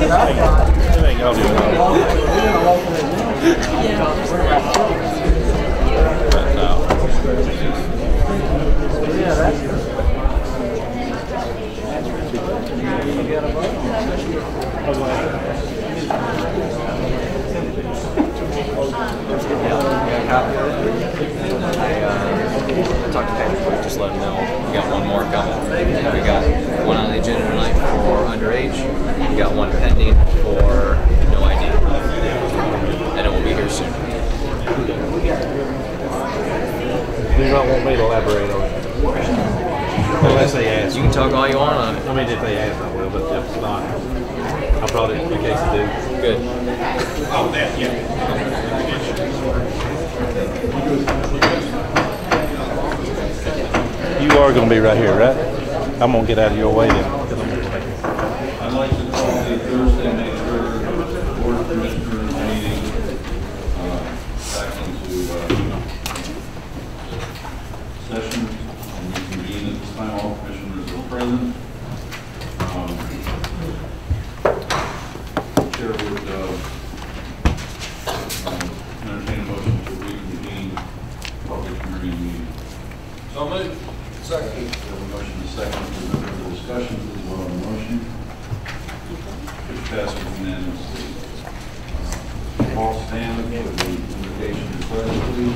Y'all do it. Yeah, that's good. I talked to Patrick, just let him know. We got one more coming. We got one on the agenda tonight for underage. We got one pending for no ID. And it will be here soon. Do you not want me to elaborate on it? Unless they ask. You can talk all you want on it. I mean, if they ask, I will, but if not, I brought it in case they do. Good. Oh, that, yeah. You are going to be right here, right? I'm going to get out of your way then. I'd like to call the Thursday, May 3rd Board of Commissioners meeting back into session. And we convene at this time. All commissioners are present. The chair would entertain a motion to reconvene public hearing meeting. So moved. Second. We have a motion and a second. Is there further discussion? Please vote on the motion. Which passes unanimously. Paul, stand for the invocation and pledge, please.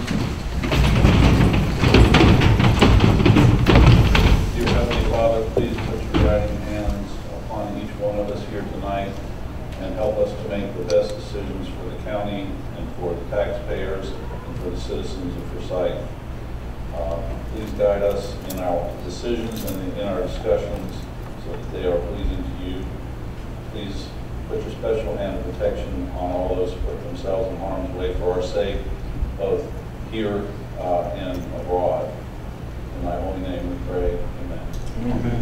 Dear Heavenly Father, please put your guiding hands upon each one of us here tonight and help us to make the best decisions for the county and for the taxpayers and for the citizens of Forsyth. Please guide us in our decisions and in our discussions so that they are pleasing to you. Please put your special hand of protection on all those who put themselves in harm's way for our sake, both here and abroad. In thy holy name we pray. Amen. Amen.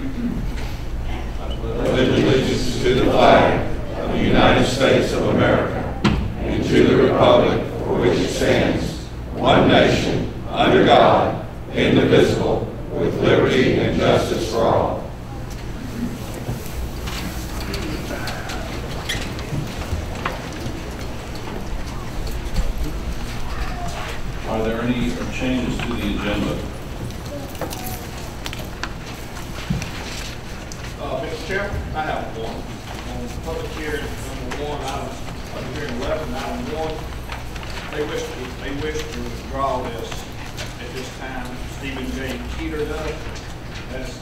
I pledge allegiance to the flag of the United States of America and to the republic for which it stands, one nation, under God, indivisible, with liberty and justice for all. Are there any changes to the agenda? Mr. Chairman, I have one. On public hearing number 1, public hearing 11, item 1, they wish to withdraw this at this time. Stephen J. Keeter does. That's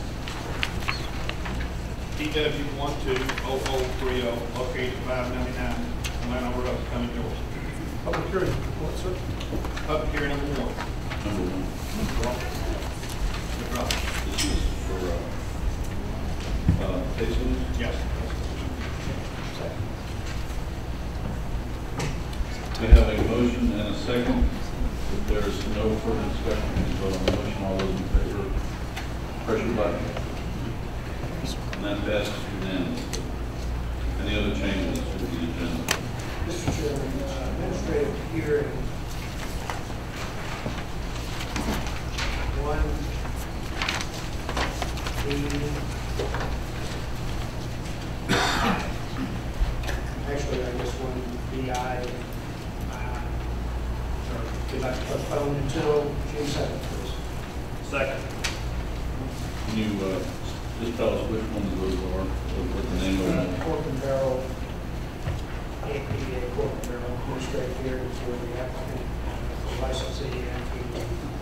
TW120030, located 599 Atlanta Road, coming north. Public hearing, what, sir? Public hearing number 1. Number 1. Withdraw. This is for cases? Yes. We have a motion and a second. If there is no further discussion, please vote on the motion. All those in favor, press your button. And that passes unanimously. Any other changes to the agenda? Mr. Chairman, administrative hearing 1B. Actually, I guess 1BI. We'd like to postpone until June 7th, please. Second. Can you just tell us which ones those are, what the name of them? Cork and Barrel, APA Cork and Barrel, administrative hearing for the applicant, the licensee, and the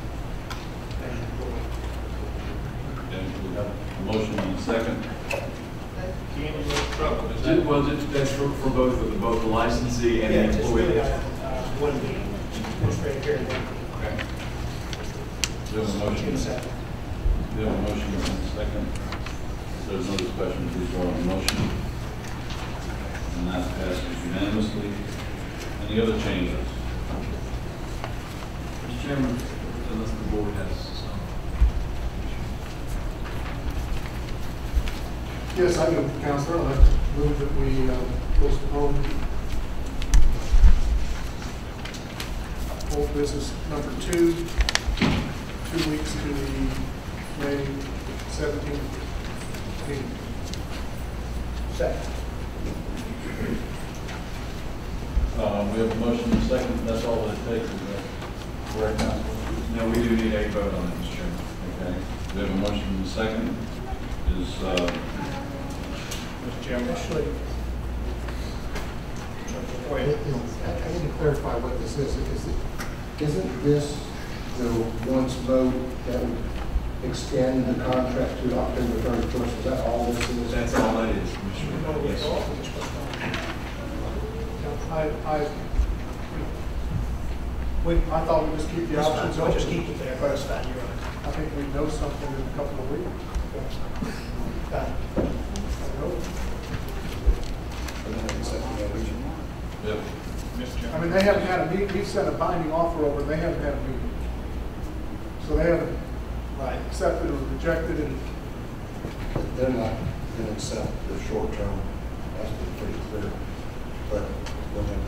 Okay, we have a motion and a second. Ken, you in trouble. Is that Well, that's for both the licensee and the it's employee. really 1B, administrative hearing. Okay. We have a motion. June 7th. We have a motion and a second. If there's no discussion, please vote on the motion. And that passes unanimously. Any other changes? Mr. Chairman, unless the board has some. Yes, I do, Councilor. I'd like to move that we postpone old business number 2, 2 weeks to the May 17th meeting. Second. We have a motion and a second. That's all that it takes. Is that correct, Council? No, we do need a vote on it, Mr. Chairman. Okay. We have a motion and a second. Is, Mr. Chairman. Actually, Go ahead. I need to clarify what this is. Isn't this the once vote that would extend the contract to October 31st? Is that all this is? That's all that is, Commissioner. Yes, sir. I thought we'd just keep the options So open. just keep it there, that's fine, you're right. I think we know something in a couple of weeks. Fine. I hope. yep. Mr. Chairman. I mean, they haven't had a meeting, we've sent a binding offer over, they haven't had a meeting. So they haven't Right. accepted or rejected it. They're not going to accept the short term. That's pretty clear. But go ahead.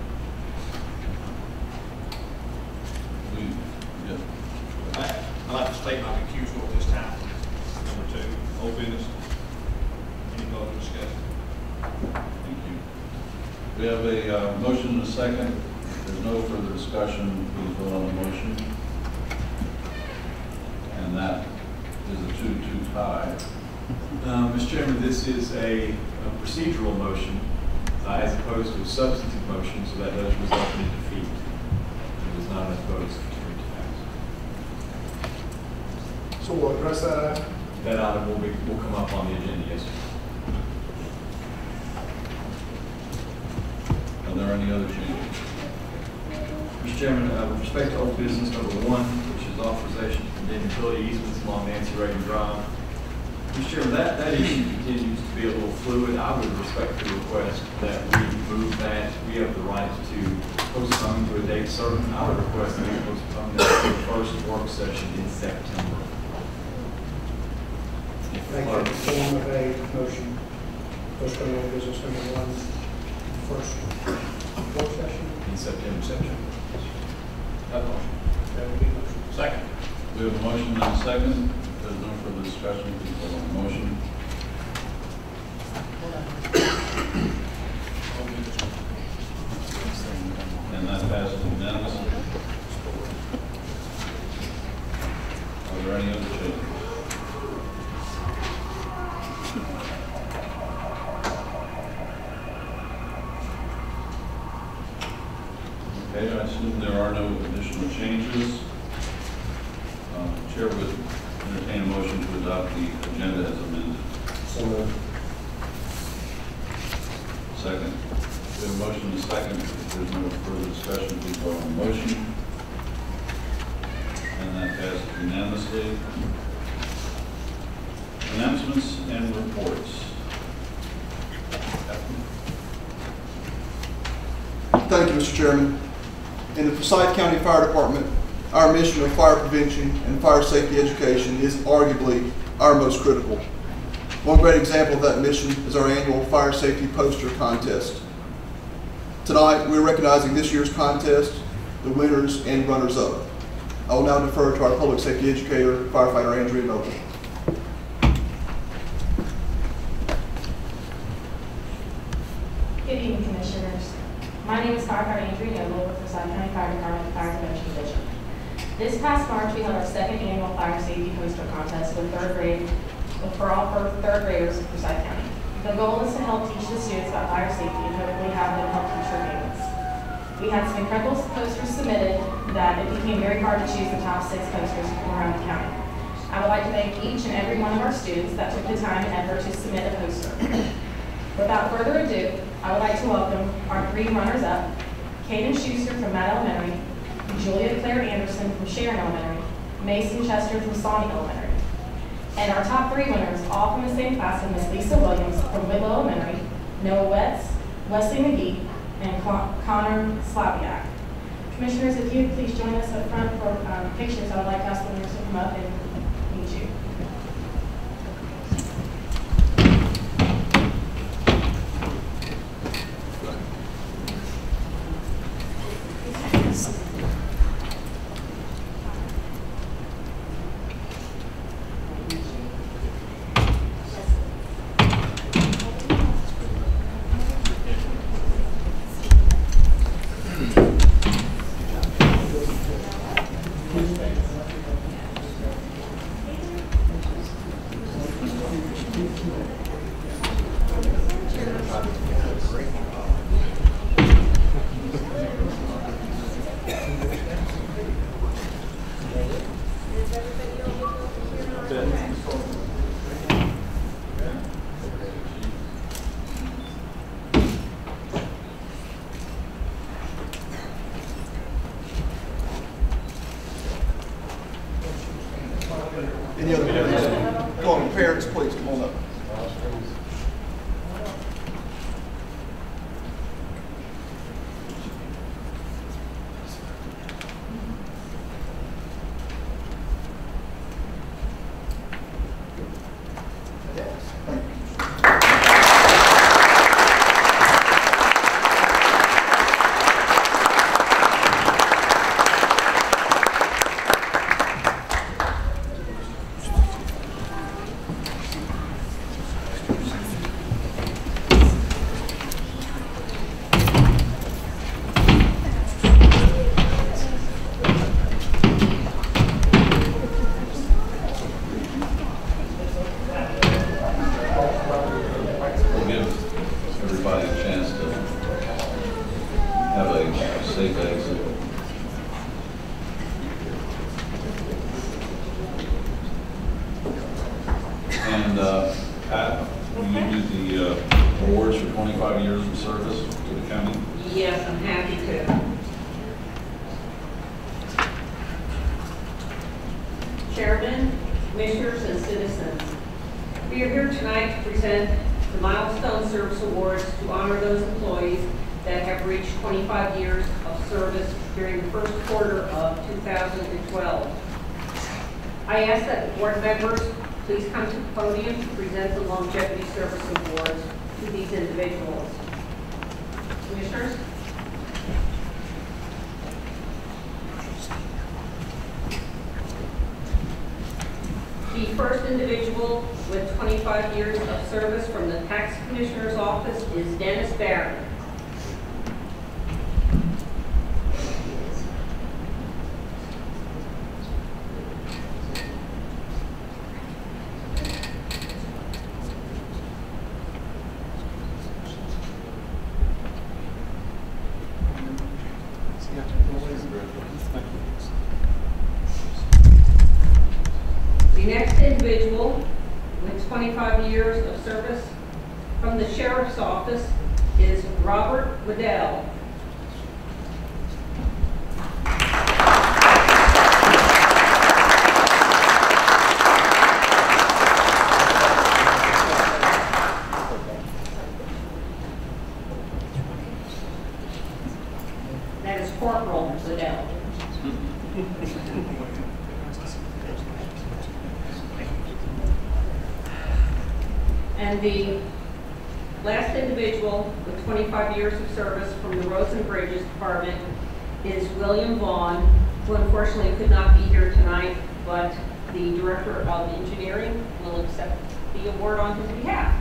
I'd like to state my recusal at this time. Number 2, old business. Any further discussion? Thank you. We have a motion and a second. If there's no further discussion, please vote on the motion. And that is a 2-2 tie. Mr. Chairman, this is a procedural motion as opposed to a substantive motion, so that does result in defeat. It is not enough votes to pass. So we'll address that after. That item will come up on the agenda, yes, sir. Are there any other changes? Mr. Chairman, with respect to old business number 1, which is authorization to condemn utility easements along Nancy Reagan Drive. Mr. Chairman, that issue continues to be a little fluid. I would respectfully request that we move that. We have the right to postpone to a date certain. I would request that we postpone that to the first work session in September. Make that the form of a motion, postpone on business number 1, first work session. In September. That motion. That would be a motion. Second. We have a motion and a second. If there's no further discussion, please vote on the motion. And that passes unanimously. Are there any other changes? Okay, I assume there are no additional changes. Chair would entertain a motion to adopt the agenda as amended. So moved. Second. We have a motion and a second. If there's no further discussion, please vote on the motion. And that passes unanimously. Announcements and reports. Thank you, Mr. Chairman. In the Forsyth County Fire Department, our mission of fire prevention and fire safety education is arguably our most critical. One great example of that mission is our annual fire safety poster contest. Tonight, we're recognizing this year's contest, the winners and runners-up. I will now defer to our public safety educator, firefighter Andrea Noble. Good evening, Commissioners. My name is Firefighter Andrea Noble with Forsyth County Fire Department Fire Prevention Division. This past March, we held our second annual fire safety poster contest for all third graders in Forsyth County. The goal is to help teach the students about fire safety and hopefully have them help teach their families. We had some incredible posters submitted that it became very hard to choose the top 6 posters from around the county. I would like to thank each and every one of our students that took the time and effort to submit a poster. Without further ado, I would like to welcome our 3 runners-up, Caden Schuster from Matt Elementary, Julia Claire Anderson from Sharon Elementary, Mason Chester from Sawney Elementary. And our top 3 winners, all from the same class, are Miss Lisa Williams from Whitlow Elementary, Noah Wetz, Wesley McGee, and Connor Slaviak. Commissioners, if you would please join us up front for pictures, I would like to ask the winners to come up and meet you. Any other comments? Come on, parents, please, come on up. Pat, will you do the awards for 25 years of service to the county? Yes, I'm happy to. Chairman, Commissioners, and citizens, we are here tonight to present the Milestone Service Awards to honor those employees that have reached 25 years of service during the first quarter of 2012. I ask that board members please come to the podium to present the Longevity Service Awards to these individuals. Commissioners? The first individual with 25 years of service from the Tax Commissioner's Office is Dennis Barron. The next individual with 25 years of service from the Sheriff's Office is Robert Waddell. That is Corporal Waddell. And the last individual with 25 years of service from the Roads and Bridges Department is William Vaughn, who unfortunately could not be here tonight, but the Director of Engineering will accept the award on his behalf.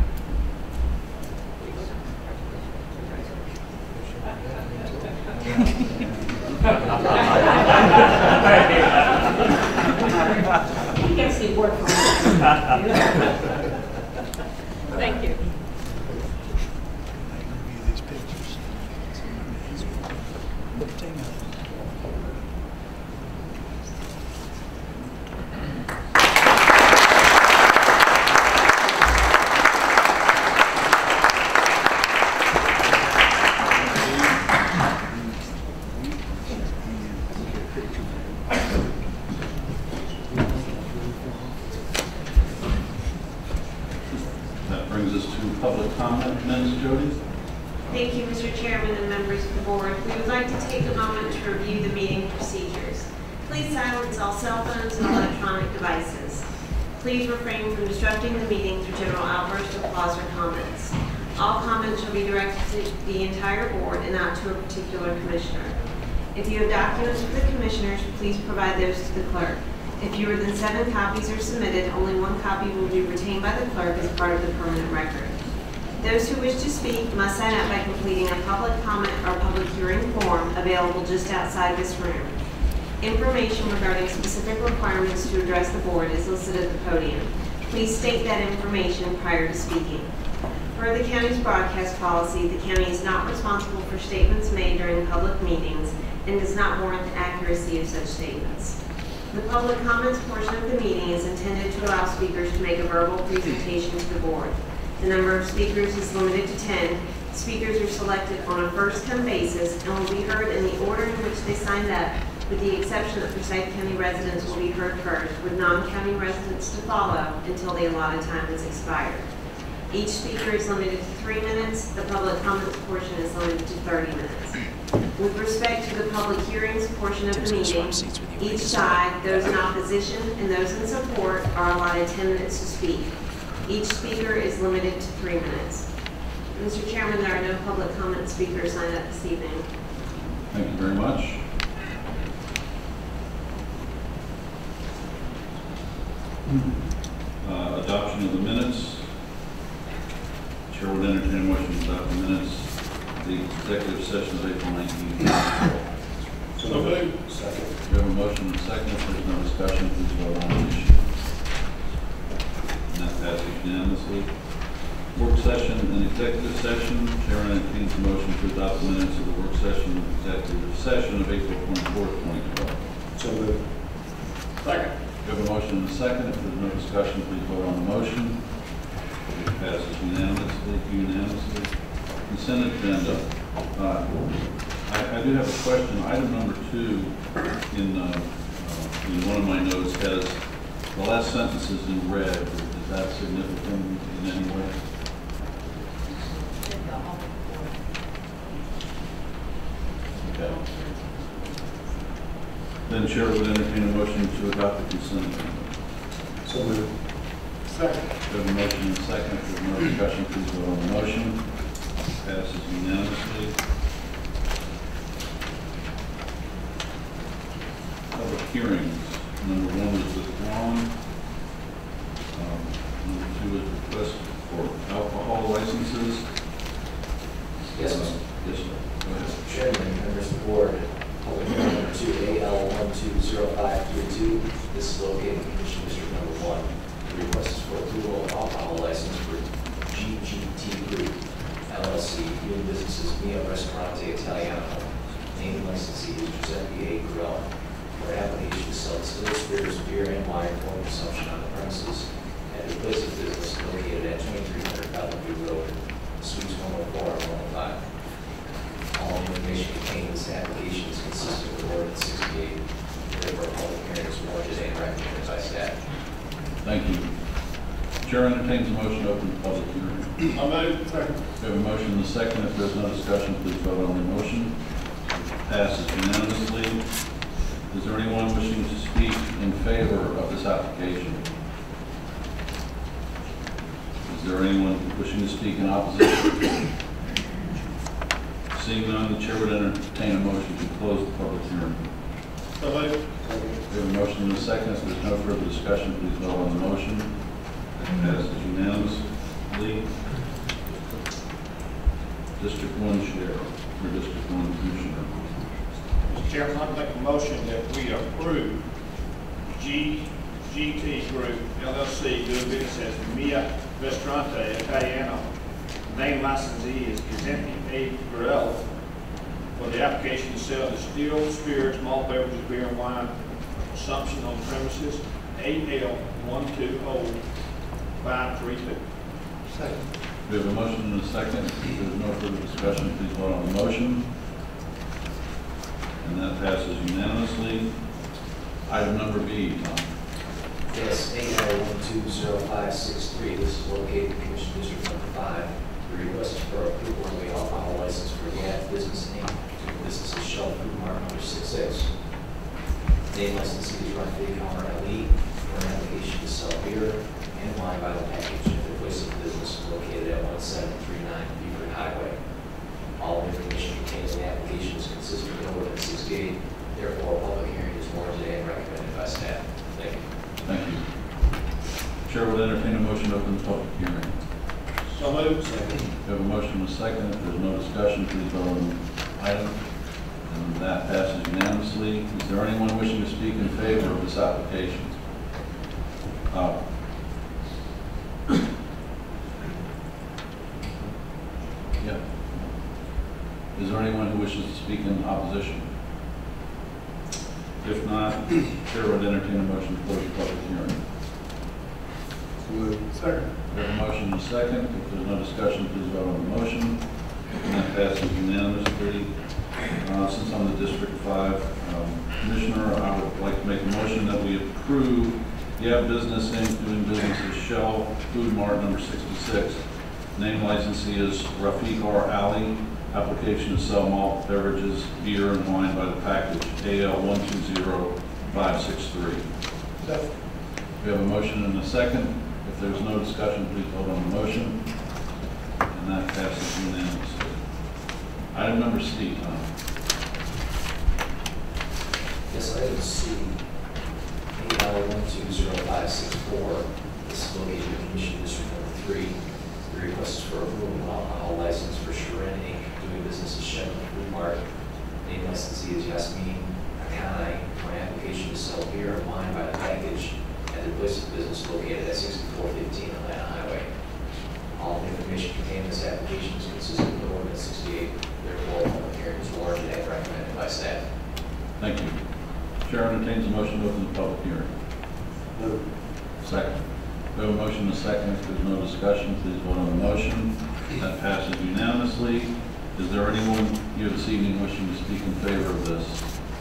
He gets the award from us. Thank you. Thank you, Mr. Chairman and members of the board. We would like to take a moment to review the meeting procedures. Please silence all cell phones and electronic devices. Please refrain from disrupting the meeting through general outbursts of applause or comments. All comments shall be directed to the entire board and not to a particular commissioner. If you have documents for the commissioners, please provide those to the clerk. If fewer than 7 copies are submitted, only 1 copy will be retained by the clerk as part of the permanent record. Those who wish to speak must sign up by completing a public comment or public hearing form available just outside this room. Information regarding specific requirements to address the board is listed at the podium. Please state that information prior to speaking. Per the county's broadcast policy, the county is not responsible for statements made during public meetings and does not warrant the accuracy of such statements. The public comments portion of the meeting is intended to allow speakers to make a verbal presentation to the board. The number of speakers is limited to 10. Speakers are selected on a first-come basis and will be heard in the order in which they signed up with the exception that Forsyth County residents will be heard first, with non-county residents to follow until the allotted time has expired. Each speaker is limited to 3 minutes. The public comments portion is limited to 30 minutes. With respect to the public hearings portion of the meeting, each side, those in opposition and those in support, are allotted 10 minutes to speak. Each speaker is limited to 3 minutes. Mr. Chairman, there are no public comment speakers signed up this evening. Thank you very much. Adoption of the minutes. Chair would entertain a motion to adopt the minutes of the executive session of April 19th. So moved. Second. We have a motion and a second. If there's no discussion, please vote on the issue. And that passes unanimously. Work session and executive session. Chair entertains a motion to adopt the minutes of the work session and executive session of April 24th, 2012. So moved. Second. We have a motion and a second. If there's no discussion, please vote on the motion. It passes unanimously. Consent agenda. I do have a question. Item number 2 in one of my notes has the last sentence is in red. Is that significant in any way? Okay. Then Chair would entertain a motion to adopt the consent agenda. So moved. Second. We have a motion and a second. If there's no discussion, please vote on the motion. Passes unanimously. Public hearings. Number 1 is withdrawn. Number 2 is request for alcohol licenses. Yes, sir. Yes, sir. Go ahead. Mr. Chairman, members of the board, public hearing number 2, AL120532. This is located in Commission District number 1. The request is for approval of alcohol license for GGT Group, LLC, doing businesses Mia Ristorante Italiano. Named licensee is Giuseppe A. Grill, for application to sell distilled spirits, beer, and wine for consumption on the premises at a place of business located at 2300 Bellevue Road, Suites 104 and 105. All information contained in this application is consistent with Ordinance 68. Therefore, public hearing is warranted and recommended by staff. Thank you. Chair entertains a motion to open the public hearing. I move. Second. We have a motion and a second. If there's no discussion, please vote on the motion. Passes unanimously. Is there anyone wishing to speak in favor of this application? Is there anyone wishing to speak in opposition? Seeing none, the chair would entertain a motion to close the public hearing. So moved. We have a motion and a second. If there's no further discussion, please vote on the motion. It passes unanimously. District 1 Sheriff, or District 1 Commissioner. Mr. Chairman, I make a motion that we approve GGT Group, LLC, doing business as Mia Ristorante Italiano. Name licensee is Giuseppe A. Grill for the application to sell distilled spirits, malt beverages, beer, and wine for consumption on premises, AL120532. Second. We have a motion and a second. If there's no further discussion, please vote on the motion. And that passes unanimously. Item number B, Tom. Yes, AL120563. This is located in Commission District number 5. The request is for approval of the alcohol license for Gap Business Inc. This is Shell Food Mart number 66. Name licensee is Rafi Kamar Ali for an application to sell beer and wine by the package at the place of business located at 1739 Beaufort Highway. All information contained in the application is consistent with Ordinance 68. Therefore, public hearing is warranted and recommended by staff. Thank you. Thank you. Chair will entertain a motion to open the public hearing. So moved. Second. We have a motion and a second. If there's no discussion, please vote on the item. And that passes unanimously. Is there anyone wishing to speak in favor of this application? Yeah. Is there anyone who wishes to speak in opposition? If not, Chair would entertain a motion to close the public hearing. Second. We have a motion and a second. If there's no discussion, please vote on the motion. And that passes unanimously. Since I'm the District 5 Commissioner, I would like to make a motion that we approve Yeah Business Inc. doing business as Shell Food Mart number 66. Name licensee is Rafiq R. Ali. Application to sell malt beverages, beer, and wine by the package, AL 120563. We have a motion and a second. If there's no discussion, please vote on the motion. And that passes unanimously. Item number C, Tom. Yes, item C, AL 120564. This is located in Commission District number 3. The request is for approval of alcohol license for Sharon Inc. doing business as Chef Food Mart. Name licensee is Yasmin Akanai. My application to sell beer and wine by the package at the place of business located at 6415 Atlanta Highway. All information contained in this application is consistent with Ordinance 68. Therefore, public hearing is warranted and recommended by staff. Thank you. Chair entertains a motion to open the public hearing. Move. Second. We have a motion and a second. If there's no discussion, please vote on the motion. That passes unanimously. Is there anyone here this evening wishing to speak in favor of this?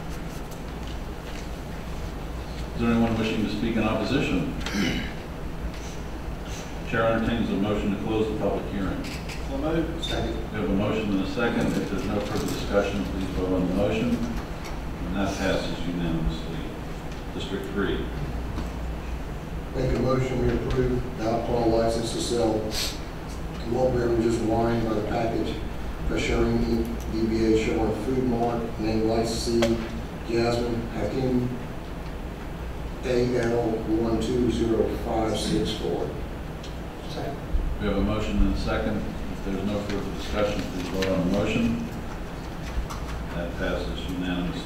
Is there anyone wishing to speak in opposition? Chair entertains a motion to close the public hearing. So moved. Second. We have a motion and a second. If there's no further discussion, please vote on the motion. And that passes unanimously. District 3. Make a motion we approve the alcohol license to sell malt beverages and wine by the package for Sharon Inc. DBA Sharon Food Mart. Name licensee Jasmine Hakim. AL 120564. Second. We have a motion and a second. If there's no further discussion, please vote on the motion. That passes unanimously.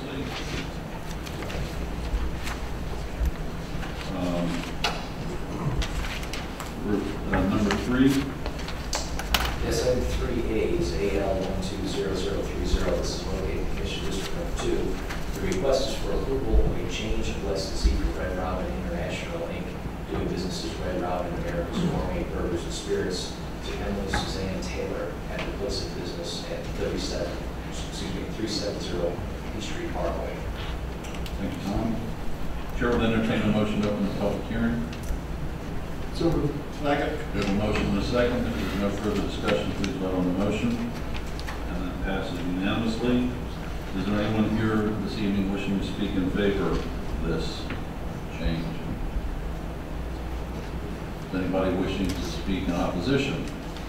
Number 3. Yes, item 3A is AL 120030. This is located in Commission District number 2. The request is for approval of a change of licensee for Red Robin International Inc. doing business as Red Robin America's Gourmet Burgers and Spirits to Emily Suzanne Taylor at the place of business at 370 Peachtree Parkway. Thank you, Tom. Chair will entertain a motion to open the public hearing. So moved. Second. We have a motion and a second. If there's no further discussion, please vote on the motion. And that passes unanimously. Is there anyone here this evening wishing to speak in favor of this change? Is anybody wishing to speak in opposition?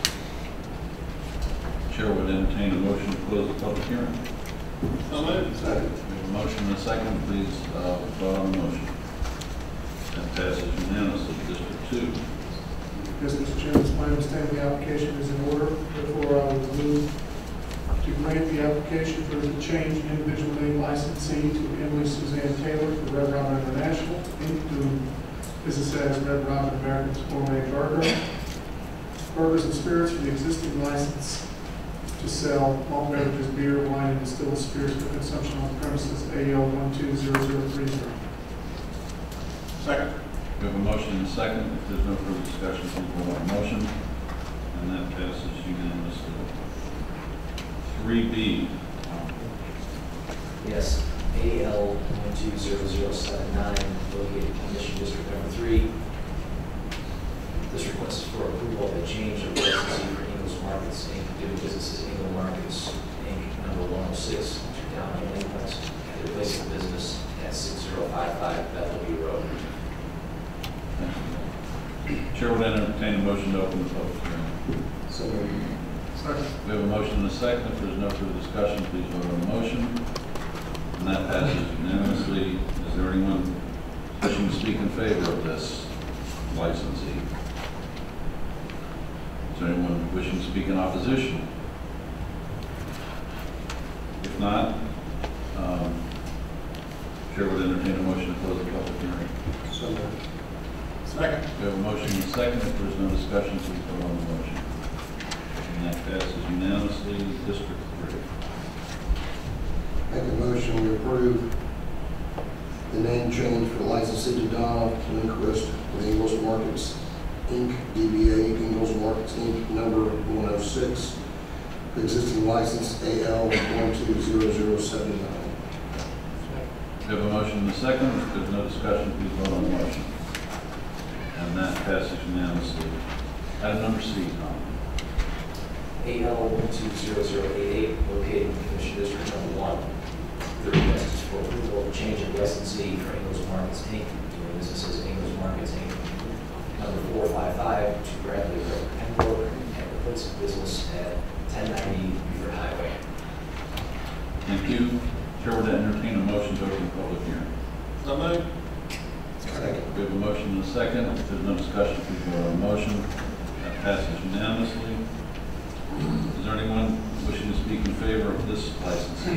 Chair would entertain a motion to close the public hearing. So moved. Second. We have a motion and a second. Please vote on the motion. That passes unanimously. District 2. Yes, Mr. Chairman, it's my understanding the application is in order. Therefore, I will move to grant the application for the change in individual name licensee to Emily Suzanne Taylor for Red Robin International Inc. doing business as Red Robin America's Gourmet Burgers and Spirits for the existing license to sell malt beverages, beer, wine, and distilled spirits for consumption on the premises AL 120030. Second. We have a motion and a second. If there's no further discussion, please vote on the motion. And that passes unanimously. 3B. Yes, AL 120079, located in Commission District number 3. This request is for approval of a change of licensee for Ingles Markets Inc. doing business as Ingle Markets Inc. number 106, down on Linquist, at their place of business at 6055 Bethel Road. Chair would entertain a motion to open the public hearing. So moved. Second. We have a motion and a second. If there's no further discussion, please vote on the motion. And that passes unanimously. Is there anyone wishing to speak in favor of this licensee? Is there anyone wishing to speak in opposition? If not, Chair would entertain a motion to close the public hearing. So moved. Second. We have a motion and a second. If there's no discussion, please vote on the motion. And that passes unanimously. District 3. Make a motion we approve the name change for licensee to Donald Lindquist with Ingles Markets Inc., DBA Ingles Markets Inc., number 106, the existing license AL 120079. We have a motion and a second. If there's no discussion, please vote on the motion. And that passes unanimously. Item number C, Tom. AL 120088, located in Commission District Number 1. The request is for approval of change of licensee for Ingles Markets Inc., doing business as Ingles Markets Inc. Number 455 to Bradley Road, Pembroke, and the place of business at 1090 Beaufort Highway. Thank you. Chair would entertain a motion to open the public hearing. So moved. Second. We have a motion and a second. If there's no discussion, please vote on the motion. That passes unanimously. Is there anyone wishing to speak in favor of this license? Is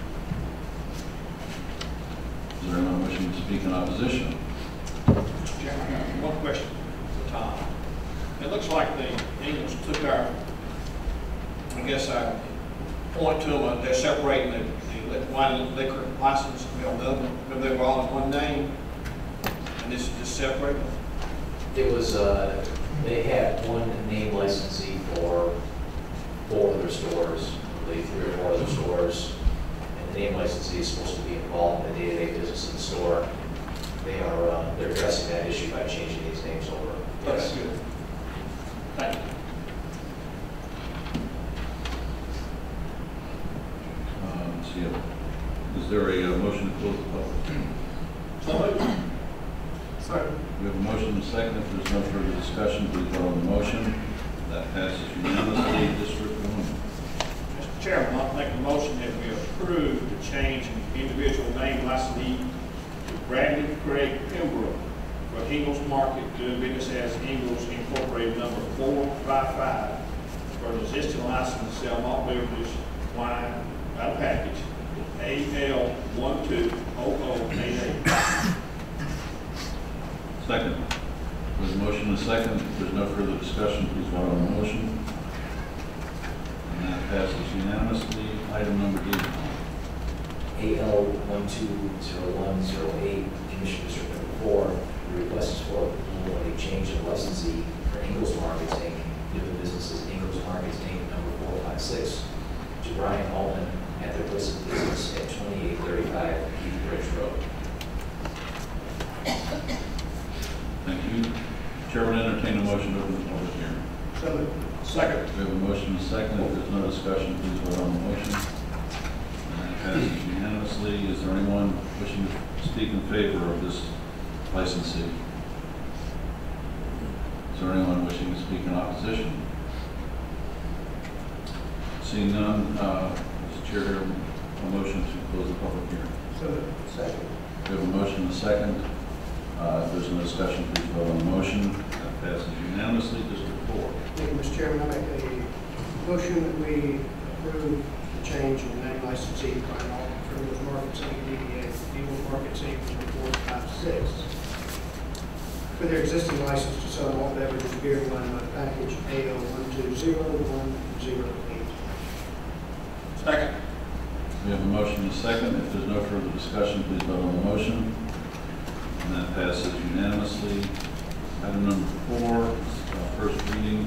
there anyone wishing to speak in opposition? Chairman, I have one question for Tom. It looks like the Ingles took our, I guess I point to them, they're separating the wine and liquor license, the other one, they were all in one name, and this is just separated? It was, they had one name licensee for 4 of their stores, I believe 3 or 4 of their stores, and the name licensee is supposed to be involved in the day-to-day business of the store. They're addressing that issue by changing these names over. That's Yes. good. Thank you. Let's see. Is there a motion to close the public hearing? So moved. Second. We have a motion and a second. If there's no further discussion, please vote on the motion. That passes unanimously. District 1. Mr. Chairman, I'll make a motion that we approve the change in individual name licensee to Bradley Craig Pembroke for Ingles Market, doing business as Ingles Incorporated number 455 for an existing license to sell malt beverages, wine by the package, AL 120088. Second. There's a motion and a second. If there's no further discussion, please vote on the motion. And that passes unanimously. Item number D. AL 120108, Commission District Number 4. The request is for approval of a change of licensee for Ingles Markets Inc., doing business as Ingles Markets Inc. Number 456 to Brian Altman at their place of business at 2835 Keith Bridge Road. Thank you. Chair would entertain a motion to open the public hearing. So moved. Second. We have a motion and a second. If there's no discussion, please vote on the motion. And that passes unanimously. Is there anyone wishing to speak in favor of this licensee? Is there anyone wishing to speak in opposition? Seeing none, Mr. Chair, a motion to close the public hearing. So Second. We have a motion and a second. If there's no discussion, please vote on the motion. That passes unanimously. District 4. Thank you, Mr. Chairman. I make a motion that we approve the change in the name licensee by all for Ingles Markets Inc. DBA Ingles Markets Inc. number 456 for their existing license to sell malt beverages, beer, and wine by the package AL 120108. Second. We have a motion and a second. If there's no further discussion, please vote on the motion. And that passes unanimously. Item number 4, first reading,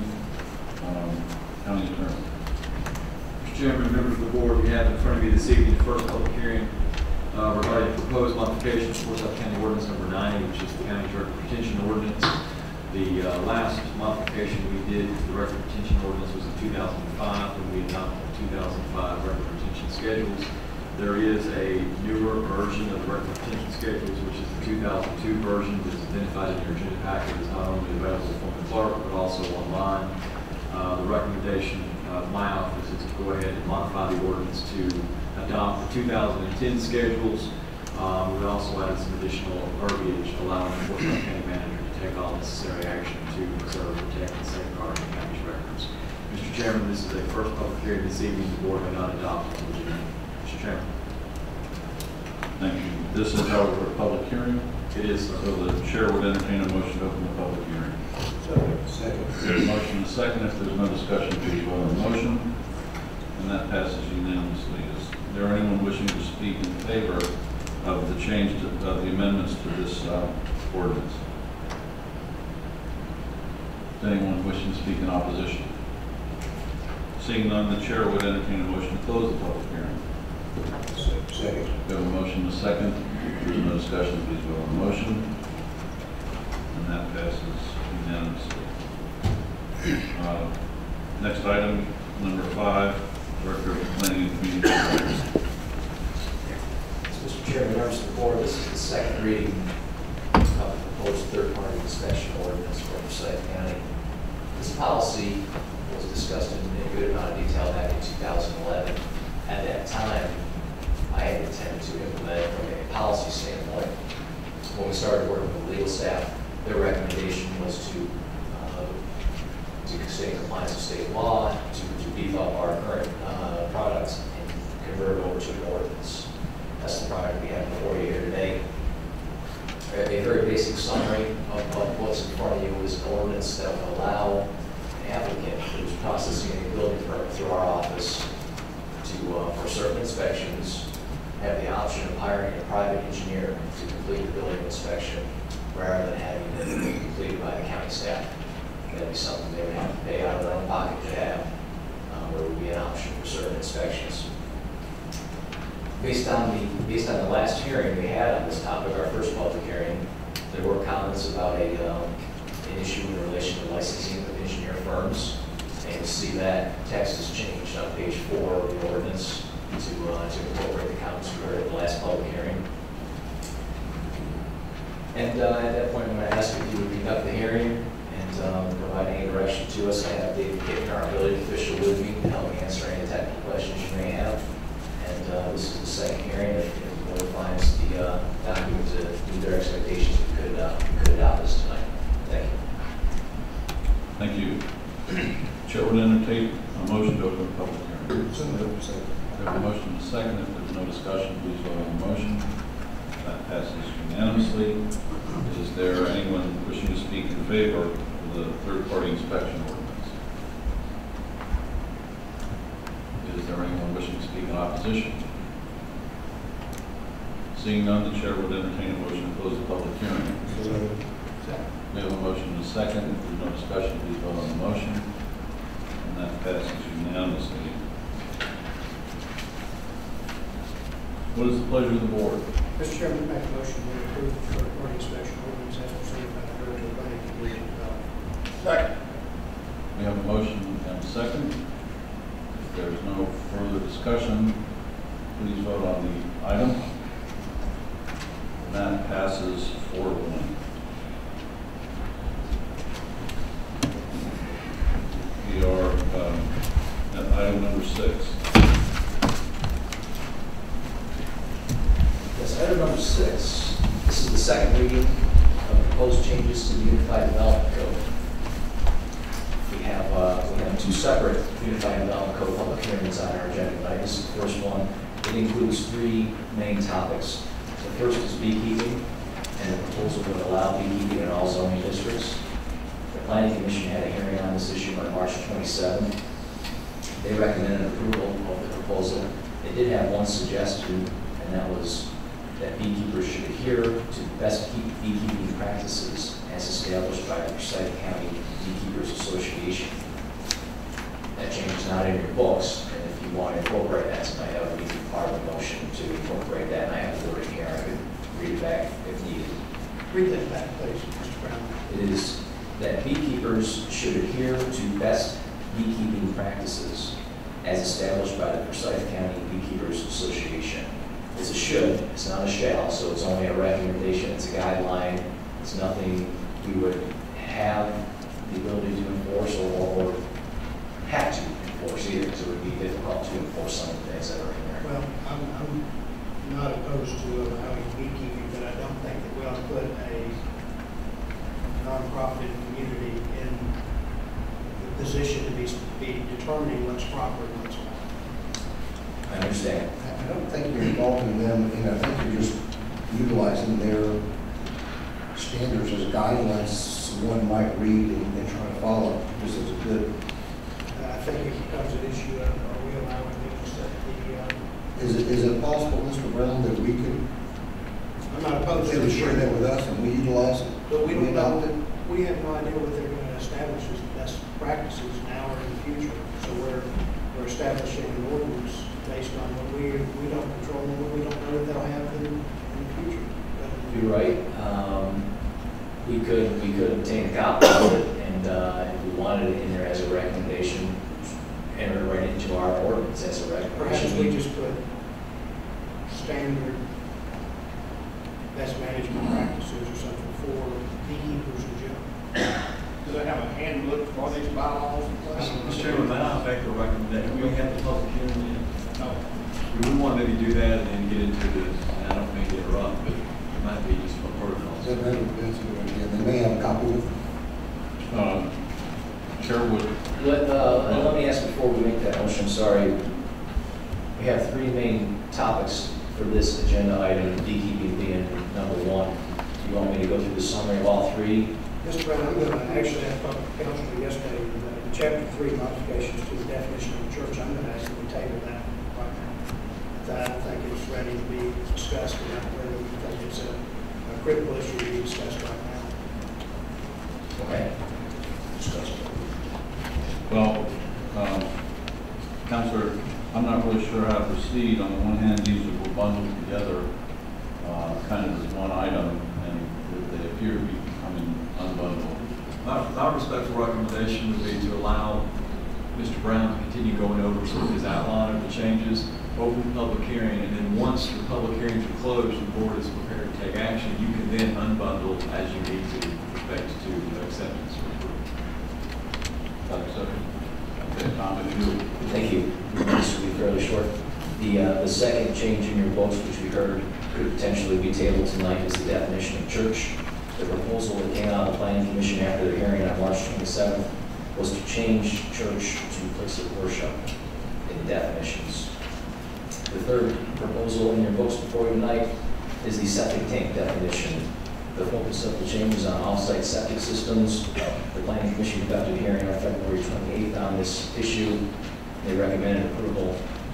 County Attorney. Mr. Chairman, members of the board, we have in front of you this evening the first public hearing regarding proposed modification of Forsyth County Ordinance number 90, which is the County Record Retention Ordinance. The last modification we did to the record retention ordinance was in 2005, when we adopted the 2005 record retention schedules. There is a newer version of the record retention schedules, which is the 2002 version that is identified in your agenda packet. It's not only available from the clerk, but also online. The recommendation of my office is to go ahead and modify the ordinance to adopt the 2010 schedules. We also added some additional verbiage allowing the Forsyth County Manager to take all necessary action to preserve, protect, and safeguard the county's records. Mr. Chairman, this is a first public hearing this evening. The board may not adopt until June. Mr. Chairman. Thank you. This is, however, a public hearing. It is, sir. So the chair would entertain a motion to open the public hearing. Second. We have a motion and a second. If there's no discussion, please vote on the motion. And that passes unanimously. Is there anyone wishing to speak in favor of the change to the amendments to this ordinance? Is anyone wishing to speak in opposition? Seeing none, the chair would entertain a motion to close the public hearing. Second. We have a motion and a second. If there's no discussion, please vote on the motion. And that passes unanimously. Next item, number 5, Director of Planning and Community Affairs. Mr. Chairman, members of the board, this is the second reading of the proposed third-party inspection ordinance for Forsyth County. This policy was discussed in a good amount of detail back in 2011. At that time, I had intended to implement it from a policy standpoint. When we started working with legal staff, their recommendation was to stay in compliance with state law, to beef up our current products and convert it over to an ordinance. That's the product we have before you here today. A very basic summary of what's in front of you is an ordinance that would allow an applicant who's processing a building permit through our office to, for certain inspections, have the option of hiring a private engineer to complete the building inspection rather than having it completed by the county staff. That'd be something they would have to pay out of their own pocket to have, where it would be an option for certain inspections. Based on the last hearing we had on this topic, our first public hearing, there were comments about an issue in relation to licensing of engineer firms. And you see that text has changed on page 4 of the ordinance to incorporate the comments we heard at the last public hearing. And at that point, I'm going to ask if you would conduct the hearing and provide any direction to us. I have David Kitten, our ability official, with me to help me answer any technical questions you may have. And this is the second hearing. If the board finds the document to meet their expectations, we could adopt this tonight. Thank you. Thank you. Chair would entertain a motion to open the public hearing. We have a motion and a second. If there's no discussion, please vote on the motion. That passes unanimously. Is there anyone wishing to speak in favor of the third-party inspection ordinance? Is there anyone wishing to speak in opposition? Seeing none, the chair would entertain a motion to close the public hearing. We have a motion and a second. If there's no discussion, please vote on the motion. And that passes unanimously. What is the pleasure of the board? Mr. Chairman, make a motion to approve the third-party inspection ordinance as presented by the Director of Planning and Community Development. Second. We have a motion and a second. If there is no further discussion, please vote on the item. And that passes 4-1. We are at item number 6. Yes, item number 6. This is the second reading of proposed changes to the Unified Development Code. We have 2 separate Unified Development Code public hearings on our agenda tonight. This is the first one. It includes 3 main topics. The first is beekeeping, and the proposal would allow beekeeping in all zoning districts. The Planning Commission had a hearing on this issue on March 27th. They recommended approval of the proposal. They did have one suggestion, and that was that beekeepers should adhere to best beekeeping practices as established by the Forsyth County Beekeepers Association. That change is not in your books, and if you want to incorporate that tonight, that would be part of the motion to incorporate that, and I have the wording here. I could read it back if needed. Read that back, please, Mr. Brown. It is that beekeepers should adhere to best beekeeping practices as established by the Forsyth County Beekeepers Association. It's a should, it's not a shall, so it's only a recommendation, it's a guideline, it's nothing we would have the ability to enforce or have to enforce either, because it would be difficult to enforce some of the things that are in there. Well, I'm not opposed to allowing beekeeping, but I don't think that we ought to put a nonprofit community in the position to be determining what's proper and what's not. I understand. I don't think you're involving them, and I think you're just utilizing their standards as guidelines someone might read and try to follow. This is a good. I think it becomes an issue of are we allowing them to set the. Is it possible, Mr. Brown, that we could? I'm not opposed they to would share that with us and we utilize it? But we don't adopt know. it? We have no idea what they're going to establish as best practices now or in the future. So we're establishing an ordinance based on what we don't control and what we don't know if they'll have in the future. You're right. We could obtain a copy of it, and if we wanted it in there as a recommendation, enter it right into our ordinance as a Perhaps recommendation. we just put standard best management practices or something for beekeepers in general. Do they have a handbook for these bylaws in place? Mr. Chairman, may I make a recommendation? We have the public hearing yet. No. We would want to maybe do that and then get into this, and I don't mean to interrupt, but it might be just for protocol. They may have a copy with them. Sherwood. Let me ask before we make that motion, I'm sorry. We have three main topics for this agenda item, beekeeping being number one. Do you want me to go through the summary of all three? Mr. Brown, I'm going to actually have public counsel yesterday, the chapter 3 modifications to the definition of a church. I'm going to ask them to table that right now. I don't think it's ready to be discussed, and not really because it's a critical issue to be discussed right now. Okay. Well, Counselor, I'm not really sure how to proceed. On the one hand, these were bundled together kind of as one item, and they appear to be becoming unbundled. My respectful recommendation would be to allow Mr. Brown to continue going over some of his outline of the changes, open the public hearing, and then once the public hearings are closed and the board is prepared to take action, you can then unbundle as you need to with respect to acceptance or approval. Okay, Tom, if you Thank you. This will be fairly short. The second change in your votes, which we heard could potentially be tabled tonight, is the definition of church. The proposal that came out of the Planning Commission after the hearing on March 27th was to change church to place of worship in definitions. The third proposal in your votes before you tonight is the septic tank definition. The focus of the change is on off-site septic systems. The Planning Commission conducted a hearing on February 28th on this issue. They recommended approval.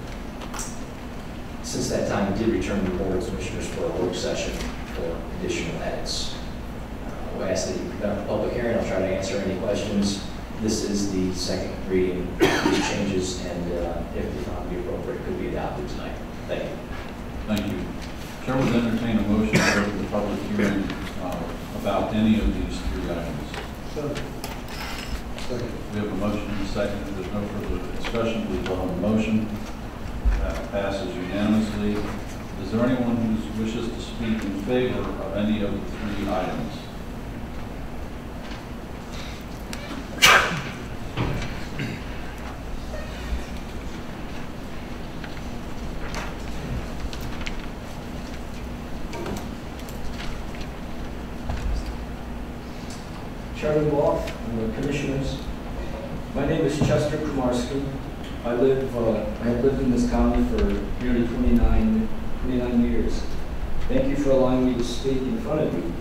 Since that time, we did return to the Board of Commissioners for a work session for additional edits. We'll ask that you conduct a public hearing. I'll try to answer any questions. This is the second reading. These changes, and if they found to be appropriate, could be adopted tonight. Thank you. Thank you. Chair would entertain a motion to go to the public hearing about any of these three items. Second. We have a motion and a second. If there's no further discussion, please vote on the motion. That passes unanimously. Is there anyone who wishes to speak in favor of any of the three items? Chairman Walk, Commissioners. My name is Chester Kumarski. I have lived in this county for nearly 29 years. Thank you for allowing me to speak in front of you.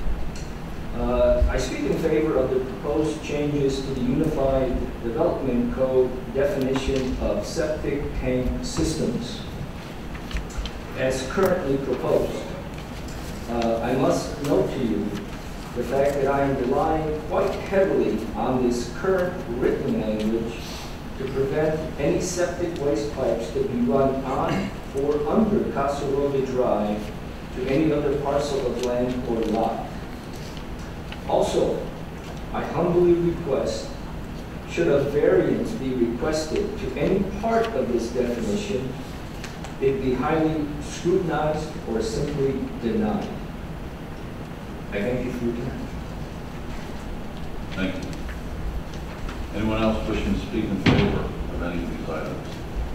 I speak in favor of the proposed changes to the Unified Development Code definition of septic tank systems as currently proposed. I must note to you the fact that I am relying quite heavily on this current written language to prevent any septic waste pipes to be run on or under Casa Rosa Drive to any other parcel of land or lot. Also, I humbly request, should a variance be requested to any part of this definition, it be highly scrutinized or simply denied. I thank you for your time. Thank you. Anyone else wishing to speak in favor of any of these items?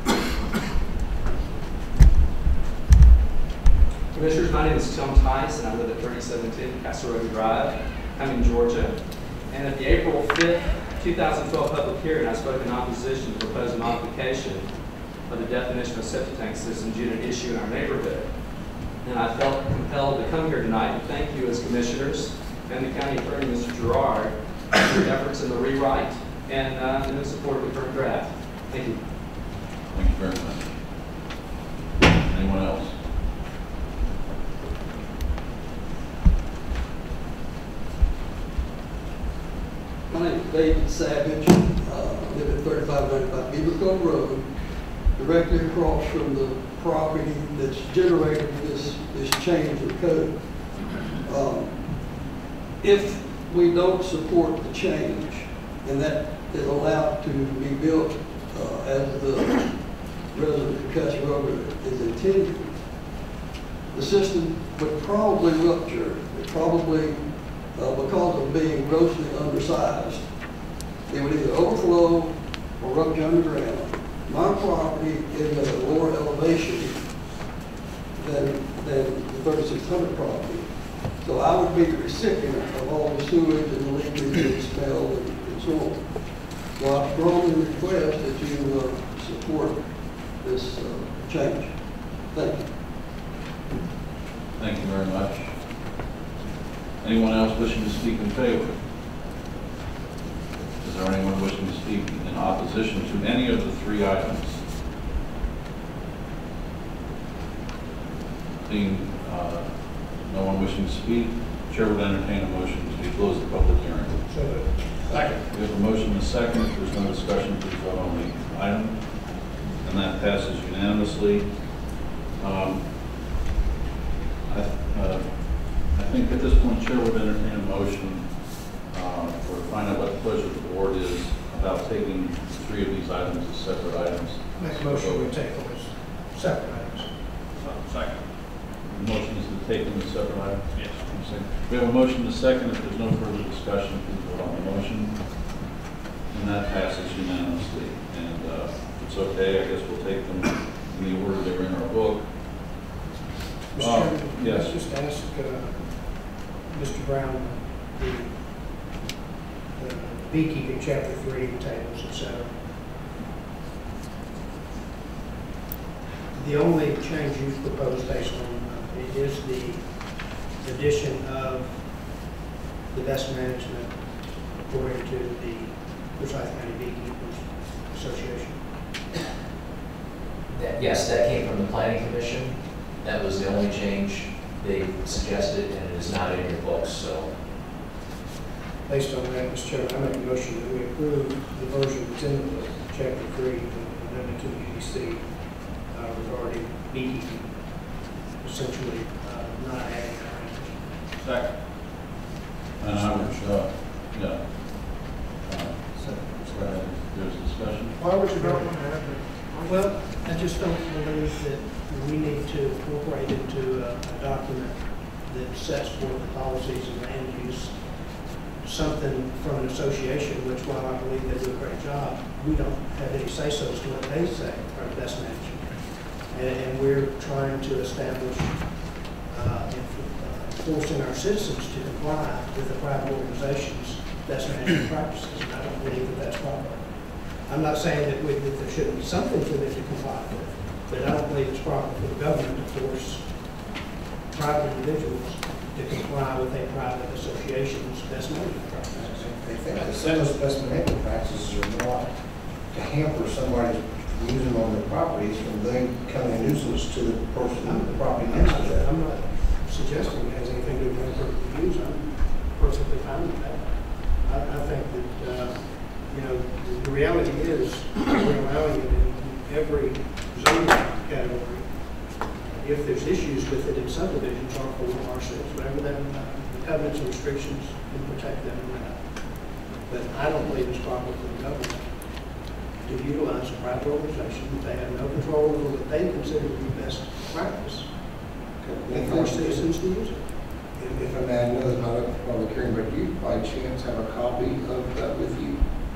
Commissioners, my name is Tim Tice, and I live at 3017 Casa Rosa Drive. I'm in Georgia. And at the April 5th, 2012 public hearing, I spoke in opposition to the proposed modification of the definition of septic tank systems due to an issue in our neighborhood. And I felt compelled to come here tonight and thank you as commissioners and the county attorney, Mr. Gerard, for your efforts in the rewrite and in support of the current draft. Thank you. Thank you very much. Anyone else? My name is David Savage. live at 3595 Beaver Cove Road, directly across from the property that's generated this change of code. If we don't support the change and that is allowed to be built as the resident of Castle Road is intended, the system would probably rupture. It probably, because of being grossly undersized, it would either overflow or rupture underground. My property is at a lower elevation than the 3600 property. So I would be the recipient of all the sewage and the leakage and the smell and so on. So I strongly request that you support this change. Thank you. Thank you very much. Anyone else wishing to speak in favor? Is there anyone wishing to speak in opposition to any of the three items? Seeing no one wishing to speak, Chair would entertain a motion to close the public hearing. Second. We have a motion and a second. If there's no discussion, please vote on the item. And that passes unanimously. I think at this point, Chair would entertain a motion for to find out what the pleasure of the board is about taking three of these items as separate items. Make a motion we take them as separate items. Second. The motion is to take them as separate items? Yes. We have a motion and a second. If there's no further discussion, please vote on the motion. And that passes unanimously. And if it's okay, I guess we'll take them in the order they're in our book. Mr. Chairman, yes. let's just ask Mr. Brown, the beekeeping chapter 3 tables, etc. The only change you've proposed based on it is the addition of the best management according to the Forsyth County Beekeepers Association. Yes, that came from the Planning Commission. That was the only change they suggested, and it is not in your books, so. Based on that, Mr. Chairman, I make a motion that we approve the version that's in the book, chapter 3, amendment to the UDC regarding beekeeping, essentially not adding our Second. And I would, yeah. There's discussion. Why would you not want to have it? Well, I just don't believe that we need to incorporate into a document that sets forth the policies of land use something from an association, which while I believe they do a great job, we don't have any say-so as to what they say are the best management. And we're trying to establish forcing our citizens to comply with the private organization's best management practices, and I don't believe that that's proper. I'm not saying that there shouldn't be something for them to comply with, but I don't believe it's proper for the government to force private individuals to comply with a private association's best management practices. I think that some of those best management practices are not to hamper somebody's using on their properties from them becoming a nuisance to the person on the property next to that. I'm not suggesting it has anything to do with imperfect use. I'm perfectly fine with that. I think that, you know, the reality is we're allowing it in every zoning category. If there's issues with it in subdivisions, R4, R6, whatever that, the covenants and restrictions can protect them in that. But I don't believe it's proper for the government to utilize a private organization that they have no control over what they consider to be best practice and force citizens to use it. If I may, I know it's not a public hearing, but do you by chance have a copy of that with you?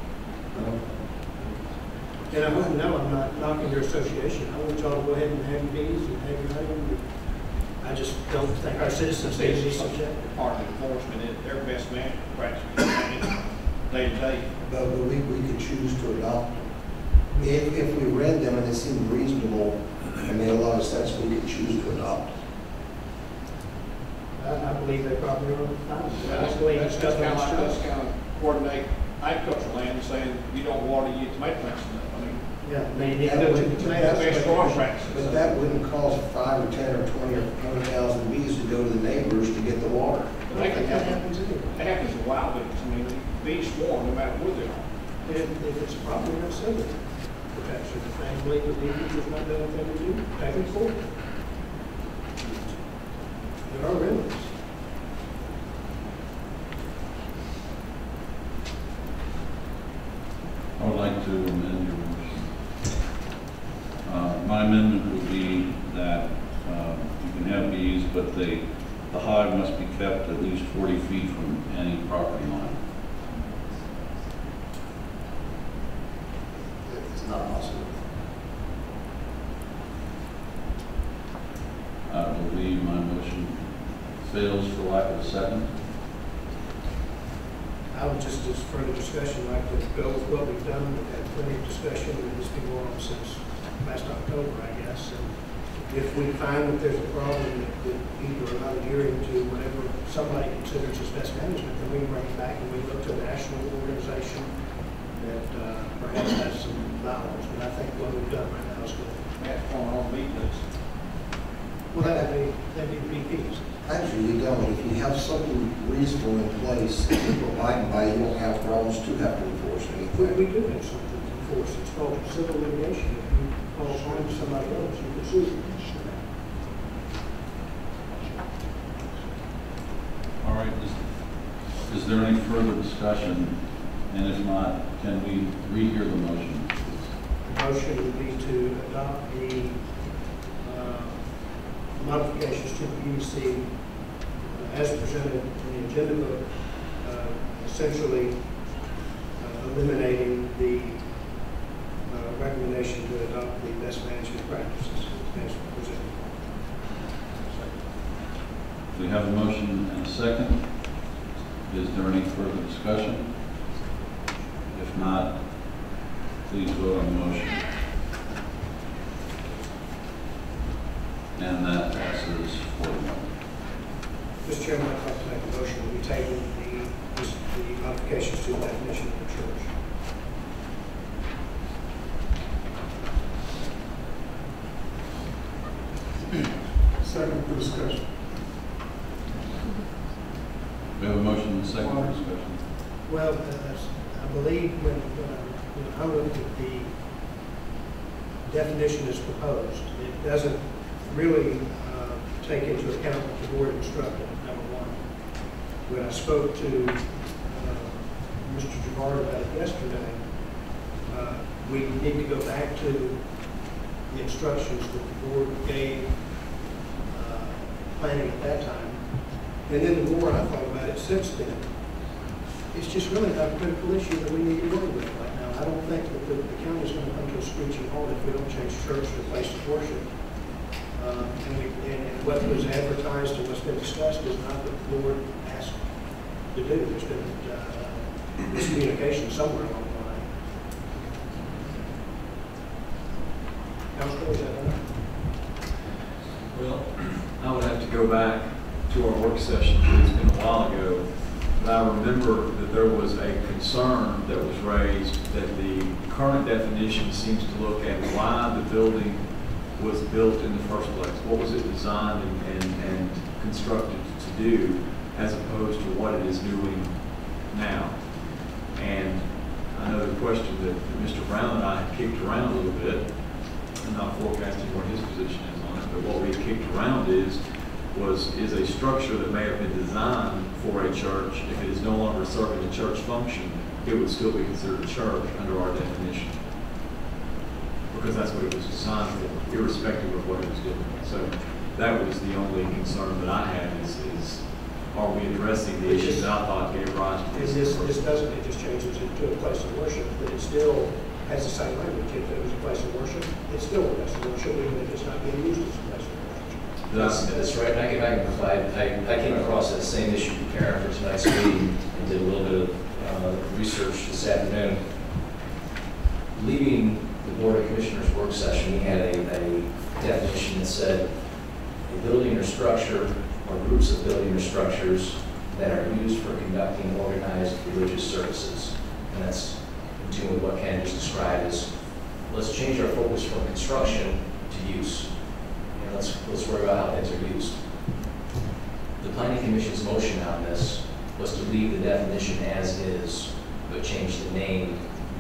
And I want to know, I'm not knocking your association. I want y'all to go ahead and have your meetings and have your own. I just don't think our citizens need to be subjected. Part of enforcement is their best management practices day to day. But we could choose to adopt them. If we read them and they seemed reasonable and made a lot of sense, we could choose to adopt. I believe they probably are fine. That's kind of like us kind of coordinate agricultural land, saying you don't water your tomato plants enough. I mean, yeah, they need to go to the tomatoes. But that wouldn't cause 5 or 10 or 20 or 100,000 bees to go to the neighbors to get the water. That happens anyway. It happens in wild bees. I mean, bees swarm no matter where they are. And if it's a problem, that's civil protection. If they believe that legal has not done anything to do, take it forward. There are remedies. I would like to amend your motion. My amendment would be that you can have bees, but the hive must be kept at least 40 feet from any property line. It's not possible. I believe my motion fails for lack of a second. I would just, as further discussion, like to go with what we've done. We've had plenty of discussion, and it's been going on since last October, I guess. And if we find that there's a problem that either are not adhering to whatever somebody considers as best management, then we can bring it back and we look to a national organization that perhaps has some knowledge. But I think what we've done right now is good. That's on our maintenance. Well, that'd be PPs. Actually, you don't. If you have something reasonable in place, people abide by, you won't have problems to have to enforce anything. We do have something to enforce. It's called civil litigation. If you cause harm to somebody else, you can sue them. All right, is there any further discussion? And if not, can we rehear the motion? The motion would be to adopt the modifications to the PUC as presented in the agenda book, essentially eliminating the recommendation to adopt the best management practices as presented. We have a motion and a second. Is there any further discussion? If not, please vote on the motion. And that passes 4-1. Mr. Chairman, I'd like to make a motion that we table the modifications to the definition of the church. Second for discussion. We have a motion and a second for discussion. Well, I believe when I looked at the definition as proposed, it doesn't really take into account what the board instructed, number one. When I spoke to Mr. Javard about it yesterday, we need to go back to the instructions that the board gave planning at that time. And then the more I thought about it since then, it's just really not a critical issue that we need to deal with right now. I don't think that the county is going to come to a screeching halt if we don't change church to a place of worship. And what was advertised and what's been discussed is not what the board asked to do. There's been miscommunication somewhere along the line. Councilor, is that right? Well, I would have to go back to our work session, it's been a while ago, but I remember that there was a concern that was raised that the current definition seems to look at why the building was built in the first place. What was it designed and constructed to do, as opposed to what it is doing now? And I know the question that Mr. Brown and I had kicked around a little bit, I'm not forecasting what his position is on it, but what we kicked around is a structure that may have been designed for a church. If it is no longer serving a church function, it would still be considered a church under our definition, because that's what it was designed for, irrespective of what it was doing. So that was the only concern that I had is are we addressing the issues that I thought gave rise to this? This doesn't, it just changes it to a place of worship, but it still has the same language. If it was a place of worship, it's still a place of worship, even if it's not being used as a place of worship. That's right. I can provide. I came across that same issue preparing for tonight's meeting and did a little bit of research this afternoon. Leaving the Board of Commissioners work session, we had a definition that said a building or structure or groups of building or structures that are used for conducting organized religious services. And that's in tune with what Ken just described as, let's change our focus from construction to use. And let's worry about how things are used. The Planning Commission's motion on this was to leave the definition as is, but change the name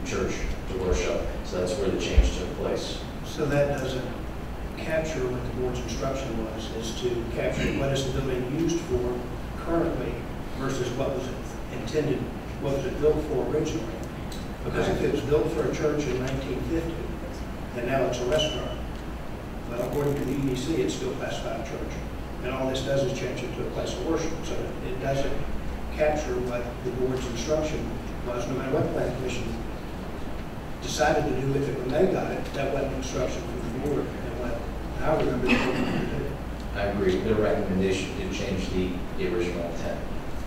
church to worship. So that's where the change took place. So that doesn't capture what the board's instruction was, is to capture what is the building used for currently versus what was it intended, what was it built for originally? Because if it was built for a church in 1950, and now it's a restaurant, well, according to the EDC, it's still classified a church. And all this does is change it to a place of worship. So it doesn't capture what the board's instruction was, no matter what the planning commission decided to do with it when they got it. That wasn't instruction from the board, and what I remember the board wanted to do. I agree. Their recommendation did change the original intent.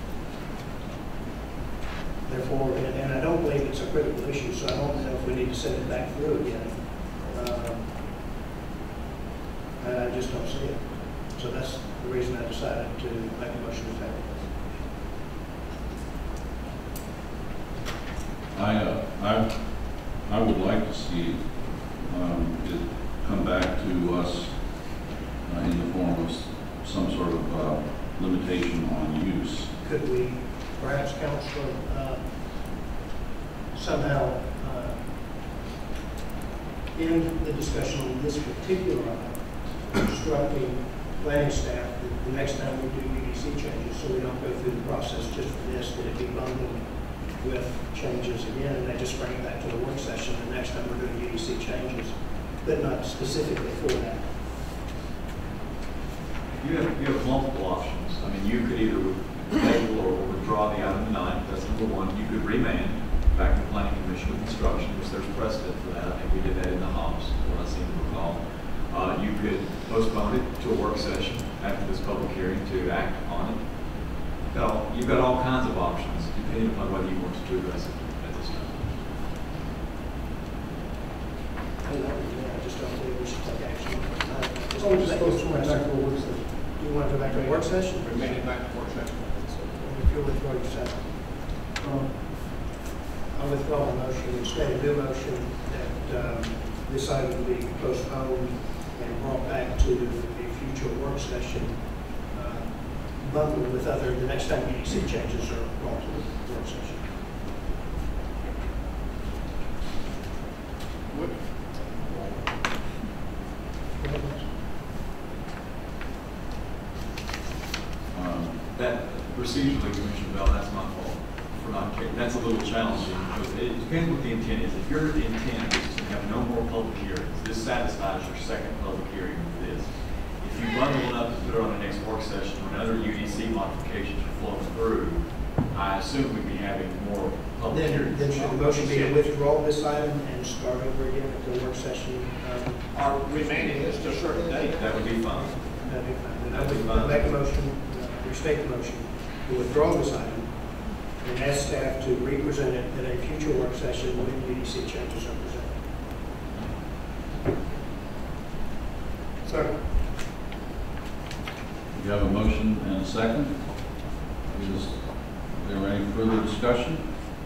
Therefore, and I don't believe it's a critical issue, so I don't know if we need to send it back through again. I just don't see it. So that's the reason I decided to make a motion to table. I would like to see it come back to us in the form of some sort of limitation on use. Could we, perhaps, counsel, somehow end the discussion on this particular item, instructing planning staff that the next time we do EDC changes, so we don't go through the process just for this, that it be bundled with changes again, and they just bring it back to the work session the next time we're doing EDC changes, but not specifically for that. You have multiple options. I mean, you could either table or withdraw the item tonight. That's number one. You could remand back to the planning commission with instruction, which there's precedent for that. I think we did that in the Hobbs, what I seem to recall. You could postpone it to a work session after this public hearing to act on it. You've got all kinds of options depending upon whether you want to address it at this time. I just don't believe we should take action on it tonight. So we just postpone it back to a work session. Do you want to go back to a work session? Remain it back to work session. If you'll withdraw your second. I'll withdraw the motion, instead of the motion that this item be postponed and brought back to a future work session, bundled with other, the next time EDC changes are brought to the work session. That procedurally, Commissioner Bell, that's my fault for not taking. That's a little challenging because it depends what the intent is. If your intent is to have no more public hearings, this satisfies your second public hearing with this. If you bundle it up and put it on the next work session when other UDC modifications are flowing through, I assume we'd be having more public hearings. Then should the motion be to withdraw this item and start over again at the work session? Or remaining this to a certain date. That would be fine. That'd be fine. That'd be I'll fine. make a motion, restate the motion, to withdraw this item and ask staff to re-present it at a future work session when UDC changes are presented. Second. We have a motion and a second. Is there any further discussion?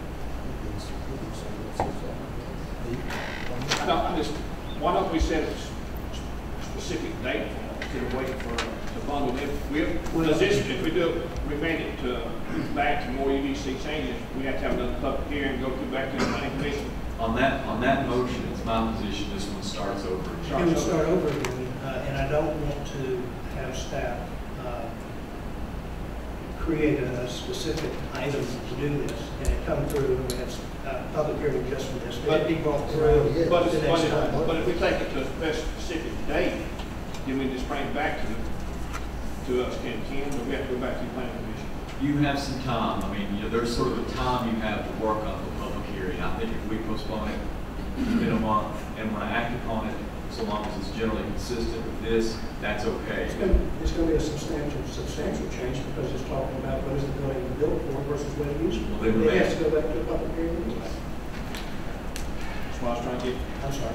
No, I just, why don't we set a specific date instead of waiting for to bundle it? If we do remand it to back to more EDC changes, we have to have another public hearing, go back to the planning commission. On that motion, it's my position this one starts over. Can we start over again? And I don't want to have staff create a specific item to do this, and it come through, and we have a public hearing just for this, but it be brought through But the next time. if we take it to a specific date, then we just bring it back to us, can, or we have to go back to the planning commission? You have some time. I mean, there's sort of a time you have to work on the public hearing. I think if we postpone it in a month and want to act upon it, so long as it's generally consistent with this, that's okay. It's going to be a substantial change because it's talking about what is the building built for versus what it used for. Well, then It has to go back to the public hearing anyway. That's what I was trying to get. I'm sorry.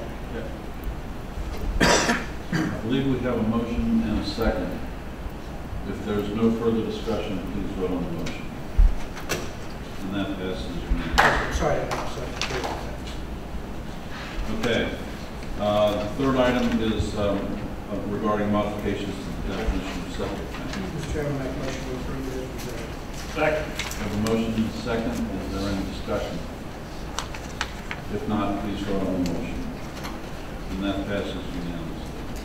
I believe we have a motion and a second. If there's no further discussion, please vote on the motion. And that passes unanimously. Sorry. Okay. The third item is regarding modifications to the definition of septic tank. Mr. Chairman, make a motion to approve this. Second. We have a motion and a second. Is there any discussion? If not, please vote on the motion. And that passes unanimously.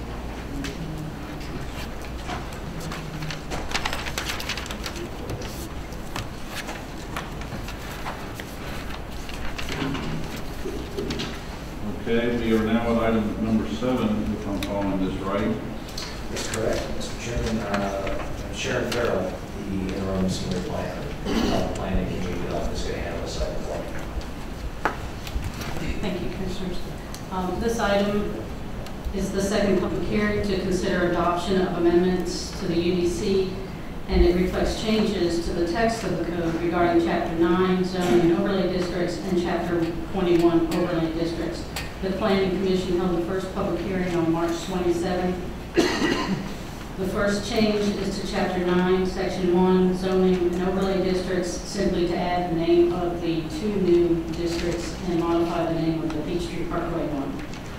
Okay, we are now at item number 7, if I'm following this right. That's correct, Mr. Chairman. Sharon Farrell, the interim senior planner, planning and community office, is going to handle this item for me. Thank you, Commissioners. This item is the second public hearing to consider adoption of amendments to the UDC, and it reflects changes to the text of the code regarding Chapter 9 zoning and overlay districts and Chapter 21 overlay districts. The Planning Commission held the first public hearing on March 27th. The first change is to Chapter 9, Section 1, zoning and overlay districts, simply to add the name of the 2 new districts and modify the name of the Peachtree Parkway one.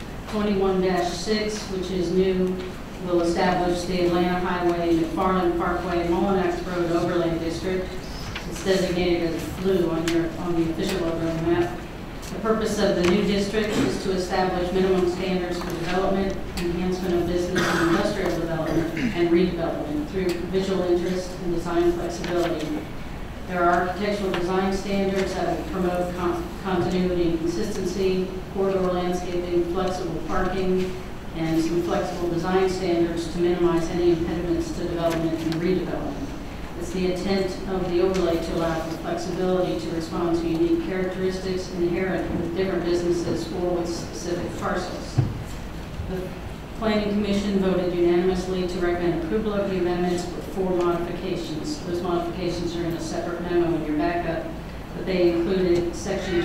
21-6, which is new, will establish the Atlanta Highway, McFarland Parkway, Mullinax Road overlay district. It's designated as blue on the official overlay map. The purpose of the new district is to establish minimum standards for development, enhancement of business and industrial development, and redevelopment through visual interest and design flexibility. There are architectural design standards that will promote continuity and consistency, corridor landscaping, flexible parking, and some flexible design standards to minimize any impediments to development and redevelopment. It's the intent of the overlay to allow for flexibility to respond to unique characteristics inherent with different businesses or with specific parcels. The Planning Commission voted unanimously to recommend approval of the amendments with 4 modifications. Those modifications are in a separate memo in your backup, but they included Section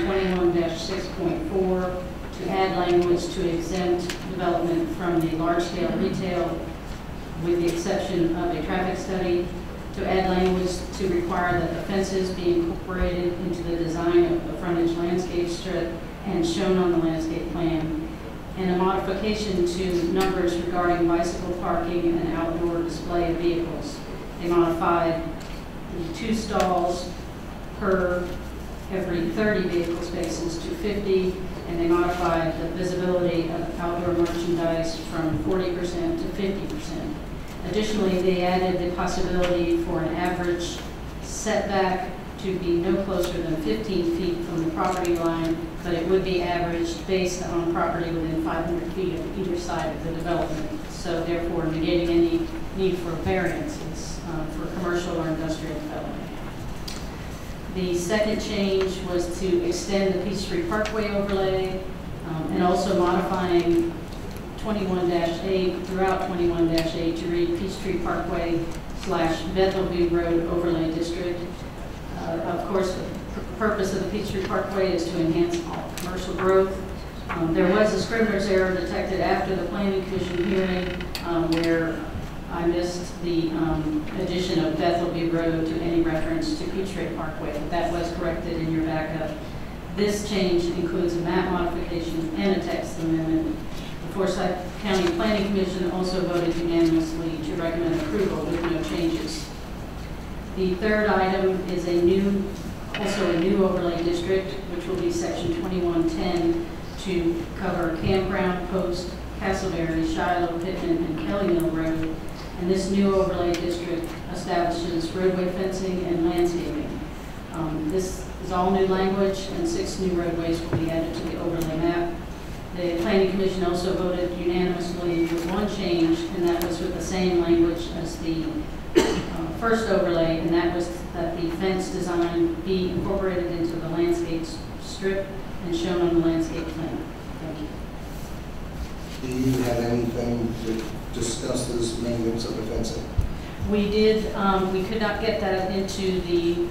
21-6.4 to add language to exempt development from the large-scale retail with the exception of a traffic study, to add language to require that the fences be incorporated into the design of the frontage landscape strip and shown on the landscape plan, and a modification to numbers regarding bicycle parking and outdoor display of vehicles. They modified the 2 stalls per every 30 vehicle spaces to 50, and they modified the visibility of outdoor merchandise from 40% to 50%. Additionally, they added the possibility for an average setback to be no closer than 15 feet from the property line, but it would be averaged based on property within 500 feet of either side of the development. So therefore, negating any need for variances for commercial or industrial development. The second change was to extend the Peachtree Parkway overlay and also modifying 21-8 throughout 21-8 to read Peachtree Parkway / Bethelview Road Overlay District. Of course, the purpose of the Peachtree Parkway is to enhance commercial growth. There was a scrivener's error detected after the Planning Commission hearing where I missed the addition of Bethelview Road to any reference to Peachtree Parkway. That was corrected in your backup. This change includes a map modification and a text amendment. The Forsyth County Planning Commission also voted unanimously to recommend approval with no changes. The third item is also a new overlay district, which will be Section 2110 to cover Campground, Post, Castleberry, Shiloh, Pittman, and Kelly Mill Road. And this new overlay district establishes roadway fencing and landscaping. This is all new language, and 6 new roadways will be added to the overlay map. The Planning Commission also voted unanimously with 1 change, and that was with the same language as the first overlay, and that was that the fence design be incorporated into the landscape strip and shown on the landscape plan. Thank you. Do you have anything to discuss this maintenance of the fencing? We did. We could not get that into the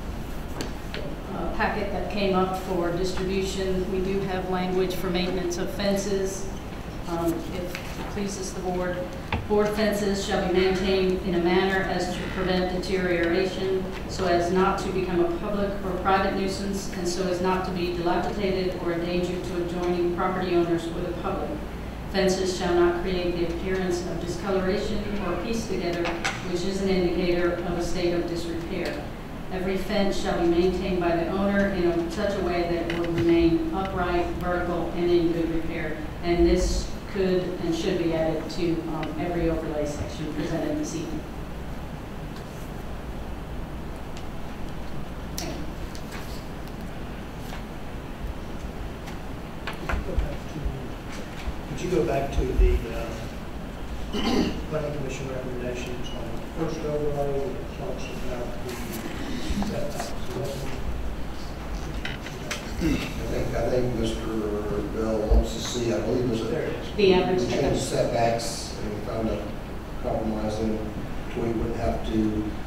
packet that came up for distribution. We do have language for maintenance of fences. If it pleases the board, board fences shall be maintained in a manner as to prevent deterioration, so as not to become a public or private nuisance, and so as not to be dilapidated or a danger to adjoining property owners or the public. Fences shall not create the appearance of discoloration or piece together, which is an indicator of a state of disrepair. Every fence shall be maintained by the owner in such a way that it will remain upright, vertical, and in good repair. And this could and should be added to every overlay section presented this evening. Could you go back to the planning commission recommendations on the first overlay that talks about the setbacks? I think Mr. Bell wants to see, I believe there's a. The average we changed setbacks and we found a compromise in, so we wouldn't have to,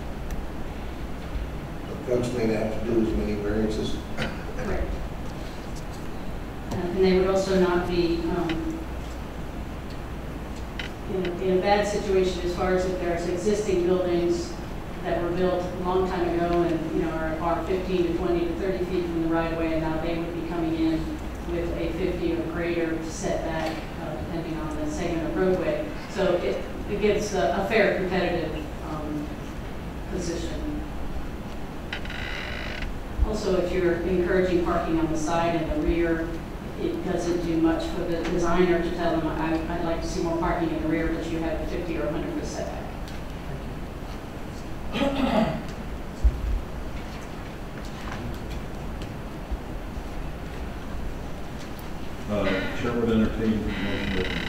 the folks may not have to do as many variances. Correct. And they would also not be in a bad situation as far as if there's existing buildings that were built a long time ago and are 15 to 20 to 30 feet from the right of way, and now they would be coming in with a 50 or greater setback, depending on the segment of roadway. So it gives a fair competitive position. Also, if you're encouraging parking on the side and the rear, it doesn't do much for the designer to tell them, I'd like to see more parking in the rear, but you have a 50 or 100 foot setback. Chair would entertain the motion.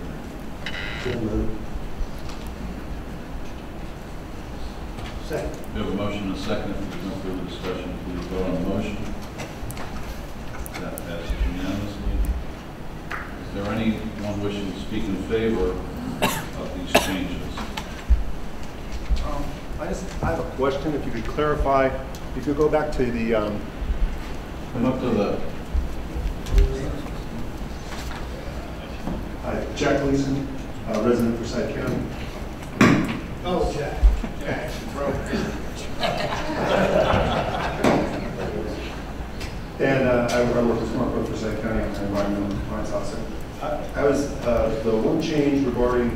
Second. We have a motion and a second. If there's no further discussion, please vote on the motion. That passes unanimously. Is there anyone wishing to speak in favor of these changes? I have a question. If you could clarify, if you go back to the come up to the. Hi, Jack Gleason, resident for Forsyth County. Oh, Jack. And I work with Smart Growth for Forsyth County. I'm an environmental compliance officer. I was the one change regarding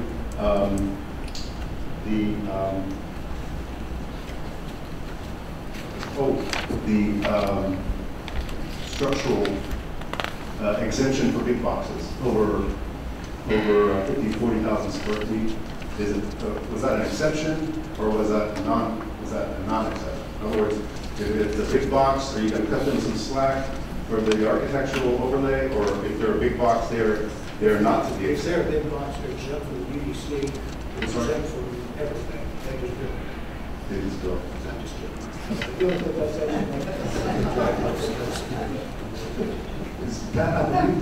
the structural exemption for big boxes over 50, 40,000 square feet. Is it was that an exception or was that a non-exception? In other words, if it's a big box, are you going to cut them some slack for the architectural overlay, or if they're a big box, they're not to be If they're a exempt? big box, they're exempt from the UDC, they're exempt from everything. They just do it. They just go. I'm just kidding. You want to put that section? Is that I believe?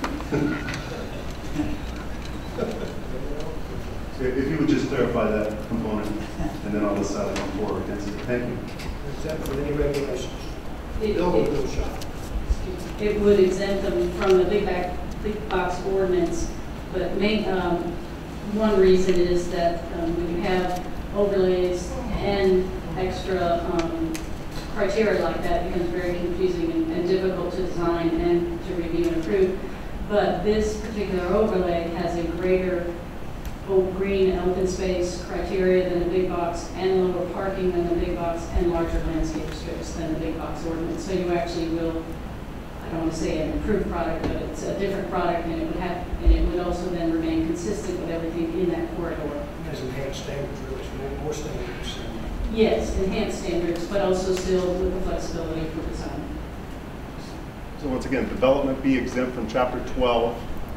If you would just clarify that component, and then I'll decide on for or against it. Thank you. Exempt from any regulations. It Build would exempt them from the big box ordinance, but one reason is that when you have overlays and extra criteria like that, it becomes very confusing and difficult to design and to review and approve. But this particular overlay has a greater green and open space criteria than the big box, and lower parking than the big box, and larger landscape strips than the big box ordinance. So you actually will, I don't want to say an improved product, but it's a different product, and it would also then remain consistent with everything in that corridor. It has enhanced standards, really, more standards. Yes, enhanced standards, but also still with the flexibility for design. So once again, development be exempt from Chapter 12.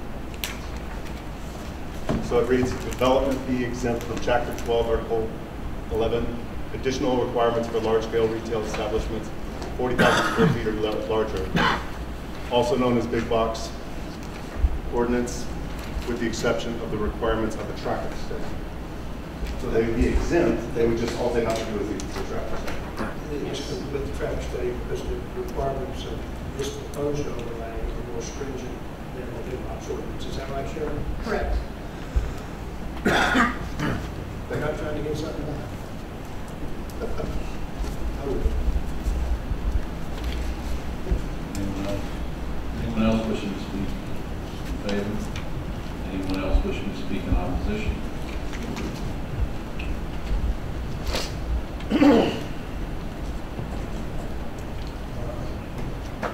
So it reads, development be exempt from Chapter 12, Article 11. Additional requirements for large-scale retail establishments, 40,000 square feet or larger, also known as big box ordinance, with the exception of the requirements of the traffic study. So they would be exempt, they would just, all they have to do is the traffic study. Just with the traffic study, because the requirements of this proposed overlay are more stringent than the big box ordinance. Is that right, Sharon? Correct. They're not trying to get something done. Anyone else wishing to speak in favor? Anyone else wishing to speak in opposition?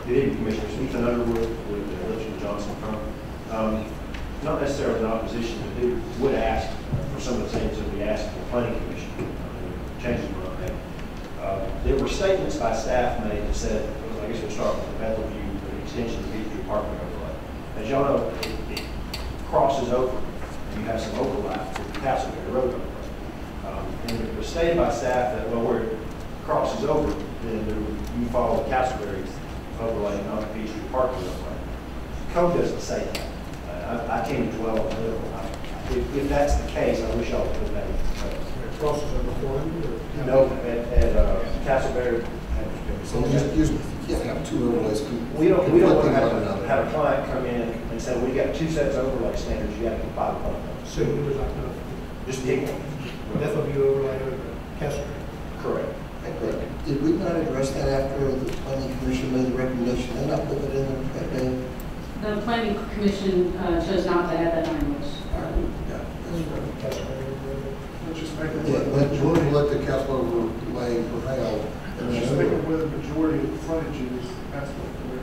Good evening, Commissioners. Ethan Underwood with Litchfield Johnson firm. Not necessarily in opposition, but would ask for some of the things that we asked for the Planning Commission. Changes were made. There were statements by staff made that said, I guess we'll start with the Bethel View, the extension of the Peachtree Parkway overlay. As y'all know, it crosses over, and you have some overlap with the Castleberry Road overlay. And it was stated by staff that, well, where it crosses over, then you follow the Castleberry overlay, not the Peachtree Parkway overlay. Code doesn't say that. I came to dwell on the middle. If that's the case, I wish y'all would put that in. Crosses over 400 or? No, at Castleberry. So you can't have two overlays. We don't want to have a client come in and say, we got two sets of overlay standards, you got to comply with one of those. So it was like just pick one. Bethel View overlay over Castleberry. Correct. Did we not address that after the planning commission made the recommendation? They not put that in there? The planning commission chose not to add that language. Let's just make it. We'll let the council overlay prevail. Let's just make it where the majority of the frontage is, that's what we're.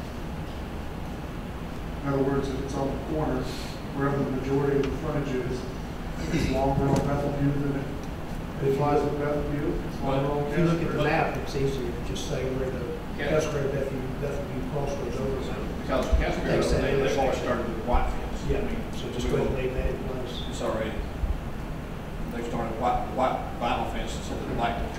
In other words, if it's on the corner, wherever the majority of the frontage is, if it's longer on Bethel View than it flies at Bethel View. If you look at the map, it's easier to just say where the Castleberry Bethel View crossroads over. Because Castleberry, they've always started with white fence. Yeah, so just go ahead and leave that in place. It's already, they've started white vinyl fence instead of the black fence.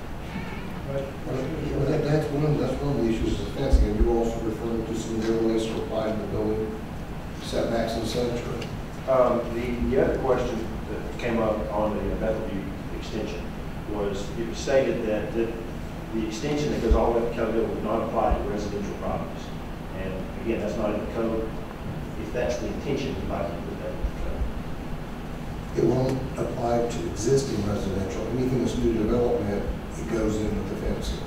That's one of the issues with fencing, and you're also referring to some overlays for applying the building setbacks and such. The other question that came up on the Bethel View extension was it was stated that the extension that goes all the way to Coverdale would not apply to residential properties. And again, that's not in the code. If that's the intention, we might put that in the code. It won't apply to existing residential. Anything that's new development, it goes in with the fencing.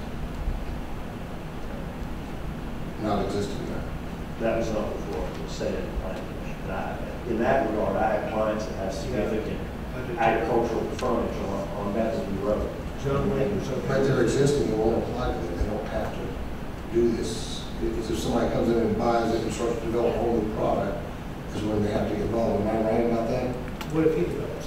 Not existing there. That was not before it was stated in the planning commission. In that regard, I have clients that have significant agricultural frontage on Bethel View Road. But they're existing, it won't apply to them. They don't have to do this. If somebody comes in and buys it and starts to develop a whole new product, is when they have to get involved. Am I right about that? What if he develops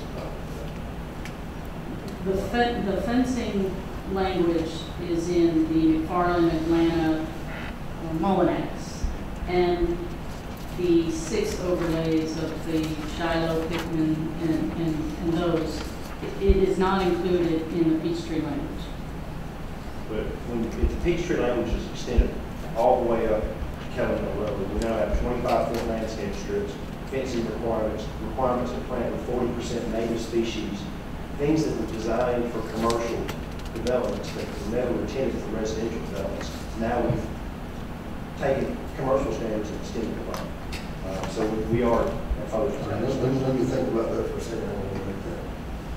a product? The fencing language is in the McFarland, Atlanta, Mullinax, and the 6 overlays of the Shiloh, Pickman, and those. It is not included in the Peachtree language. But if the Peachtree language is extended all the way up to Kellyville Road, we now have 25-foot landscape strips, fencing requirements to plant with 40% native species, things that were designed for commercial developments that were never intended for residential developments. Now we've taken commercial standards and extended them on. So we are opposed to that. Let me think about that for a second. I want to make that.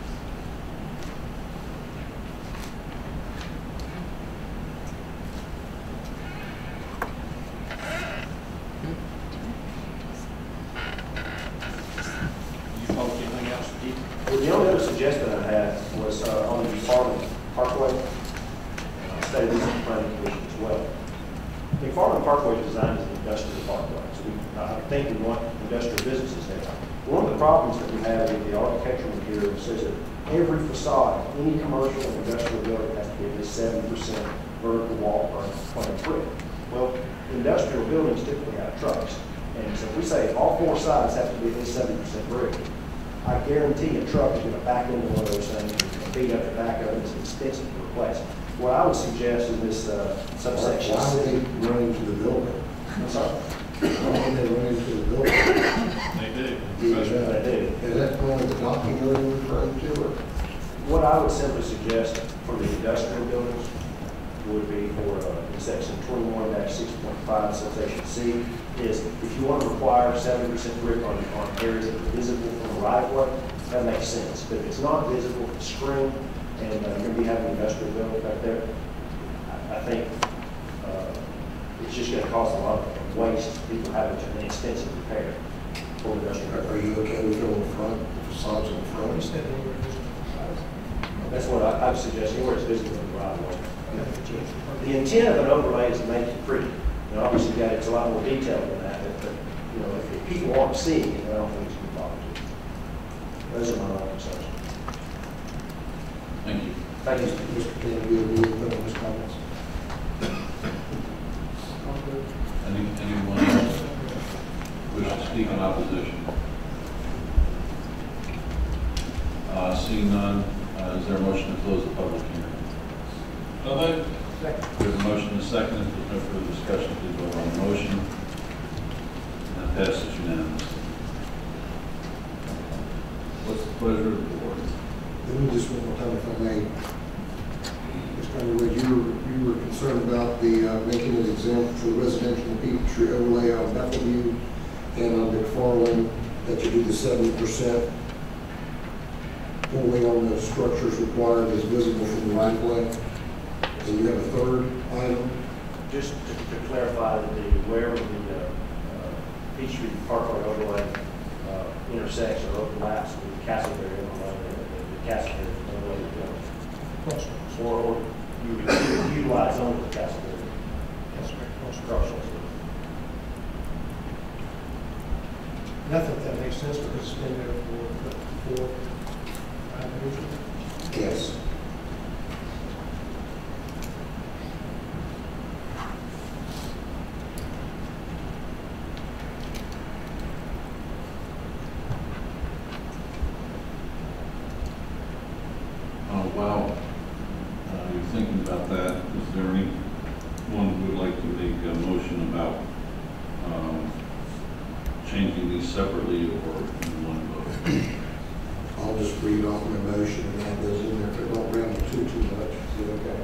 Well, the only other suggestion I had was on the McFarland Parkway. I stated this in the planning commission as well. McFarland Parkway is designed as an industrial parkway, so I think we want industrial businesses there. One of the problems that we have with the architectural material says that every facade, any commercial and industrial building has to be at least 7% vertical wall plane brick. Well, industrial buildings typically have trucks, and so if we say all 4 sides have to be at least 7% brick, I guarantee a truck is going to back into one of those things and beat up the back of it. It's expensive to replace. What I would suggest in this subsection. Why would they run into the building? I'm sorry. Why would they run into the building? They do. They do. Is that one of the docking area you're referring to? Or? What I would simply suggest for the industrial buildings would be for in section 21-6.5 subsection C is if you want to require 70% brick on areas that are visible from the right of way, that makes sense. But if it's not visible from the screen and you're going to be having an industrial building back there, I think it's just going to cause a lot of waste. People having to an expensive repair for industrial. Are you okay with going in front, the facades in front? That's what I would suggest, anywhere it's visible in the right of way. The intent of an overlay is to make it pretty. Now, obviously, it's a lot more detailed than that, but you know, if people aren't seeing it, I don't think it's going to bother you. Those are my only concerns. Thank you. Thank you. Mr. King, do you agree with those comments? Anyone else wish to speak in opposition? Seeing none, is there a motion to close the public hearing? So moved. We have a motion and a second. If there's no further discussion, please vote on the motion. That passes unanimously. What's the pleasure of the board? Let me just one more time, if I may. Mr. Underwood, you were concerned about the making it exempt for the residential Peachtree overlay on Bethelview and on McFarland, that you do the 70% only on the structures required as visible from the right of way. And you have a third item. Just to clarify, wherever the Peachtree Parkway overlay intersects or overlaps with the Castleberry overlay, the Castleberry overlay, or you would utilize only the Castleberry. Crossroads. And I think that makes sense because it's been there for 5 years. Yes. While you're thinking about that, is there anyone who would like to make a motion about changing these separately or in one vote? I'll just read off my motion and add those in there. If it don't round to too much, is it okay?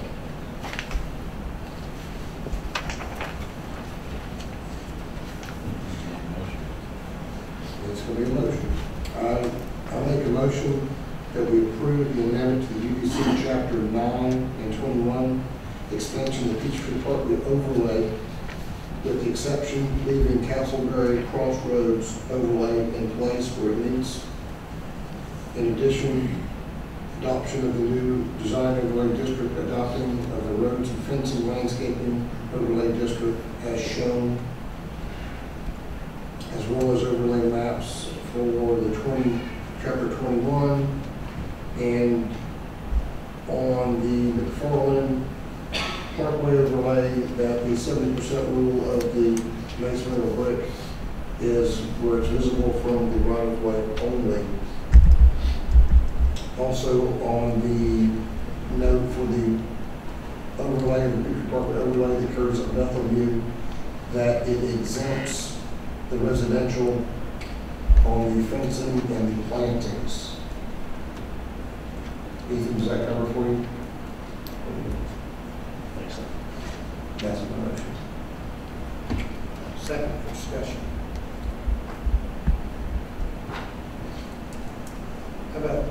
It's going to be a motion. I'll make a motion that we approve the amendment to the UDC Chapter 9 and 21 expansion of Peachtree Parkway overlay, with the exception leaving Castleberry Crossroads overlay in place where it needs. In addition, adoption of the new design overlay district, adopting of the roads and fencing landscaping overlay district as shown, as well as overlay maps for the Chapter 21, and on the McFarland Parkway overlay, that the 70% rule of the masonry or brick is where it's visible from the right of way only. Also on the note for the overlay, the Peachtree Parkway overlay that occurs at Bethelview, that it exempts the residential on the fencing and the plantings. Ethan, does that cover for you? Excellent. That's my motion. Second for discussion. How about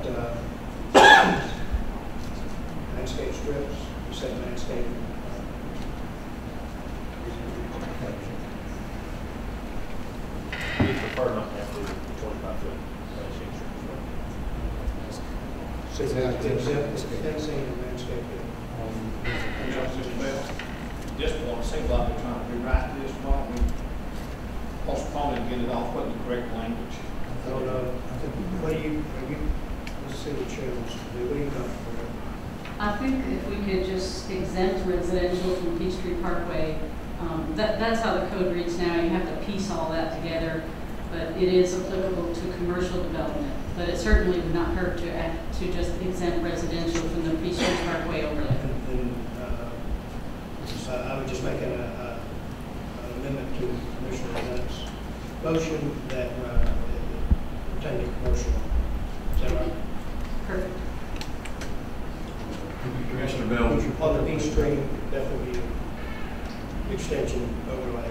landscape strips? You said landscape. We prefer not to have to do 25-foot So it's fencing and landscaping. Mr. Bell, at this point, it seems like they're trying to rewrite this, why we postpone it and get it off with the correct language. I don't know. Let's see what shows. What do you got? I think if we could just exempt residential from Peachtree Parkway, that's how the code reads now. You have to piece all that together, but it is applicable to commercial development. But it certainly would not hurt to just exempt residential from the Peachtree Parkway overlay. I would just make an amendment to Commissioner Lennox's motion that pertain to commercial. Is that right? Perfect. Commissioner Bell. On the Peachtree, that would be extension overlay.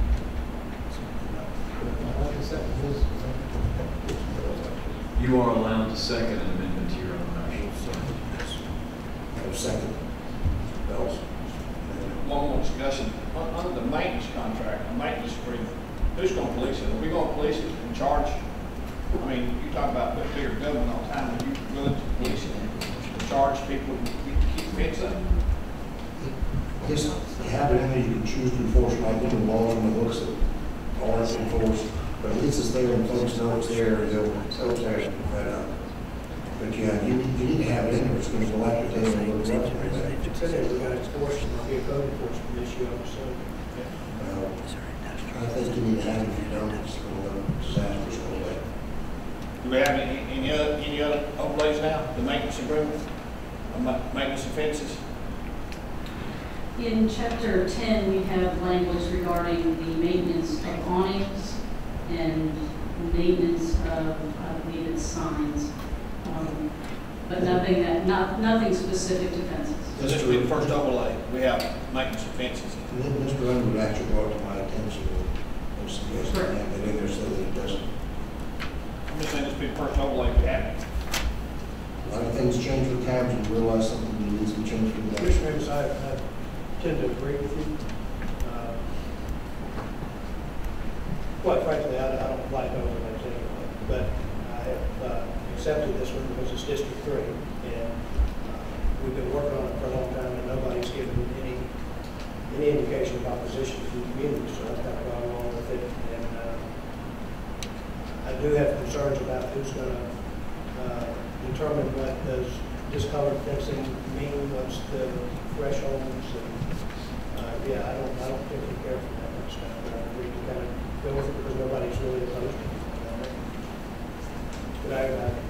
You are allowed to second an amendment to your own motion. Second. Bells. One more discussion, under the maintenance contract, the maintenance agreement, who's going to police it? Are we going to police it and charge? I mean, you talk about the bigger government all the time, are you willing to police it and charge people to keep fence up? Just have it in there, you can choose to enforce, like, the laws on the books that all that's enforced, but at least it's there and folks know it's there, they'll tear it right up. But yeah, you need to have it in there, it's going to go after them and look up. It's in there, we got to enforce it, it'll be a code enforcement issue, so. I think you need to have it if you don't, it's going to look disastrous all the way. Do we have any other overlays now, the maintenance agreement, maintenance of fences? In chapter 10, we have language regarding the maintenance of awnings and maintenance of, I believe it's signs. But nothing specific to fences. This will be the first overlay. We have maintenance of fences. And then Mr. Underwood actually brought it to my attention and suggested that they in there so that it doesn't. I'm just saying this will be the first overlay we have. A lot of things change with times and you realize something needs to be changed with that. Commissioners, I tend to agree with you. Quite frankly, I don't like overlays anyway, but I have accepted this one because it's District 3, and we've been working on it for a long time, and nobody's given any indication of opposition from the community, so I've kind of gone along with it. And I do have concerns about who's going to determine what does discolored fencing mean, what's the thresholds, and yeah, I don't particularly care for that much stuff, but I agree to kind of go with it because nobody's really opposed to it. But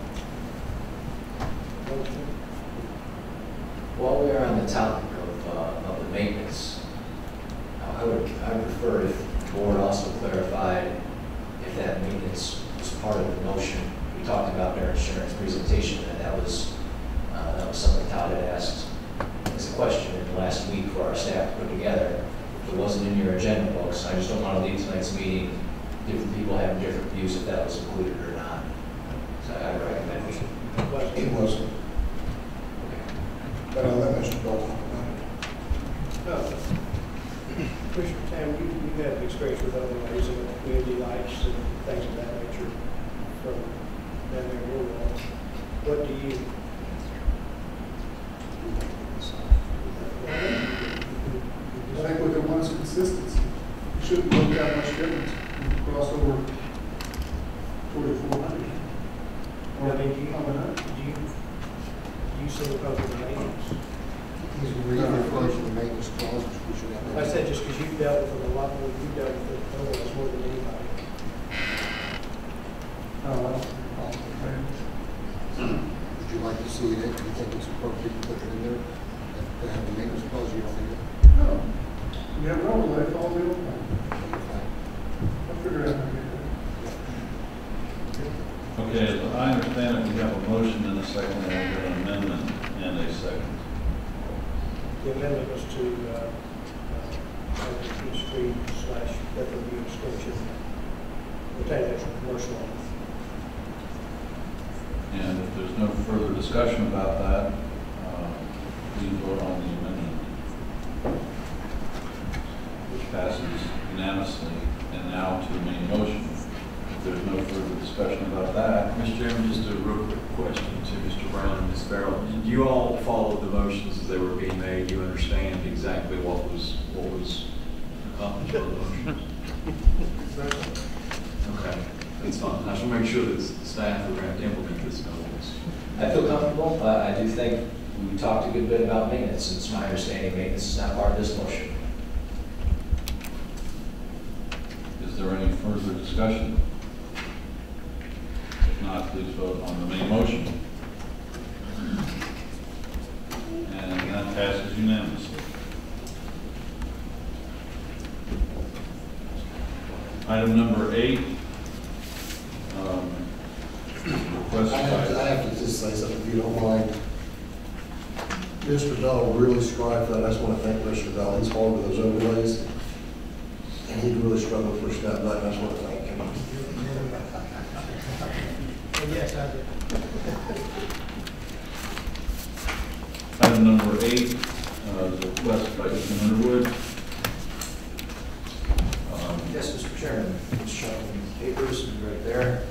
While we are on the topic of the maintenance, I would prefer if the board also clarified if that maintenance was part of the motion. We talked about their insurance presentation, and that was something Todd had asked as a question in the last week for our staff to put together. It wasn't in your agenda books. I just don't want to leave tonight's meeting different people having different views if that was included or not. So I recommend it. It wasn't. But I'll let Mr. Dalton talk about it. Commissioner Tam, you have experience with overlays and community lights and things of that nature from down there in your world. What do you? I think what they want is consistency. It shouldn't look that much difference when you cross over 4,400. I mean, do you see the problem with maintenance? He's referring to the maintenance clause, which we should have. I said just because you've dealt with it a lot more, you've dealt with it overlays more than anybody. Would you like to see it? Do you think it's appropriate to put it in there? To have the maintenance clause, you don't think it? No. You have an overlay, follow the overlay. I'll figure out how to get that. Okay, as I understand it, we have a motion and a second, and we have an amendment and a second. The amendment was to Peach Street / Bethlehem extension, retain that from commercial. And if there's no further discussion about that, please vote on the amendment, which passes unanimously. And now to the main motion. If there's no further discussion about that. Mr. Chairman, just a real quick question to Mr. Brown and Ms. Farrell. Did you all follow the motions as they were being made? Do you understand exactly what was accomplished with the motions? Okay, that's fine. I just want to make sure that the staff are going to implement this. I feel comfortable. I do think we talked a good bit about maintenance. It's my understanding maintenance is not part of this motion. Is there any further discussion? If not, please vote on the main motion. And that passes unanimously. Item number 8. Request I have to just say something, if you don't mind. Mr. Dahl really strived for that. I just want to thank Mr. Dahl. He's hard with those overlays. And he really struggled to push that button. I just want to thank him. Yes, I did. Item number 8, the request by Mr. Underwood. Yes, Mr. Chairman, it's shown in the papers right there.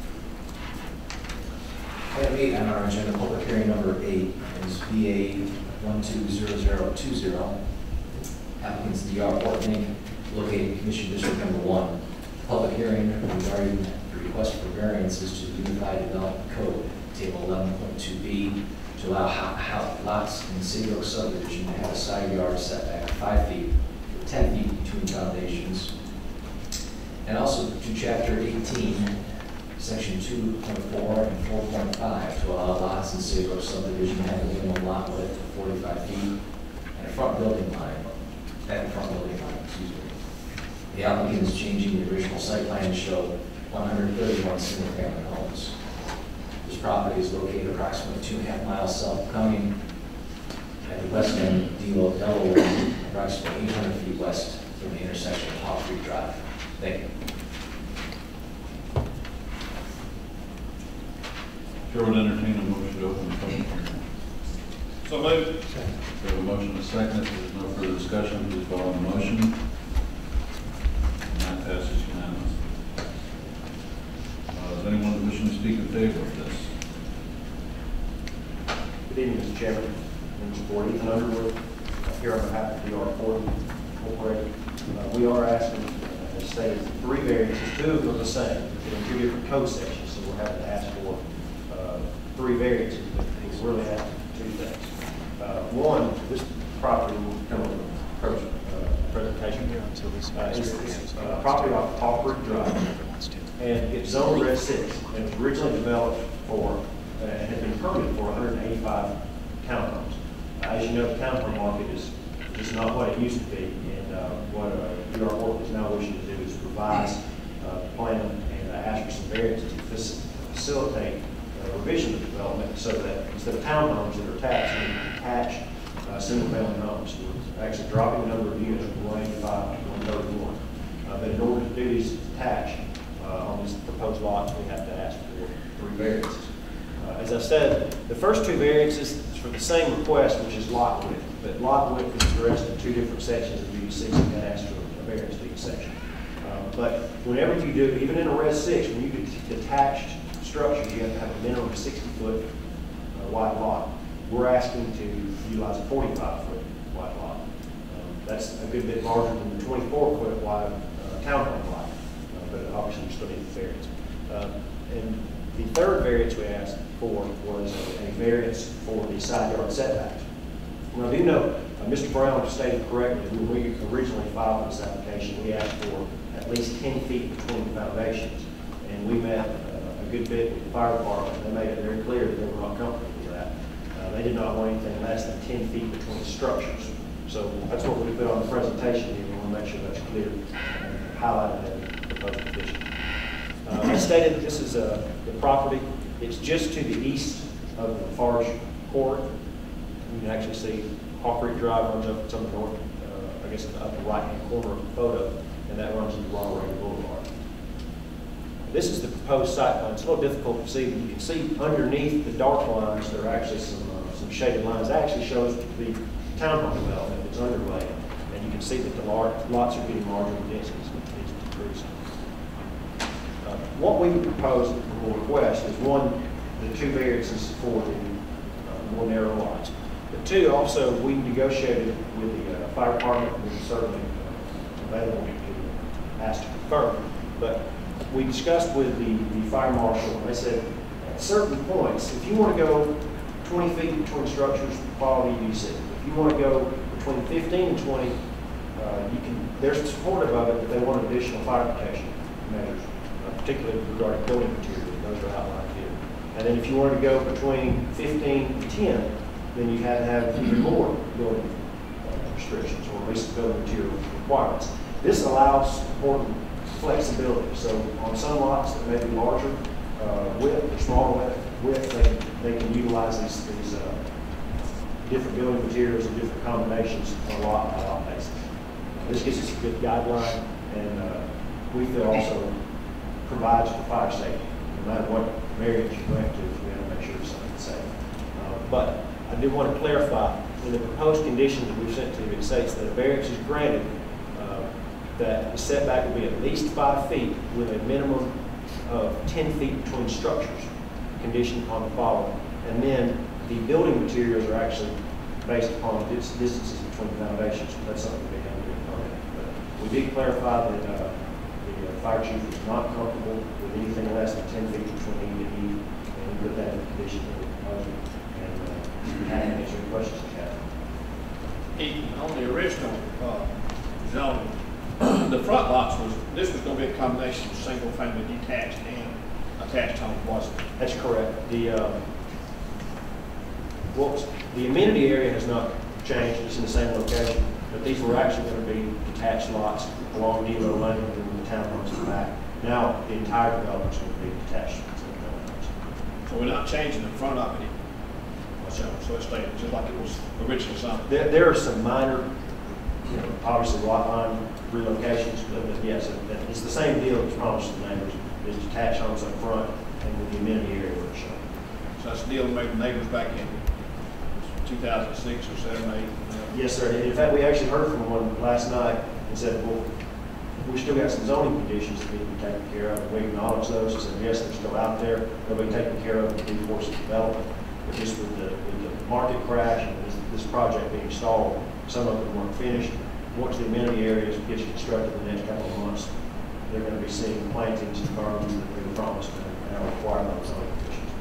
Item 8 on our agenda, public hearing number 8, is BA 120020. Applicants DR Horton Inc., located in Commission District Number 1. Public hearing regarding the request for variances to the Unified Development Code, Table 11.2B, to allow lots in City Oak subdivision to have a side yard setback of 5 feet, 10 feet between foundations. And also to Chapter 18, Section 2.4 and 4.5, to allow lots in City Oak subdivision to have a minimum lot width of 45 feet and a front building line, excuse me. The applicant is changing the original site plan to show 131 single-family homes. This property is located approximately 2.5 miles south of Cumming at the west end of Delaware, approximately 800 feet west from the intersection of Hawk Creek Drive. Thank you. Chair would entertain a motion to open the public hearing. So moved. We have a motion and a second. If there's no further discussion, please vote on the motion. And that passes unanimously. Is anyone wishing to speak in favor of this? Good evening, Mr. Chairman, members of the board. Ethan Underwood, here on behalf of DR Horton Incorporated. We are asking, as stated, 3 variances. 2 of them are the same. They're in 2 different code sections, so we'll have to ask for 3 variances, but we really have 2 things. One, this property will come on the presentation here. It's property off Hawk Creek Drive, and it's zoned Red 6, and it was originally developed for, had been permitted for 185 townhomes. As you know, the townhome market is just not what it used to be, and what DR Horton is now wishing to do is revise the plan and ask for some variances to facilitate revision of development so that instead of townhomes that are attached, we can attach single-family homes. We're actually dropping the number of units from 185 to 131. But in order to do these attached on this proposed lot, we have to ask for 3 variances. As I said, the first 2 variances is for the same request, which is lot width. But lot width is addressed in 2 different sections of UDC, so you can ask for a variance to each section. But whenever you do, even in a Res 6, when you do detached structures, you have to have a minimum of 60-foot wide lot. We're asking to utilize a 45-foot wide lot. That's a good bit larger than the 24-foot wide townhome lot, but obviously you still need the variance. And the third variance we asked for was a variance for the side yard setbacks. Now, do know, Mr. Brown stated correctly, when we originally filed this application, we asked for at least 10 feet between the foundations, and we met a good bit with the fire department. They made it very clear that they were not comfortable with that. They did not want anything less than 10 feet between structures. So that's what we put on the presentation here. We want to make sure that's clear and highlighted in the proposed petition. As stated, this is the property. It's just to the east of the Forge Court. You can actually see Hawk Creek Drive runs up to the north, I guess in the upper right-hand corner of the photo, and that runs into Ronald Reagan Boulevard. This is the proposed site plan. It's a little difficult to see, but you can see underneath the dark lines, there are actually some shaded lines. That actually shows the townhome development that's underway, and you can see that the lots are getting larger and densities is decreasing. What we propose or request is one, the 2 variances for the more narrow lots. But 2, also, we negotiated with the fire department, and we're certainly available to ask to confirm. But we discussed with the fire marshal, and they said at certain points, if you want to go 20 feet between structures, follow the UDC. If you want to go between 15 and 20, you can. They're supportive of it, but they want additional fire protection measures, particularly regarding building materials. Those are outlined here. And then if you wanted to go between 15 and 10, then you had to have even more building restrictions, or at least building material requirements. This allows important flexibility. So on some lots that may be larger width or smaller width, they can utilize these different building materials and different combinations on a lot basis. This gives us a good guideline, and we feel also provides for fire safety. No matter what variance you grant to, we have to make sure it's something safe. But I do want to clarify, in the proposed conditions that we've sent to you, it states that a variance is granted that the setback will be at least 5 feet with a minimum of 10 feet between structures, conditioned upon the following. And then the building materials are actually based upon distances between the foundations. That's something we can do in permit. But we did clarify that the fire chief was not comfortable with anything less than 10 feet between E and E, and we put that in the condition that we're proposing. And we haven't answered any questions you have. On the original zoning, the front lots this was going to be a combination of single-family detached and attached homes, wasn't it? That's correct. The amenity area has not changed. It's in the same location, but these were actually going to be detached lots along Nero Lane and then the townhomes in the back. Now the entire development is going to be detached. So we're not changing the front of it. So it's staying just like it was originally signed. There are some minor, obviously lot line relocations, but yes, it's the same deal that's promised to the neighbors. There's detached homes up front and with the amenity area where it's shown. So that's the deal we made with neighbors back in 2006 or 7, 8. Yes, sir. In fact, we actually heard from one last night and said, well, we still got some zoning conditions that need to be taken care of. We acknowledge those. I said, yes, they're still out there. They'll be taken care of in due course of development. But just with the market crash and this project being stalled, some of them weren't finished. Once the amenity areas get constructed in the next couple of months, they're going to be seeing plantings and berms that we promised and are required by the zoning conditions.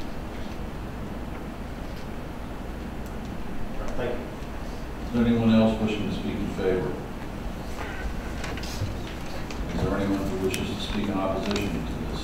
All right, thank you. Is there anyone else wishing to speak in favor? Is there anyone who wishes to speak in opposition to this?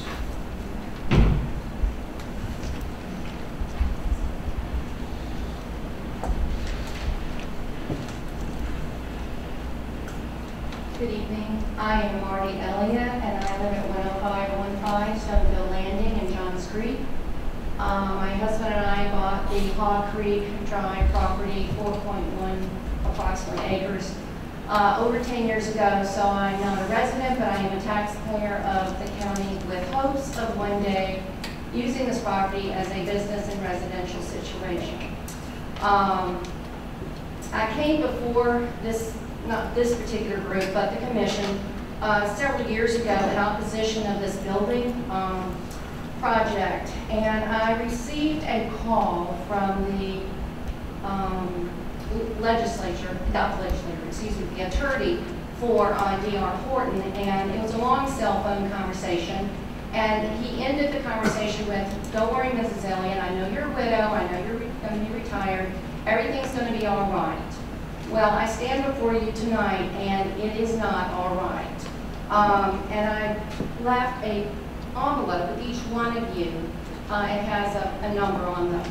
Good evening. I am Marty Elliott, and I live at 10515 Stoneville Landing in Johns Creek. My husband and I bought the Haw Creek Drive property, 4.1 approximately acres, over 10 years ago. So I'm not a resident, but I am a taxpayer of the county with hopes of one day using this property as a business and residential situation. I came before this, not this particular group, but the commission, several years ago in opposition of this building project, and I received a call from the the attorney for D.R. Horton, and it was a long cell phone conversation, and he ended the conversation with, don't worry, Mrs. Elliott, I know you're a widow, I know you're going to be retired, everything's going to be all right. Well, I stand before you tonight, and it is not all right. And I left an envelope with each one of you. It has a number on the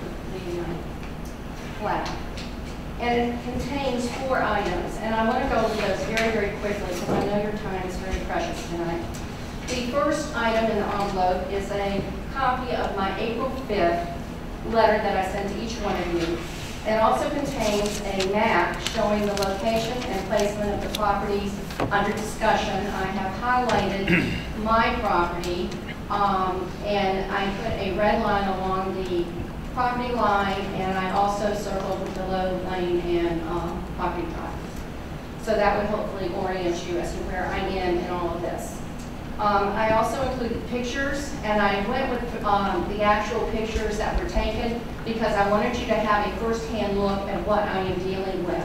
flag. And it contains 4 items. And I want to go over those very, very quickly because I know your time is very precious tonight. The first item in the envelope is a copy of my April 5th letter that I sent to each one of you. It also contains a map showing the location and placement of the properties under discussion. I have highlighted my property, and I put a red line along the property line, and I also circled below lane and property drive. So that would hopefully orient you as to where I am in all of this. I also included pictures, and I went with the actual pictures that were taken because I wanted you to have a first-hand look at what I am dealing with.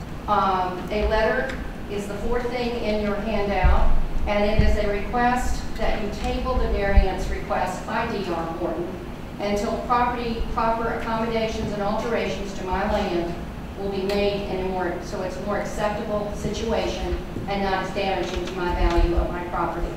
A letter is the 4th thing in your handout, and it is a request that you table the variance request by D.R. Horton until proper accommodations and alterations to my land will be made in so it's a more acceptable situation and not as damaging to my value of my property.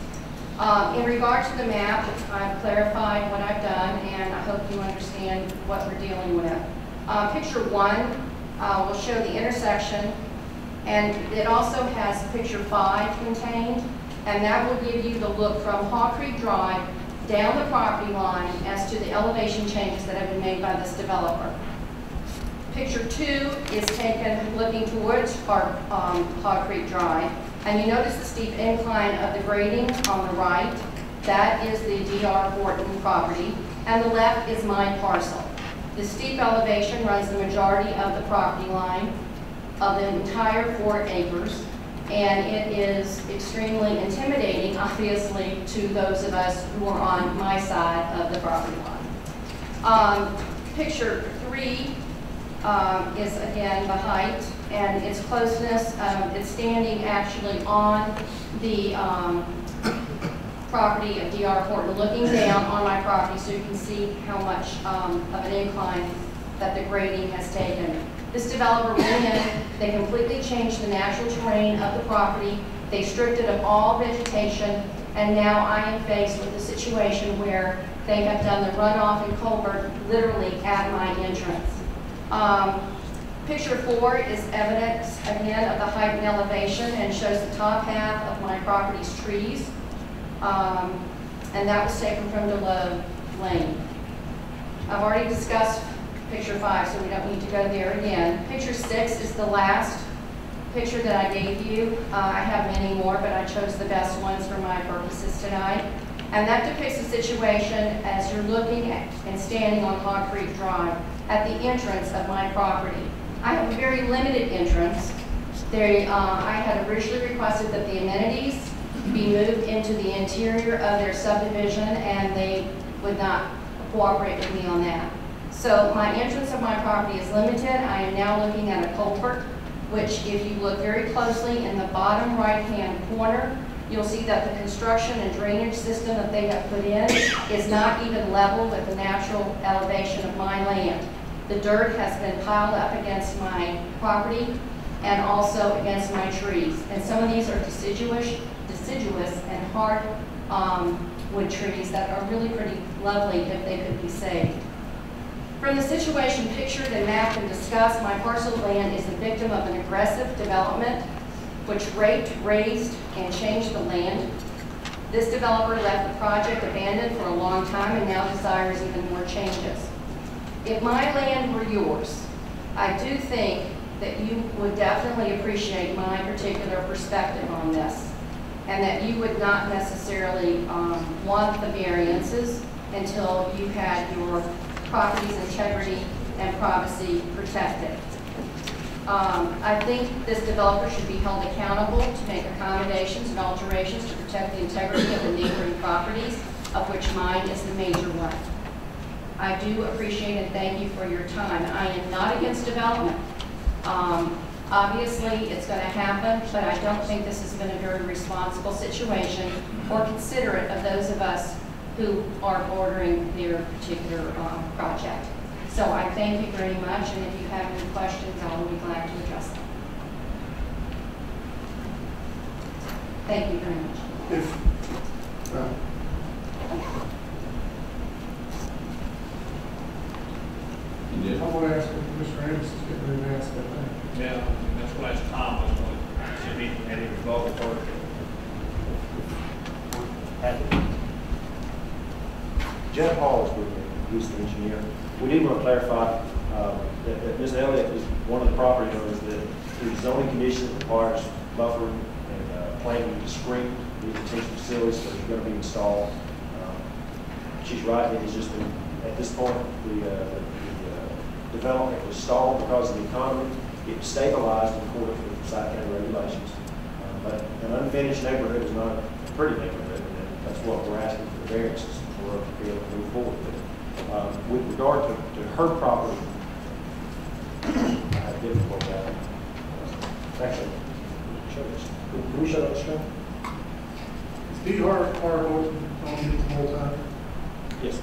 In regard to the map, I've clarified what I've done, and I hope you understand what we're dealing with. Picture 1 will show the intersection, and it also has picture 5 contained, and that will give you the look from Haw Creek Drive down the property line as to the elevation changes that have been made by this developer. Picture 2 is taken looking towards our Haw Creek Drive, and you notice the steep incline of the grading on the right. That is the D.R. Horton property, and the left is my parcel. The steep elevation runs the majority of the property line of the entire 4 acres, and it is extremely intimidating, obviously, to those of us who are on my side of the property line. Picture 3 is again the height and its closeness. It's standing actually on the property of D.R. Horton, looking down on my property so you can see how much of an incline that the grading has taken. This developer went in, they completely changed the natural terrain of the property, they stripped it of all vegetation, and now I am faced with a situation where they have done the runoff and culvert literally at my entrance. Picture 4 is evidence again of the height and elevation and shows the top half of my property's trees. And that was taken from DeLoe Lane. I've already discussed picture 5, so we don't need to go there again. Picture 6 is the last picture that I gave you. I have many more, but I chose the best ones for my purposes tonight. And that depicts a situation as you're looking at and standing on Hog Creek Drive at the entrance of my property. I have a very limited entrance. I had originally requested that the amenities be moved into the interior of their subdivision, and they would not cooperate with me on that. So my entrance of my property is limited. I am now looking at a culvert, which if you look very closely in the bottom right-hand corner, you'll see that the construction and drainage system that they have put in is not even level with the natural elevation of my land. The dirt has been piled up against my property and also against my trees. And some of these are deciduous and hard wood trees that are really pretty lovely if they could be saved. From the situation pictured and mapped and discussed, my parcel of land is the victim of an aggressive development which raped, razed, and changed the land. This developer left the project abandoned for a long time and now desires even more changes. If my land were yours, I do think that you would definitely appreciate my particular perspective on this, and that you would not necessarily want the variances until you had your property's integrity and privacy protected. I think this developer should be held accountable to make accommodations and alterations to protect the integrity of the neighboring properties, of which mine is the major one. I do appreciate and thank you for your time. I am not against development. Obviously, it's going to happen, but I don't think this has been a very responsible situation or considerate of those of us who are bordering their particular project. So I thank you very much, and if you have any questions, I will be glad to address them. Thank you very much. I want to ask Commissioner Anderson's getting ready to ask that thing. Yeah, that's what that's Tom was going to be, and he was voting for it. Jeff Hall is with me, he's the engineer. We did want to clarify that Ms. Elliott is one of the property owners that through zoning conditions requires buffering and planting to screen these detention facilities that are going to be installed. She's right, it has just been, at this point, the development was stalled because of the economy. It was stabilized in accordance with Forsyth County regulations. But an unfinished neighborhood is not a pretty neighborhood, and that's what we're asking for the variances for us to be able to move forward with. With regard to her property, I have difficulty with that. Actually, can we show that screen? Is D.R. Horton on it the whole time? Yes.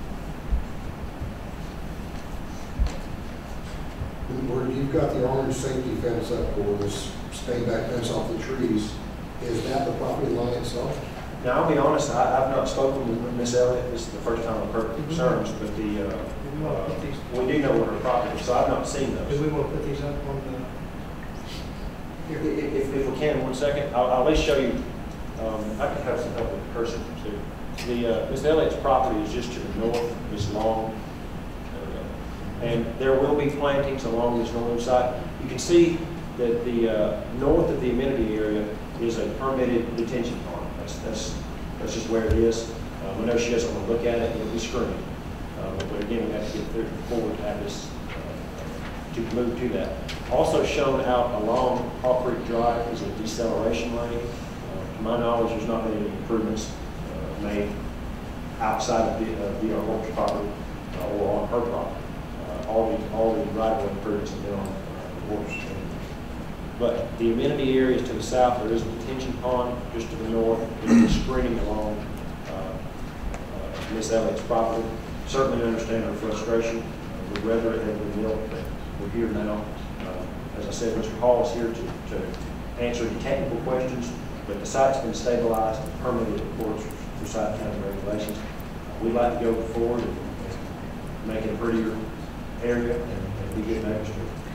Where you've got the orange safety fence up, or this stay-back fence off the trees, is that the property line itself? Now, I'll be honest, I've not spoken with Ms. Elliott. This is the first time I've heard the concerns, but we do know what her property is, so I've not seen those. Do we want to put these up on the... If we can, 1 second, I'll at least show you. I can have some help with the cursor too. Ms. Elliott's property is just to the north, this long. There we go. And there will be plantings along this northern side. You can see that the north of the amenity area is a permitted detention pond. That's just where it is. I know she doesn't want to look at it; it'll be screened. But again, we have to get forward to have this to move to that. Also shown out along Hawk Creek Drive is a deceleration lane. To my knowledge, there's not been any improvements made outside of D.R. Horton's property or on her property. all the right-of-way improvements have been on Water Street. But the amenity areas to the south, there is a detention pond just to the north. There's a screening along Miss Elliot's property. Certainly understand her frustration. We'd rather it had been built, but we're here now. As I said, Mr. Hall is here to answer any technical questions, but the site's been stabilized and permitted according to Forsyth County regulations. We'd like to go forward and make it a prettier area and be good neighbors.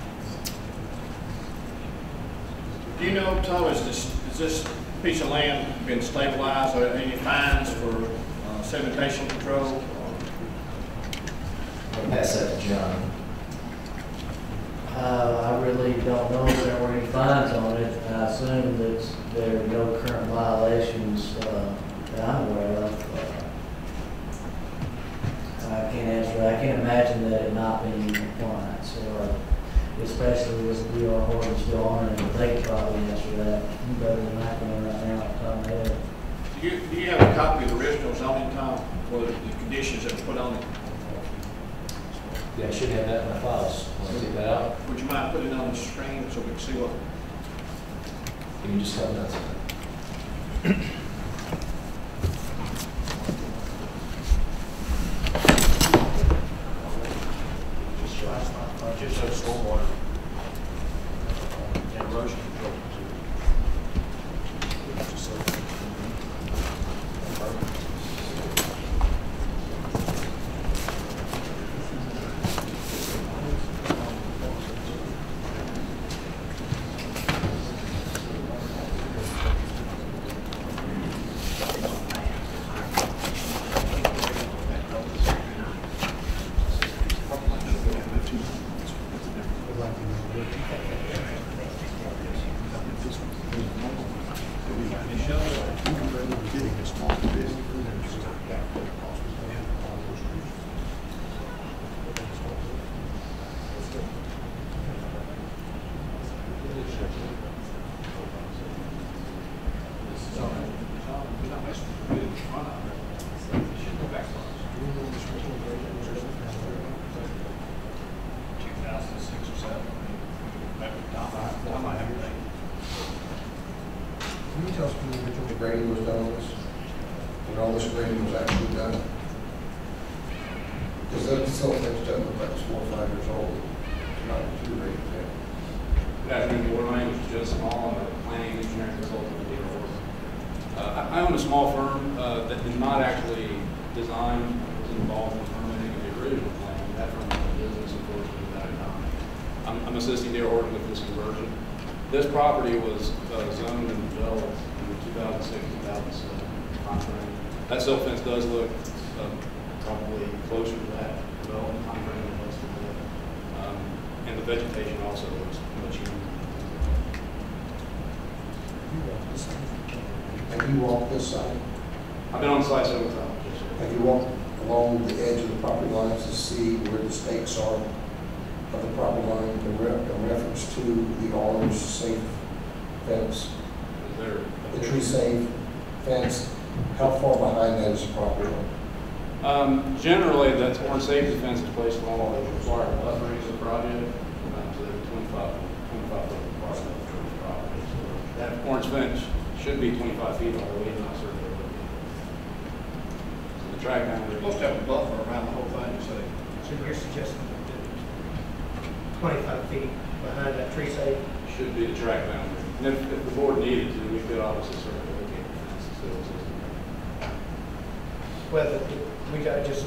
Do you know, Todd, is this piece of land been stabilized? Are there any fines for sedimentation control? I'll pass that to John. I really don't know if there were any fines on it. I assume that there are no current violations that I'm aware of. I can't answer that. I can't imagine that it not being in compliance, or especially with the ordinance still on it. They could probably answer that better than I can right now off the top of my head. Do you have a copy of the original zoning, Tom, for the conditions that were put on it? Yeah, I should have that in my files. Want to take that out? Would you mind putting it on the screen so we can see what? Can you just tell me that's Just a stormwater and erosion control. Can you tell us when the original grading was done on this? When all this grading was actually done? Because that facility doesn't look like it's 4 or 5 years old. It's not too great yet. Good afternoon, board. My name is Joe Small. I'm a planning and engineering consultant with the Air Force. I own a small firm that did not actually design, was involved in permitting of the original plan. That firm was in business, unfortunately, without economy. I'm assisting the Oregon with this conversion. This property was zoned and developed in the 2006-2007 timeframe. That silt fence does look probably closer to that development timeframe than most of it. And the vegetation also looks much younger. Have you walked this site? I've been on the site several times. Yes, sir. Have you walked along the edge of the property lines to see where the stakes are of the property line in reference to the orange safe fence? Is there The tree safe fence, how far behind that is the property line? Generally, that orange safety fence is placed along all the required buffering of the project. So they're 25 foot apart of the property. So that orange fence should be 25 feet all the way, not certainly. So the track boundary. You're supposed to have a buffer around the whole thing, you say. So you're suggesting that 25 feet behind that tree safe? Should be the track boundary. And if the board needed to, we could obviously circumvent the fence and still system. Whether we got just,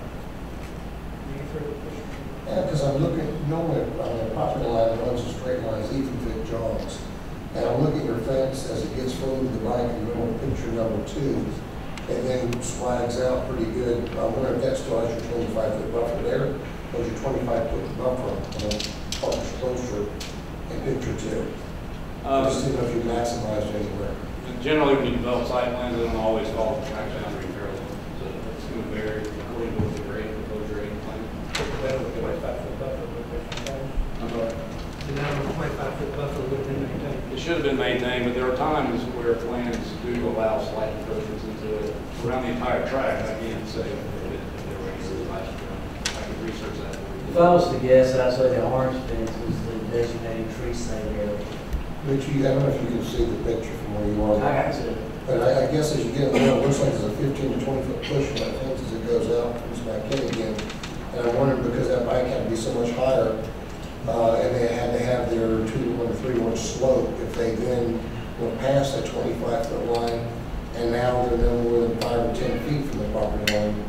Yeah, because I'm looking, normally on the property line runs in straight lines, even if it jogs. And I'm looking at your fence as it gets further to the right, and you're on picture number 2, and then slides out pretty good. I wonder if that still has your 25-foot buffer there, or your 25-foot buffer on the closer in picture 2. Just to know if you maximized anywhere. Generally, when you develop site plans, they don't always follow the track boundary fairly. So it's going to vary according to what the grade, proposed grading plan. I'm sorry. The number of 25-foot buffer would have been maintained. It should have been maintained, but there are times where plans do allow slight encroachments into it. Around the entire track, I can't say if there were any real lights. I could research that for you. If I was to guess, I'd say the orange fence is the designated tree save area. But I don't know if you can see the picture from where you are. I got to. But I guess as you get more, it looks like there's a 15 to 20 foot push from that fence as it goes out, comes back in again. And I wondered, because that bank had to be so much higher, and they had to have their 2 to 1 to 3 1 slope, if they then went past that 25 foot line, and now they're no more than 5 or 10 feet from the property line.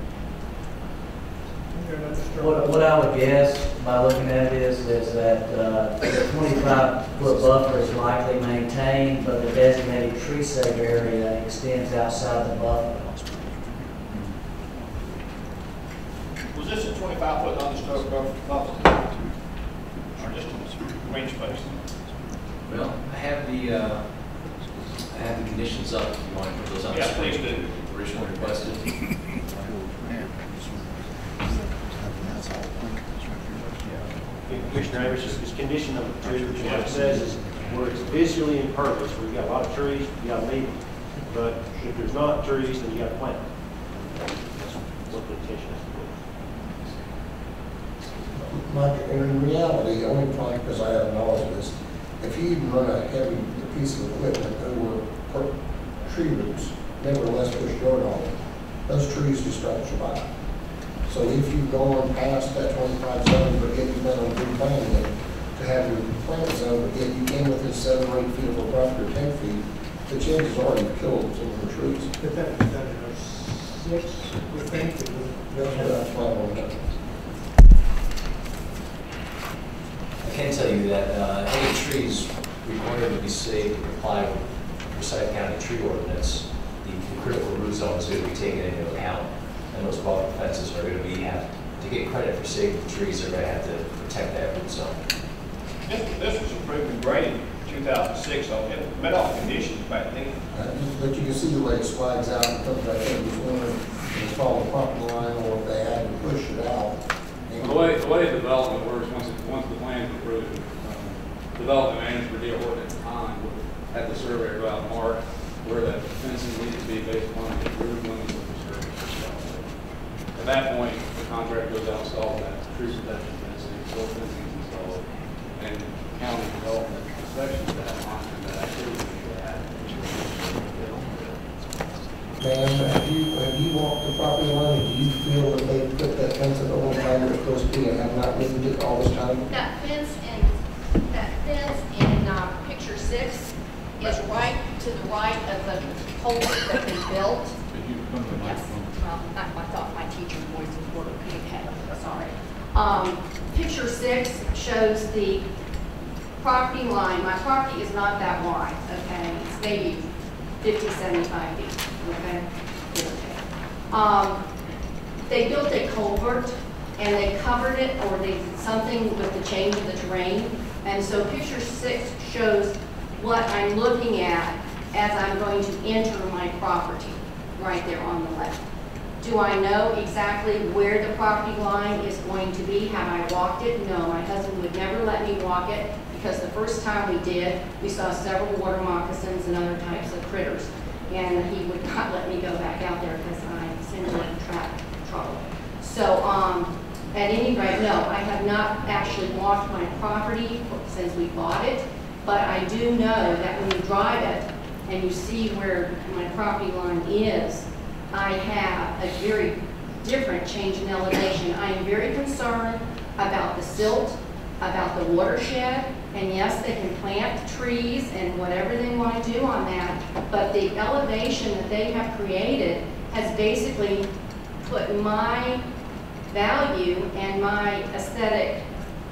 What I would guess by looking at it is that the 25-foot buffer is likely maintained, but the designated tree save area extends outside the buffer. Was this a 25-foot undisturbed buffer? Or just a green space? Well, I have the conditions up if you want to put those on the Yeah, screen. please do. Originally requested. Commissioner Evers, it's condition number 2, which what it says is where it's visually impervious, where you've got a lot of trees, you got to leave them. But if there's not trees, then you got to plant them. That's what the intention is. Mike, in reality, only probably because I have knowledge of this, if you even run a heavy piece of equipment over tree roots, nevertheless push dirt on them, those trees just don't survive. So if you've gone past that 25 zone, but yet you've been on replanting it, to have your plant zone, but yet you came within 7 or 8 feet of a property or 10 feet, the chances are you've killed some of the trees. But that 6, we think, That's what that's why I want to know. I can tell you that any trees required to be saved to comply with Forsyth County tree ordinance, the critical root zone is going to be taken into account. And those buffer fences are going to have to get credit for saving the trees. They're going to have to protect that root zone. This was approved and graded in 2006, so it met all the conditions back then. But you can see the way it slides out and comes back in between and it's following the property line, or if they had to push it out. The way development works, once the plan is approved, development manager deal work at the time would have the surveyor go out and mark where that fencing needs to be based upon the approved limits of the survey. At that point, the contractor goes out and installs that tree protection fencing, soil fencing is installed, and county development inspections that monitor that activity for that. Ma'am, have you walked the property line, and do you feel that they put that fence at the whole time it's supposed to be and have not moved it all this time? That fence in picture 6 is right to the right of the poles that they built. Yes. Well, I thought my teacher's voice was more pink head. Sorry. Picture 6 shows the property line. My property is not that wide, okay? It's maybe 50, 75 feet, okay? They built a culvert and they covered it, or they did something with the change of the terrain. And so picture 6 shows what I'm looking at as I'm going to enter my property, right there on the left. Do I know exactly where the property line is going to be? Have I walked it? No, my husband would never let me walk it, because the first time we did, we saw several water moccasins and other types of critters. And he would not let me go back out there because I seem to attract trouble. So at any rate, no, I have not actually walked my property since we bought it, but I do know that when you drive it and you see where my property line is, I have a very different change in elevation. I am very concerned about the silt, about the watershed, and yes, they can plant trees and whatever they want to do on that, but the elevation that they have created has basically put my value and my aesthetic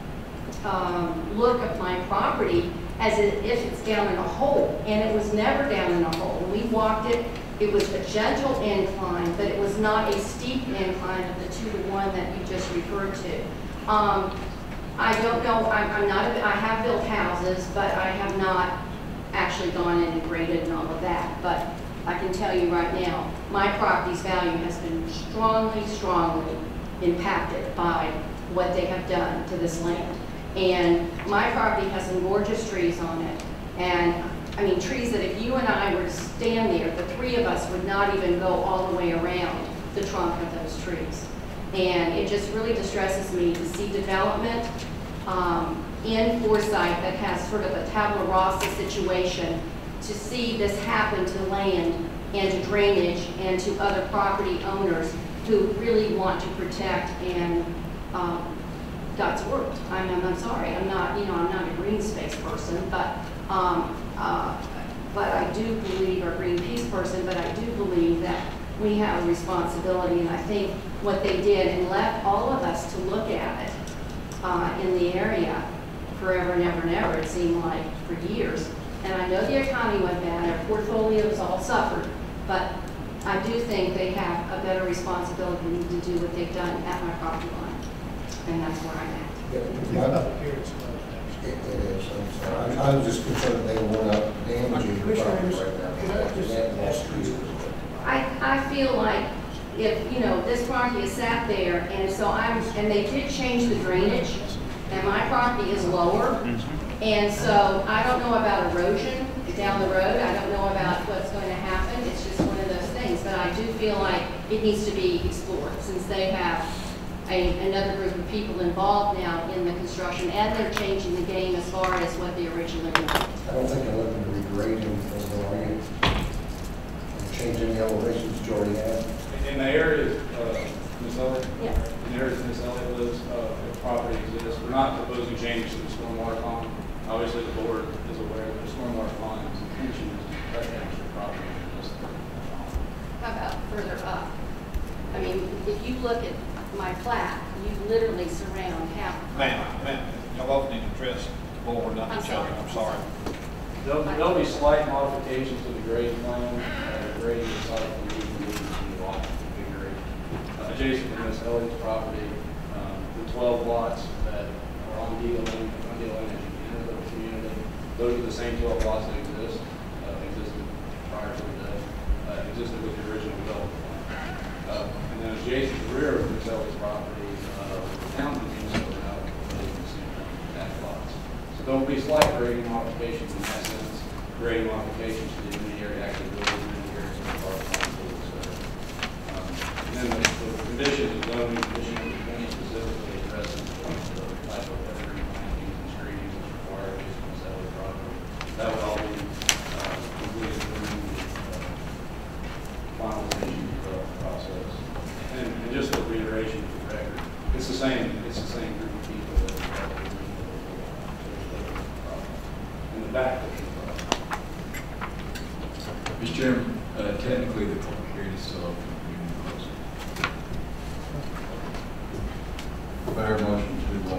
look of my property as if it's down in a hole, and it was never down in a hole. When we walked it, it was a gentle incline, but it was not a steep incline of the 2 to 1 that you just referred to. I don't know, I have built houses, but I have not actually gone in and graded and all of that. But I can tell you right now, my property's value has been strongly, strongly impacted by what they have done to this land. And my property has some gorgeous trees on it. And I mean, trees that if you and I were to stand there, the 3 of us would not even go all the way around the trunk of those trees. And it just really distresses me to see development in Forsyth that has sort of a tabula rasa situation, to see this happen to land and to drainage and to other property owners who really want to protect and God's work. I'm sorry, I'm not a green space person, but I do believe, or Greenpeace person, but I do believe that we have a responsibility, and I think what they did and left all of us to look at it in the area forever and ever and ever, it seemed like, for years. And I know the economy went bad, our portfolios all suffered, but I do think they have a better responsibility to do what they've done at my property line. And that's where I'm at. It is, I'm sorry. I was just concerned they were not damaging the property right now. Can I just ask you? I feel like if, this property is sat there, and so and they did change the drainage, and my property is lower, and so I don't know about erosion down the road. I don't know about what's going to happen. It's just one of those things, but I do feel like it needs to be explored, since they have another group of people involved now in the construction, and they're changing the game as far as what they originally wanted. I don't think they're looking to regrade anything, though, are you? Change any elevations you already have? In the areas, Ms. Elliott? Yes. In the areas Ms. Elliott lives, if property exists, we're not proposing changes to the stormwater pond. Obviously, the board is aware that the stormwater pond's intention is to protect the property. How about further up? I mean, if you look at my plat, you literally surround half. Ma'am, y'all both need to address the board, not each other. I'm sorry. There'll be slight modifications to the grading plan. Grading the site will be lot configuration. Adjacent to Ms. Elliott's property, the 12 lots that are on Deal Lane, as you enter the community, those are the same 12 lots that existed prior to the existed with the original development plan. And then adjacent to the rear of Ms. Elliott's property, the town continues to go out and tax lots. So there will be slight grading modifications in that sense. Grading modifications to the immediate actually building in the area of our schools. And then the conditions, the zoning conditions, specifically addressing the type of evergreen plantings and screening that's required based on the property. That would all be completed during the finalization of the process. And just a reiteration for the record, it's the same group of people that are in the back of the Mr. Chairman, technically the public hearing is still open. Better motion to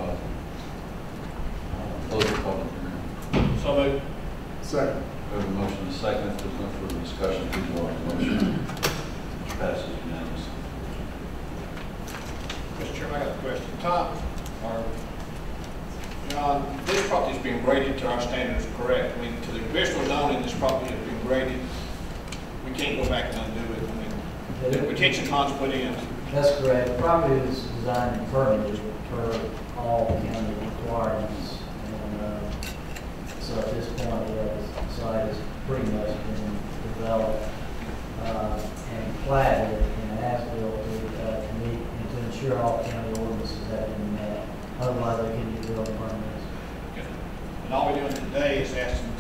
close the public hearing. So moved. Second. We have a motion and a second. If there's no further discussion, please vote on the motion. Which passes unanimously. Mr. Chairman, I got a question. Tom, or John, this property is being graded to our standards, correct? I mean, to the original zoning, this property has been graded. We can't go back and undo it. I mean, the retention ponds put in. That's correct. The property was designed and permitted per all county requirements. And so at this point, the site has pretty much been developed and platted and as-built to meet and to ensure all county ordinances have been met. Otherwise, they can get building permits. Okay. And all we're doing today is asking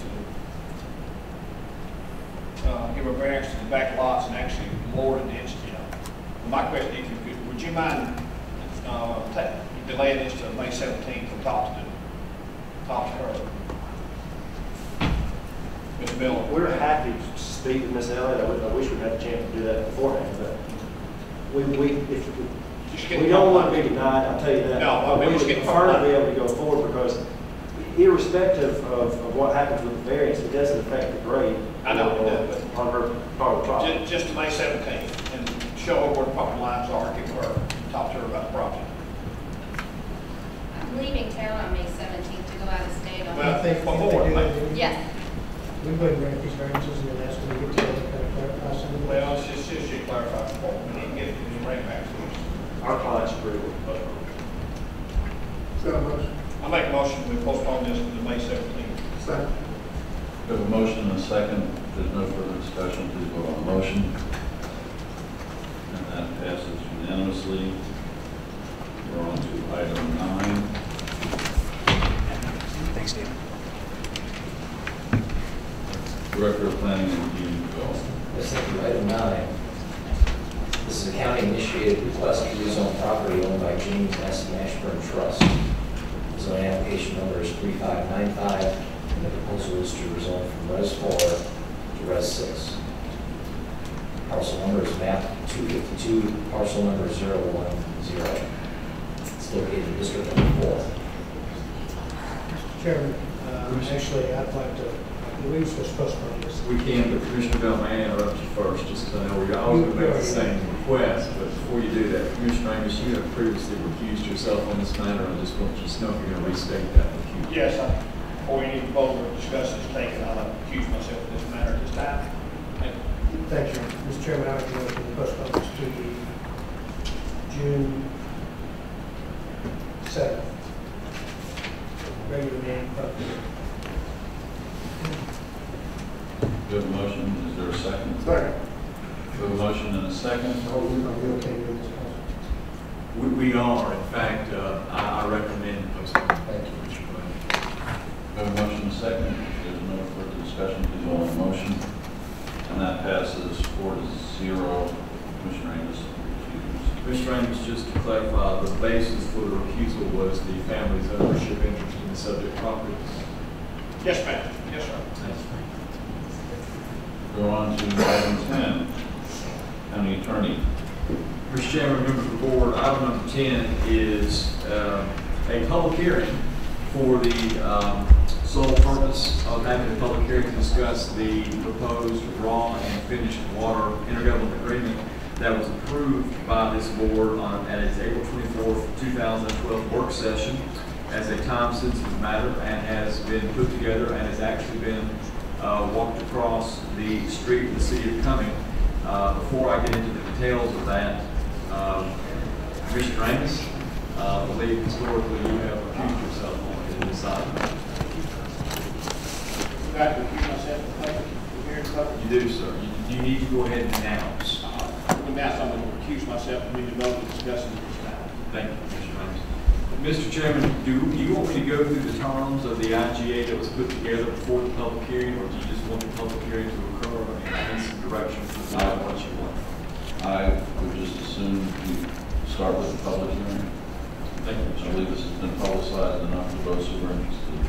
to give a variance to the back lots and actually lower the density. My question, if you could, would you mind delaying this to May 17th from top to curb? Mr. Miller. We're happy to speak with Ms. Elliott. I wish we had a chance to do that beforehand, but we don't want to be denied, I'll tell you that. No, we would prefer to be able to go forward, because irrespective of what happens with the variance, it doesn't affect the grade. I know it does, but on her part of the property. Just to May 17th and show her where the property lines are, give her, talk to her about the property. I'm leaving town on May 17th to go out of state on. Well, I think Yes. we go ahead and grant these variances, and then that's when we get to kind of clarify some of the. Well, it's just she clarifies the point. We need to get it and bring it back to us. Our clients agree with both. Is that a motion? I make a motion we postpone this to May 17th. Second. We have a motion and a second. If there's no further discussion, please vote on the motion. And that passes unanimously. We're on to item 9. Thanks, Steve. Director of Planning and Review, Bill. Yes, thank you. Item 9. This is a county-initiated request to rezone property owned by James S. Ashburn Trust. The zoning application number is 3595, and the proposal is to rezone from Res 4 to Res 6. Parcel number is map 252, parcel number 010. It's located in District number 4. Mr. Chairman, actually, I'd like to, I believe we're supposed to run this. We can, but Commissioner Bell, may I interrupt you first, just because I know we're always going to make the same request, but before you do that, Commissioner Amos, you have previously recused yourself on this matter. I just want you to know if you're going to restate that recusal. Yes, before any vote or discussion is taken, I'll accuse myself of this matter at this time. Thank you. Thank you, Mr. Chairman. I would like to postpone this to the June 7th regular meeting. We have a motion. Is there a second? Second. We have a motion and a second. Are we okay with this? We are. In fact, I recommend postponement. Thank you. We have a motion and a second. If there's no further discussion, please vote on the motion. And that passes 4-0. Commissioner Amos refused. Commissioner Amos, just to clarify, the basis for the recusal was the family's ownership interest in the subject property. Yes, ma'am. Yes, sir. Thanks. Go on to item 10. County Attorney. Mr. Chairman, members of the board, item number 10 is a public hearing for the sole purpose of having a public hearing to discuss the proposed raw and finished water intergovernmental agreement that was approved by this board at its April 24th, 2012 work session as a time-sensitive matter and has been put together and has actually been walked across the street in the city of Cumming. Before I get into the details of that, Commissioner Amos, I believe historically you have recused yourself on this item. I have to recuse myself in public, here in public. You do, sir. You need to go ahead and announce. I'm going to recuse myself from any vote or discussion at this time. Thank you, Mr. Amos. Mr. Chairman, do you want me to go through the terms of the IGA that was put together before the public hearing, or do you just want the public hearing to occur in some direction for what you want? I would just assume we start with the public hearing. Thank you. I believe this has been publicized enough for those who are interested.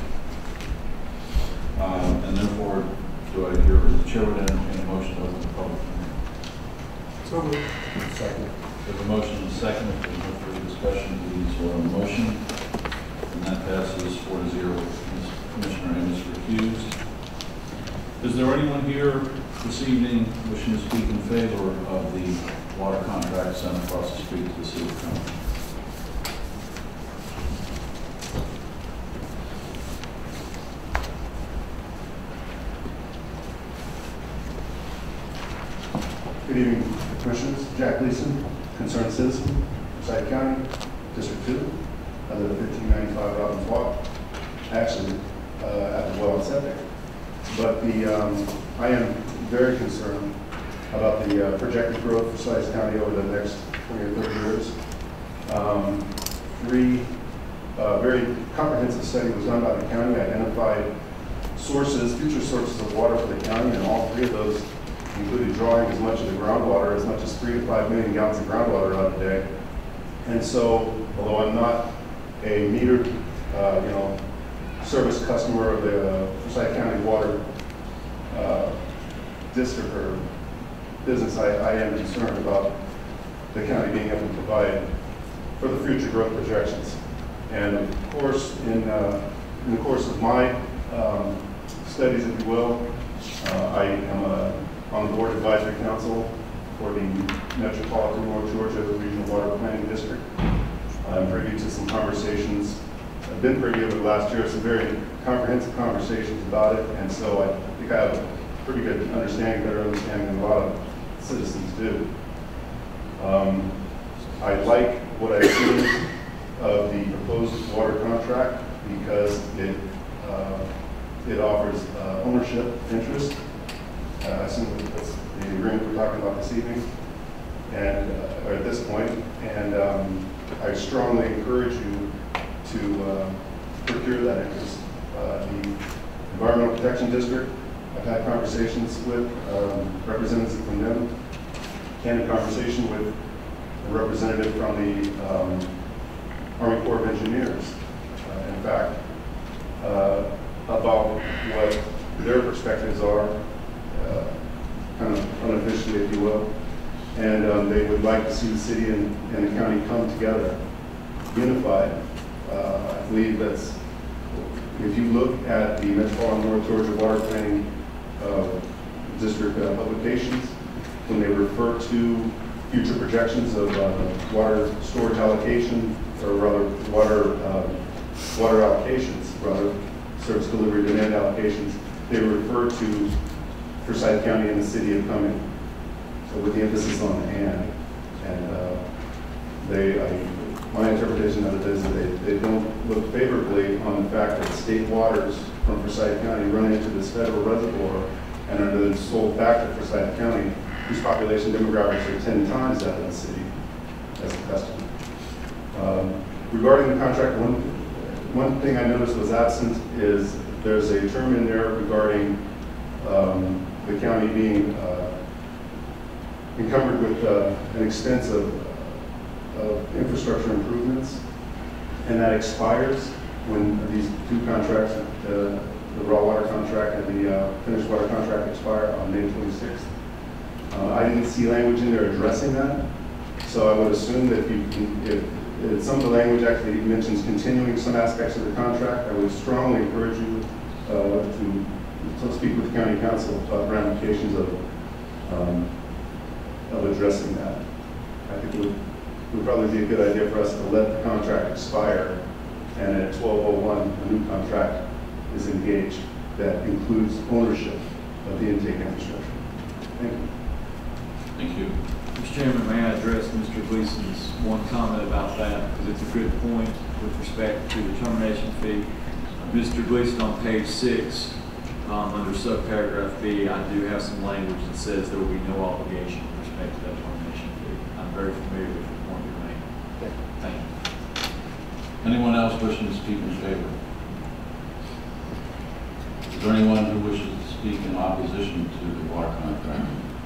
And therefore, do I hear the chair would entertain a motion to open the public hearing? So moved. Second. We have a motion and a second. If there's no further discussion, please vote on the motion. And that passes 4-0. Commissioner Amos recused. Is there anyone here this evening wishing to speak in favor of the water contract sent across the street to the city of Cumming? Good evening, Commissioners. Jack Leeson, concerned citizen, Forsyth County, District 2. I live at 1595 Robbins Walk, actually at the well and septic. But I am very concerned about the projected growth for Forsyth County over the next 20 or 30 years. Three very comprehensive study was done by the county, identified sources, future sources of water for the county, and all three of those included drawing as much of the groundwater, as much as 3 to 5 million gallons of groundwater out a day. And so, although I'm not a metered, service customer of the Forsyth County Water District or business, I am concerned about the county being able to provide for the future growth projections. And of course, in the course of my studies, if you will, I am on the Board Advisory Council for the Metropolitan North Georgia Regional Water Planning District. I'm privy to some conversations. I've been privy over the last year, some very comprehensive conversations about it, and so I think I have a pretty good understanding, better understanding than a lot of citizens do. I like what I've seen of the proposed water contract because it offers ownership interest. I assume that's the agreement we're talking about this evening. and at this point, and I strongly encourage you to procure that interest. The Environmental Protection District, I've had conversations with representatives from them, and a conversation with a representative from the Army Corps of Engineers, in fact, about what their perspectives are, kind of unofficially, if you will. And they would like to see the city and the county come together, unified. I believe that's, if you look at the Metropolitan North Georgia Water Planning District publications, when they refer to future projections of water storage allocation, or rather water allocations, rather service delivery demand allocations, they refer to Forsyth County and the city of Cumming, so with the emphasis on the and my interpretation of it is that they don't look favorably on the fact that state waters from Forsyth County run into this federal reservoir and are then sold back to Forsyth County, whose population demographics are 10 times that of the city as a customer. Regarding the contract, one thing I noticed was absent is there's a term in there regarding the county being encumbered with an expense of infrastructure improvements, and that expires when these two contracts, the raw water contract and the finished water contract, expire on May 26th. I didn't see language in there addressing that, so I would assume that if some of the language actually mentions continuing some aspects of the contract, I would strongly encourage you to speak with the county council about ramifications of addressing that. I think it would probably be a good idea for us to let the contract expire, and at 12/01, a new contract is engaged that includes ownership of the intake infrastructure. Thank you. Thank you. Mr. Chairman, may I address Mr. Gleason's one comment about that, because it's a good point with respect to the termination fee. Mr. Gleason, on page 6, under subparagraph B, I do have some language that says there will be no obligation with respect to that termination fee. I'm very familiar with the point you're making. Thank you. Anyone else wishing to speak in favor? Is there anyone who wishes to speak in opposition to the water contract?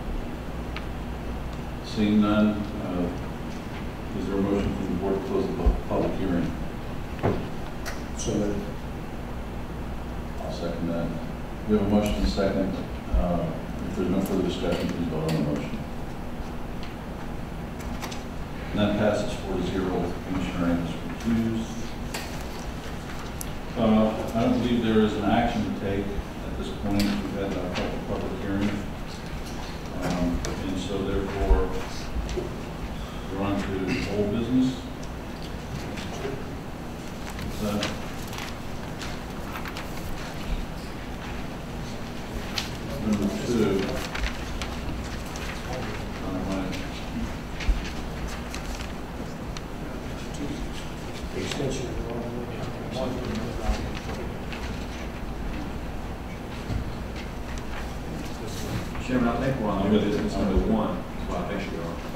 Seeing none, is there a motion from the board to close the public hearing? So moved. I'll second that. We have a motion and a second. If there's no further discussion, please vote on the motion. And that passes 4-0 with Commissioner Amos recused. I don't believe there is an action to take at this point. We've had a couple of public hearings. And so therefore, we're on to old business. Number 2. Extension. Chairman, I think we're on new business number 1. That's what I think we are.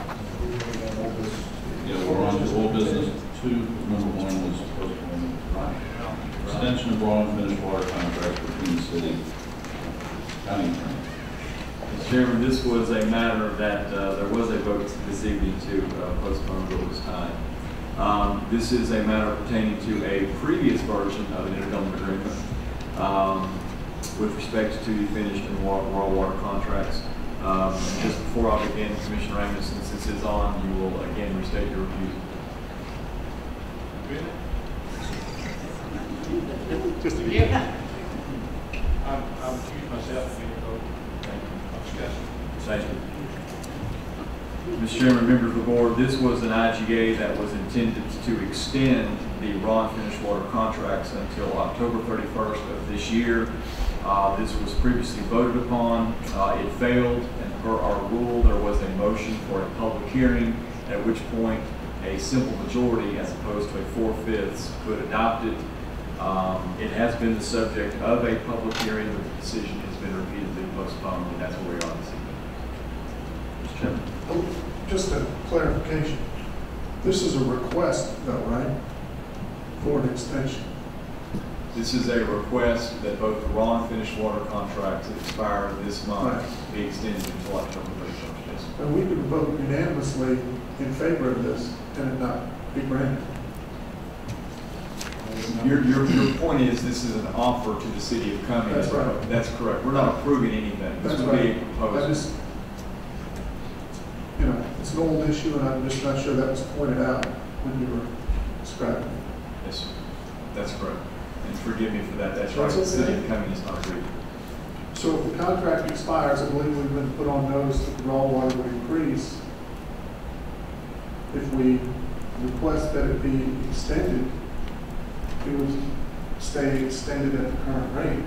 Yeah, we're on to old business 2. Number 1 was postponed. Right. Extension of raw and finished water contract between the city and county. Mr. Chairman, this was a matter that there was a vote this evening to postpone until this time. This is a matter pertaining to a previous version of an intergovernmental agreement with respect to the finished and raw water contracts. Just before I begin, Commissioner Amos, since this is on, you will again restate your refusal. Just again. I'm accused myself of being a vote. Thank you. Mr. Chairman, members of the board, this was an IGA that was intended to extend the raw and finished water contracts until October 31st of this year. This was previously voted upon. It failed, and per our rule, there was a motion for a public hearing, at which point a simple majority, as opposed to a 4/5, could adopt it. It has been the subject of a public hearing, but the decision has been repeatedly postponed, and that's where we are this evening. Mr. Chairman. Just a clarification. This is a request though, right? For an extension. This is a request that both the raw and finished water contracts that expire this month be extended until October 31st. Yes. And we could vote unanimously in favor of this and it not be granted. Your point is this is an offer to the city of Cumming. That's right. That's correct. We're not approving anything. This That's would be a right. proposal. I just, you know, it's an old issue and I'm just not sure that was pointed out when you were describing it. Yes, sir. That's correct. And forgive me for that. That's right. That's The city okay. of Cumming is not agreed. So if the contract expires, I believe we've been put on notice that the raw water will increase. If we request that it be extended, it would stay extended at the current rate.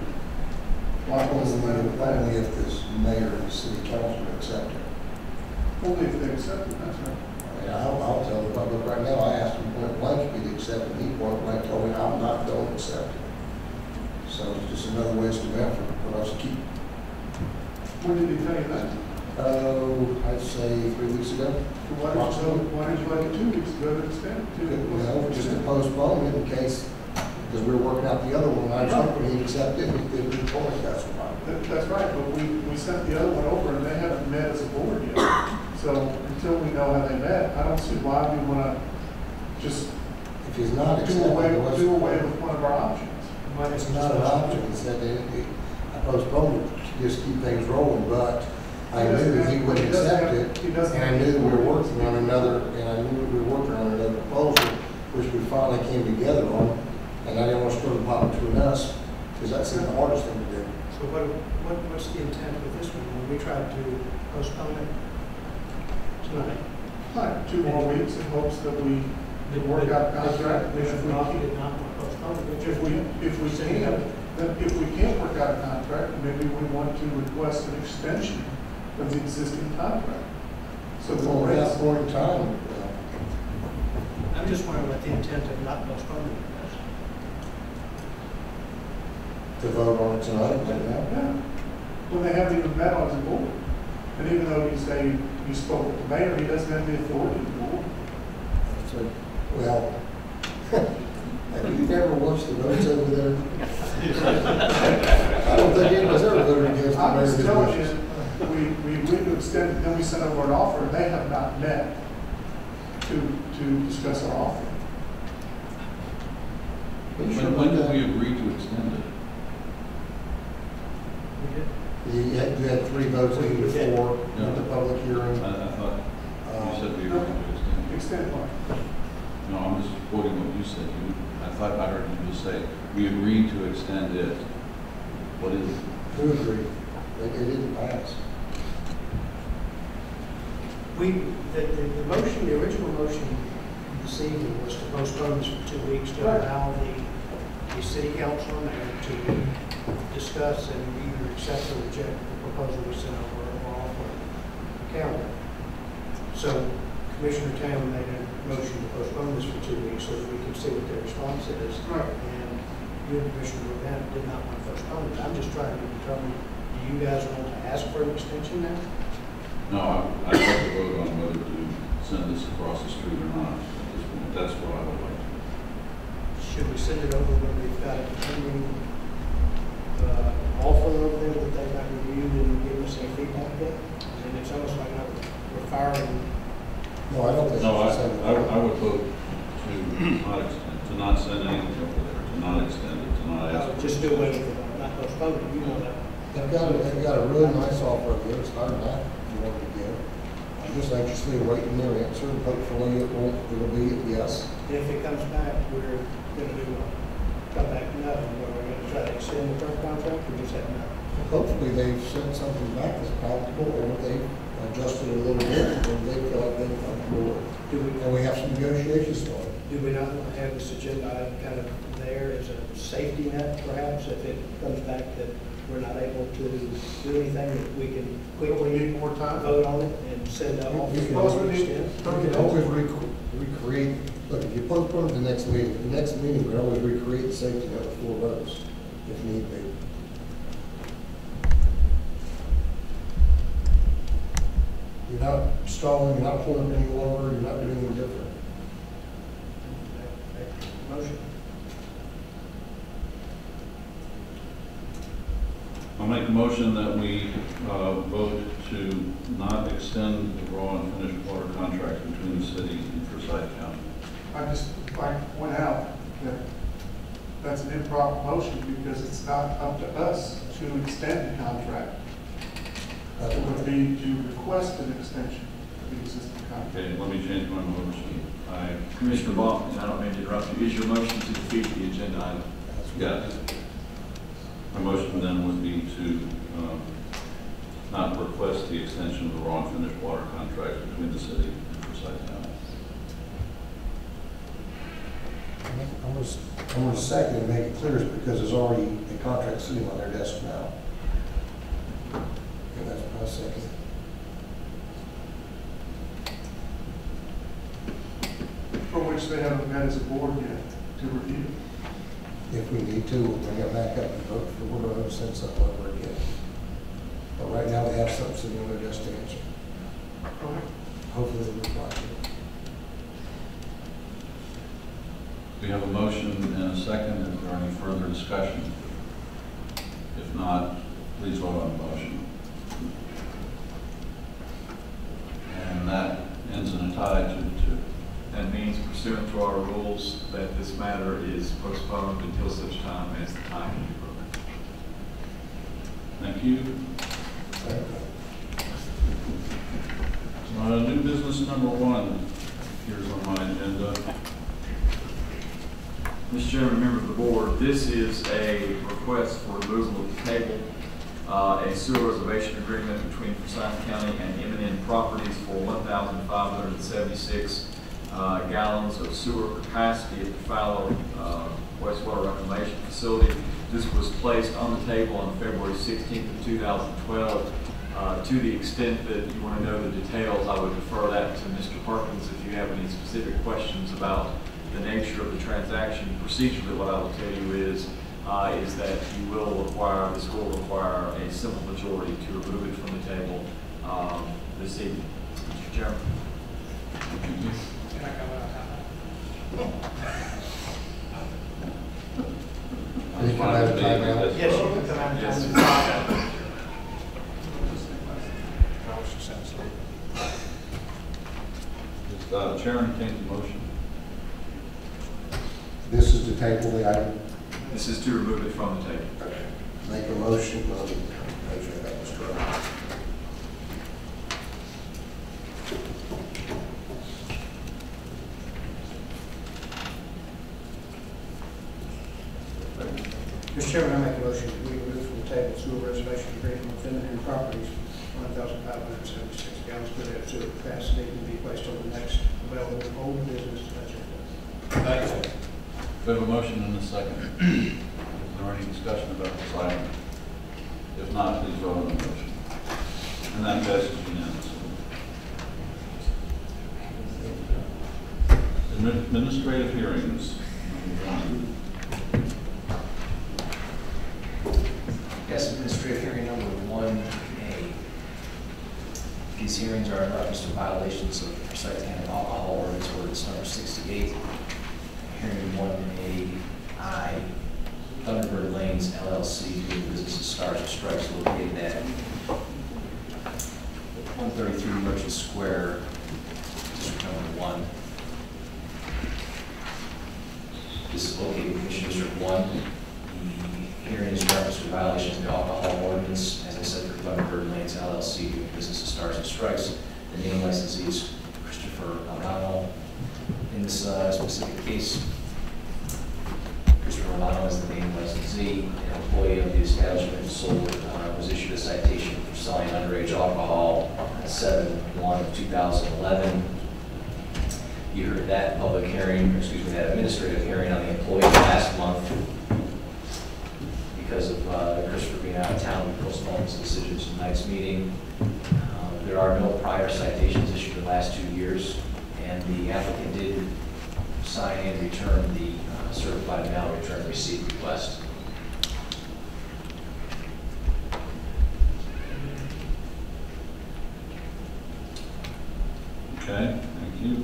Only if this mayor and the city council accept it. Only if they accept it, that's right. I mean, I'll tell the public right now, I asked him point blank if he'd accept it, he point blank told me I'm not going to accept it. So it's just another waste of effort for us to keep. When did he tell you that? I'd say 3 weeks ago. So why did you like it 2 weeks ago to extend it to? You know, just to postpone it in case, because we were working out the other one, I was hoping he'd accept it, he didn't report it, that's why. That's right, but we sent the other one over and they haven't met as a board yet. So until we know how they met, I don't see why we want to just If he's not do accepting away it, with one of our options. it's not an option, he said I postponed it to just keep things rolling, but I knew that he wouldn't accept it, and I knew that we were working on another, proposal, which we finally came together on, and I didn't want to stir the pot between us, because that's the hardest thing to do. So what's the intent of this one? When we tried to postpone it tonight? Like 2 more weeks in hopes that we can work out a contract. Commissioner Coffey did not want to postpone it. If we can't work out a contract, maybe we want to request an extension of the existing contract. So the Well, at that point in time, I'm just wondering what the intent of not postponing it to vote on it tonight, right now. Yeah. When they haven't even met as a board. And even though you say you spoke with the mayor, he doesn't have the authority to board. So, well, have you ever watched the votes over there? I don't think anybody's ever voted against the I'm mayor's just telling wishes. you, we agreed to extend it, then we sent over an offer, and they have not met to discuss our offer. When did we agree to extend it? You had 3 votes before Yeah. the public hearing. I thought you said we agreed to extend it. Extend what? No, I'm just quoting what you said. I thought I heard you just say, we agreed to extend it. What is it? Who agreed? It didn't pass. The motion, the original motion this evening was to postpone this for 2 weeks to allow the city council and mayor to discuss and either accept or reject the proposal we sent over or offer the county. So Commissioner Tam made a motion to postpone this for 2 weeks so that we can see what their response is. Right. And you and Commissioner Levin did not want to postpone it. I'm just trying to determine, do you guys want to ask for an extension now? No, I'd like to vote on whether to send this across the street or not at this point. That's what I would like to do. Should we send it over when we've got a continuing offer over there that they've not reviewed and given us any feedback yet? And it's almost like we're firing. No, I don't think No, we should send it. I would vote to not send anything over there, to not extend it, to not ask. Just do away with it, not postpone it, you know that. They've got a really nice offer of theirs, hard enough, you want to give. I'm just anxiously awaiting their answer, and hopefully it'll be a yes. And if it comes back, we're going to do what? Come back no, where we're going to try to extend the current contract, or just have no? Hopefully they've sent something back that's practical, or they've adjusted a little bit, and they feel like they're comfortable with it. And we have some negotiations started. Do we not want to have this agenda item kind of there as a safety net, perhaps, if it comes back that we're not able to do anything, that we can quickly need more time. vote on it and send out all the You can always recreate, look, if you postpone it to the next meeting, we can always recreate the safety net with 4 votes, if need be. You You're not stalling, you're not pulling up any longer, you're not doing anything different. Motion. I'll make a motion that we vote to not extend the raw and finished water contract between the city and Forsyth County. I just like to point out that that's an improper motion because it's not up to us to extend the contract. It would be to request an extension of the existing contract. Okay, let me change my motion. Commissioner Ball, and I don't mean to interrupt you, is your motion to defeat the agenda item? Yes. My motion then would be to not request the extension of the raw and finished water contract between the city and Forsyth County. I'm going to second and make it clear because there's already a contract sitting on their desk now. And that's my second. For which they haven't met as a board yet to review. If we need to, we'll bring it back up and vote for we're going to send something over again. But right now they have something sitting on their desk to answer. Hopefully they'll reply to it. We have a motion and a second. Is there any further discussion? If not, please vote on the motion. And that ends in a tie 2-2. That means pursuant to our rules that this matter is postponed until such time as the time can be broken. Thank you. New business number 1 appears on my agenda. Mr. Chairman, members of the board, this is a request for removal of the table, a sewer reservation agreement between Forsyth County and M&N Properties for 1,576 gallons of sewer capacity at the Fallow wastewater reclamation facility. This was placed on the table on February 16th of 2012. To the extent that you want to know the details, I would defer that to Mr. Perkins if you have any specific questions about the nature of the transaction. Procedurally, what I will tell you is that you will require, this will require a simple majority to remove it from the table this evening. Mr. Chairman. Can I come out? Yes, you can come out. Yes. Chair entertains a motion. This is to table the item. This is to remove it from the table. Okay. Make a motion. Well, make sure that was correct. Mr. Chairman, I make a motion that we remove from the table sewer reservation agreement with M&N Properties, 1,576 gallons per day of sewer capacity to be placed on the next available old business agenda. We have a motion and a second. Is there any discussion about this item? If not, please vote on the motion. And that passes unanimously. Administrative hearings. Yes, administrative hearing number 1A. These hearings are in reference to violations of the Forsyth County Alcohol Ordinance number 68. Hearing 1A-I, Thunderbird Lanes LLC, doing business as Stars and Stripes, located at 133 Merchant Square, District number 1. This is located in Commission District 1. The hearing is in reference to violations of the alcohol ordinance, as I said, for Thunderbird Lanes LLC, doing business as Stars and Stripes. The name licensee is Christopher Romano. In this specific case, Christopher Romano is the name licensee. An employee of the establishment was issued a citation for selling underage alcohol on 7/1/2011. You heard that public hearing, that administrative hearing on the employee last month. Because of Christopher being out of town, we postponed his decision to tonight's meeting. There are no prior citations issued in the last 2 years, and the applicant did sign and return the certified mail return receipt request. Okay, thank you.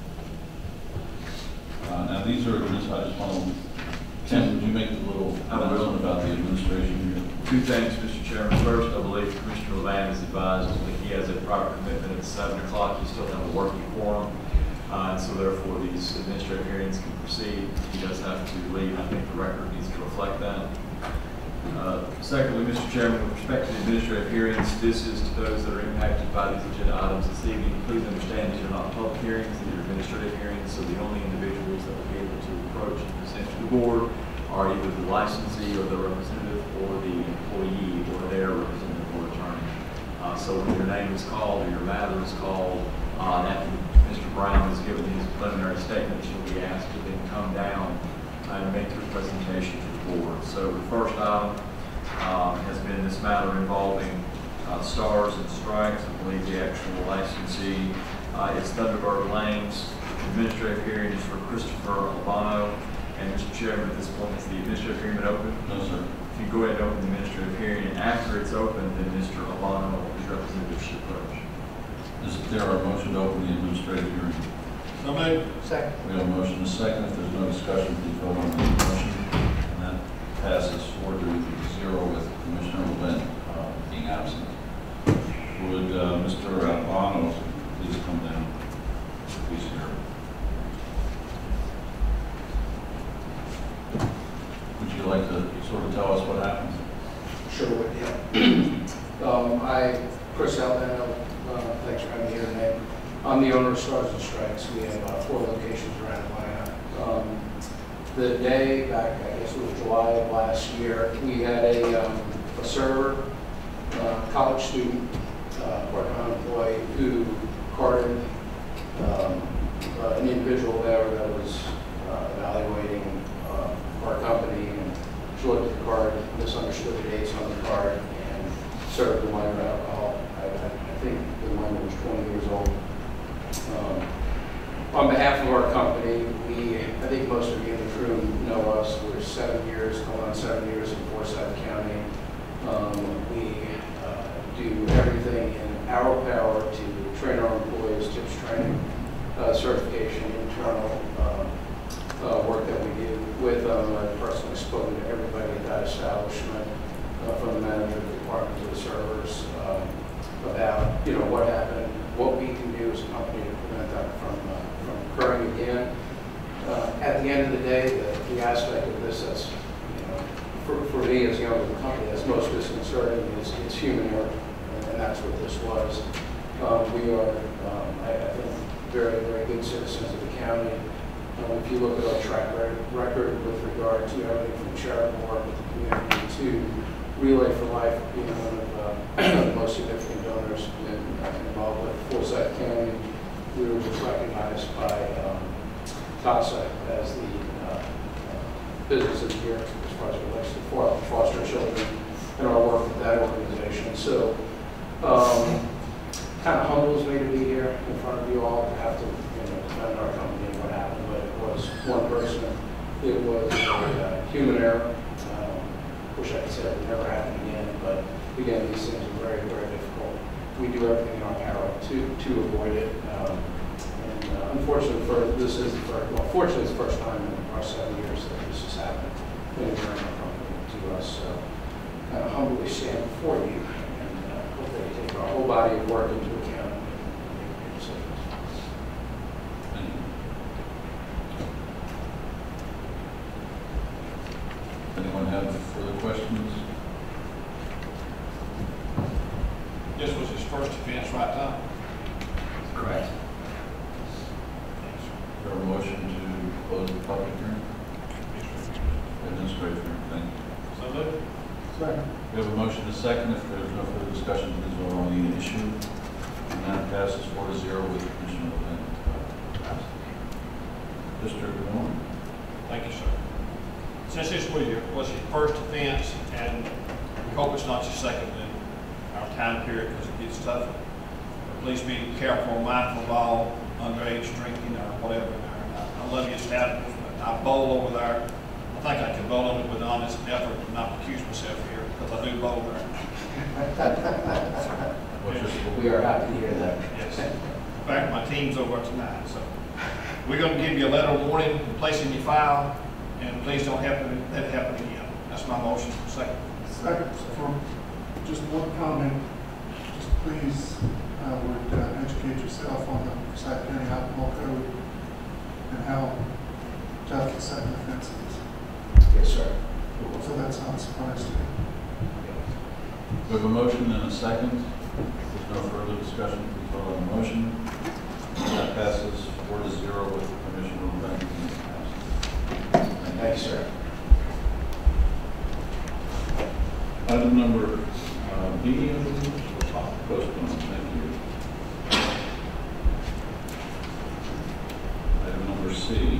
Now these are, I just want to, Tim, would you make a little announcement about the administration here? Two things, Mr. Chairman. First, I believe Commissioner Levan has advised us that he has a prior commitment at 7 o'clock. You still have a working quorum. And so therefore, these administrative hearings can proceed. He does have to leave. I think the record needs to reflect that. Secondly, Mr. Chairman, with respect to the administrative hearings, this is to those that are impacted by these agenda items this evening. Please understand these are not public hearings, these are administrative hearings, so the only individuals that will be able to approach and present to the board are either the licensee or the representative or the employee or their representative or attorney. So when your name is called or your matter is called, after Mr. Brown has given his preliminary statement, you'll be asked to then come down and make your presentation to the board. So the first item has been this matter involving Stars and Stripes. I believe the actual licensee is Thunderbird Lanes. The administrative hearing is for Christopher Albano. And Mr. Chairman, at this point, is the administrative hearing open? No, sir. If you go ahead and open the administrative hearing, and after it's open, then Mr. Albano or his representative should approach. Is there a motion to open the administrative hearing? So moved. Second. We have a motion and a second. If there's no discussion, please vote on the motion. And that passes 4-0 with Commissioner Levin being absent. Would Mr. Albano please come down? Please here. Would you like to sort of tell us what happened? Sure would, yeah. Chris Albano, thanks for having me here tonight. I'm the owner of Stars and Stripes. We have 4 locations around Atlanta. The day back, I guess it was July of last year, we had a server, college student, part-time employee who carded an individual there that was evaluating our company, and she looked at the card, misunderstood the dates on the card, and served the minor alcohol. I think the minor was 20 years old. On behalf of our company, I think most of you in this room know us. We're 7 years, going on 7 years in Forsyth County. We do everything in our power to train our employees, tips training, certification, internal work that we do with them. I've personally spoken to everybody at that establishment, from the manager of the department to the servers, about what happened, what we can do as a company to prevent that from occurring again. At the end of the day, the aspect of this that's, for me as the owner of the company, that's most disconcerting is it's human error, and that's what this was. We are, I think, very, very good citizens of the county. If you look at our track record with regard to everything from charitable work with the community to Relay for Life, being one of the most significant donors involved with Forsyth County, we were just recognized by TASA as the business of the year as far as it relates to foster children and our work with that organization. So kind of humbles me to be here in front of you all to have to defend our company and what happened, but it was one person. It was a human error. Wish I could say it would never happen again, but again, these things are very, very difficult. We do everything in our power to avoid it. Unfortunately, fortunately, it's the first time in our 7 years that this has happened anywhere in our company to us. So, kind of humbly stand before you and hope that you take our whole body of work into account and make your decisions. Thank you. Anyone have further questions? This was his first offense, right, Tom? Correct. Is there a motion to close the public hearing? Administrative hearing, thank you. So moved. Second. We have a motion to second. If there's no further discussion, please vote on the issue. And that passes 4-0 with Commissioner Levin absent. District One. Thank you, sir. Since this was his first offense, and we hope it's not his second in our time period because it gets tougher, please be careful and mindful of all underage drinking or whatever. I love your establishment. I bowl over there. I think I can bowl on it with an honest effort and not accuse myself here because I do bowl there. We are happy to hear that. Yes. In fact, my team's over tonight, so we're gonna give you a letter of warning and place it in your file, and please don't let it happen again. That's my motion. Second. Second, from just one comment, just please would educate yourself on the Forsyth County Alcohol Code and how tough the second offense is. Yes, sir. So that's not a surprise to me. We have a motion and a second. If there's no further discussion, please vote on the motion. That passes 4-0 with Commissioner LeBlanc being absent. Thank you, sir. Item number B, I believe, postponed. Thank you. Item number C.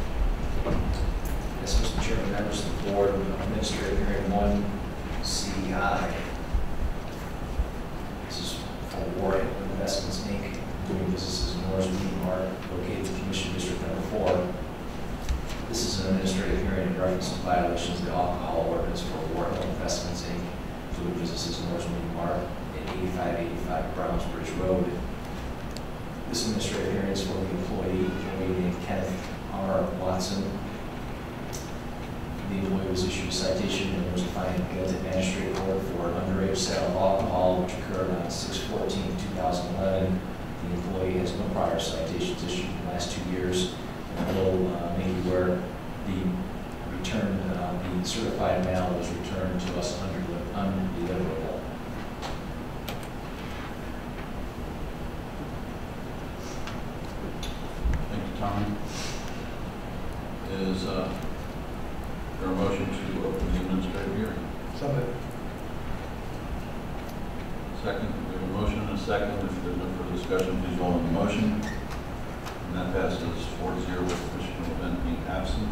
Yes, Mr. Chairman, members of the board, Administrative Hearing 1, CI. This is for Warren Investments, Inc., doing business as Moore's Meat Mart, located in Commission District Number 4. This is an administrative hearing in reference to violations of the alcohol ordinance for Warren Investments, Inc., doing business as Moore's Meat Mart at 8585 Brownsbridge Road. This administrative hearing is for the employee named Kenneth R. Watson. The employee was issued a citation and was fined in guilty at magistrate court for an underage sale of alcohol, which occurred on 6/14/2011. The employee has no prior citations issued in the last 2 years. And I will make you aware the certified mail was returned to us undeliverable. Thank you, Tom. Is there a motion to open the administrative hearing? So moved. Second, we have a motion and a second. If there's no further discussion, please vote on the motion. And that passes 4-0 with Commissioner LeBlanc being absent.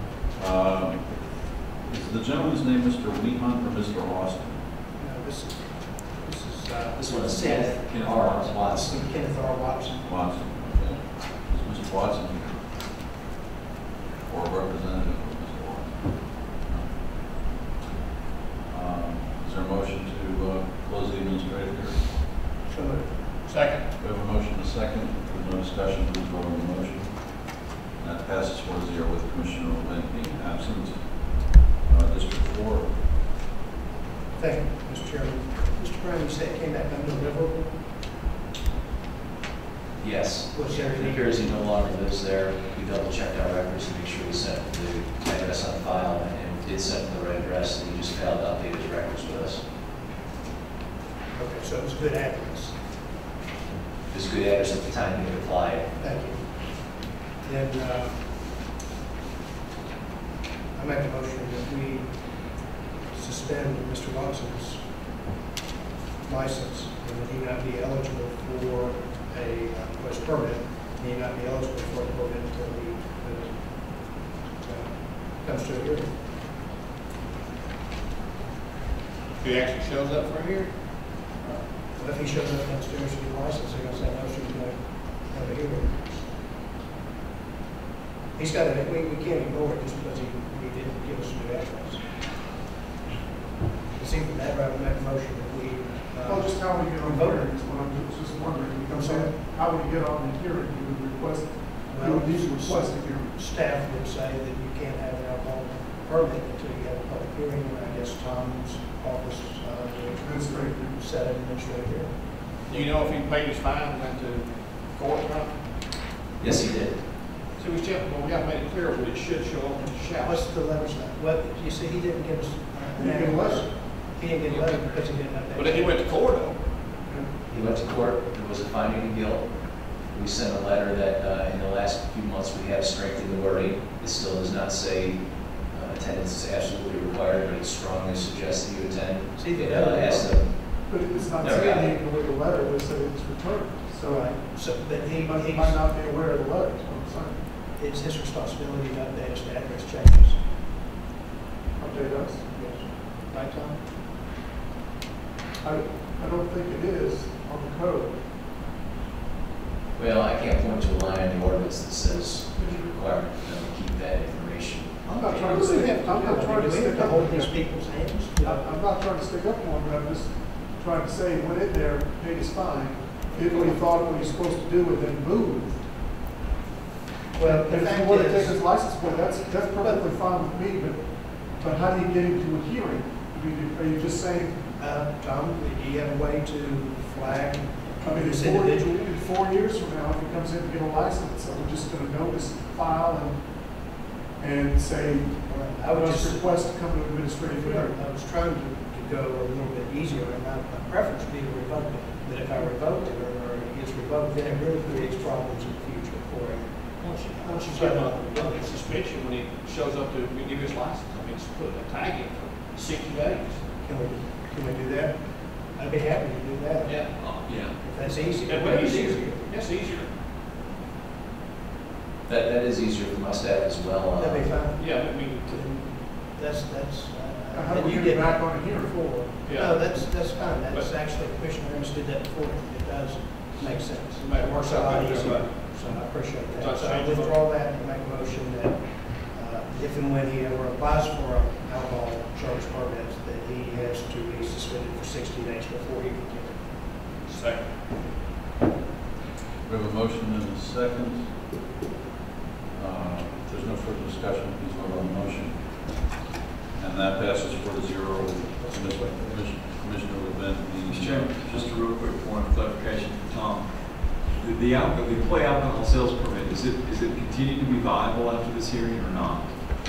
Is the gentleman's name Mr. Wehunt or Mr. Austin? No, This one is Kenneth R. Watson. Kenneth R. Watson. Watson, okay. Is Mr. Watson here? Or a representative of Mr. Watson? No. Is there a motion to close the administrative hearing? So moved. Second. We have a motion and a second. If there's no discussion, please vote on the motion. And that passes 4-0 with Commissioner LeBlanc being absent. District 4. Thank you, Mr. Chairman. Mr. Brown, you said it came back undeliverable? Yes. What's there? Because he no longer lives there. We double-checked our records to make sure we sent the address on file, and did send the right address, and he just failed to update his records with us. Okay, so it was a good address. It was a good address at the time he applied. Thank you. Then I make a motion that we suspend Mr. Watson's license and that he not be eligible for a his permit. He not be eligible for a permit until he comes to a hearing. If he actually shows up for a hearing? But if he shows up downstairs to get a license, they're going to say, no, she's going to have a hearing. He's got it, we can't ignore it just because he didn't give us a new address. It seems that I would make a motion that we. Well, just how would you get on the hearing is what I'm just wondering. I'm sorry? How would you get on the hearing? You would request, you would need to request a hearing. Staff would say that you can't have an alcohol permit until you have a public hearing, and I guess Tom's office would set an administrative hearing. Do you know if he paid his fine and went to court or not? Yes, he did. So we still, well, we got to make it clear what it should show up in the shall. What's the letter say? Well, you see, he didn't give us. He didn't get a letter. He didn't get a letter because he didn't update. But he went to court though. He went to court, there was a finding of guilt. We sent a letter that in the last few months we have strengthened the wording. It still does not say attendance is absolutely required, but it strongly suggests that you attend. See, the Ask them. But it's not Never got saying it. even with the letter, it said it was returned. So, Right. So, but he might not be aware of the letter, is what I'm saying. it's his responsibility to update us to address changes. Update us? Yes. Right, Tom? I don't think it is on the code. Well, I can't point to a line in the ordinance that says there's a requirement for them to keep that information. I'm not trying to stick, I'm not trying to stick up hold on these him. people's hands. I'm not trying to stick up on him, but I'm just trying to say, he went in there, paid his fine, did what he thought what he's supposed to do and then moved. Well, And the if he fact wanted to take is, his license plate, that's perfectly fine with me, but how do you get him to a hearing? I mean, are you just saying, Tom, do you have a way to flag I mean, this in individual? 4 years from now, if he comes in to get a license, are we just gonna notice, file, and say, I would just just request to come to administrative hearing? I was trying to go a little bit easier, and my preference would be to revoke it. But if I revoke it or it gets revoked, then it really creates problems in the future for him. Once you get a suspension, when he shows up to give his license, I mean, it's put a tag in for 60 days. Can we do that? I'd be happy to do that. Yeah. If that's easy. That would be easier. That's easier. That is easier for my staff as well. That'd be fine. Yeah, I mean, That's, How do and we you get did back on it here? before. Yeah. No, that's fine. That's actually, Commissioner Ernst did that before. It does make sense. It works out a lot better, easier. right. So I appreciate that. That's So I changed. withdraw that and make a motion that if and when he ever applies for an alcohol charge permit, that he has to be suspended for 60 days before he can get it. Second. We have a motion and a second. If there's no further discussion, please vote on the motion. And that passes 4-0. Commissioner Levin. Mr. Chairman, just a real quick point of clarification for Tom. The employee alcohol sales permit, is it continue to be viable after this hearing or not?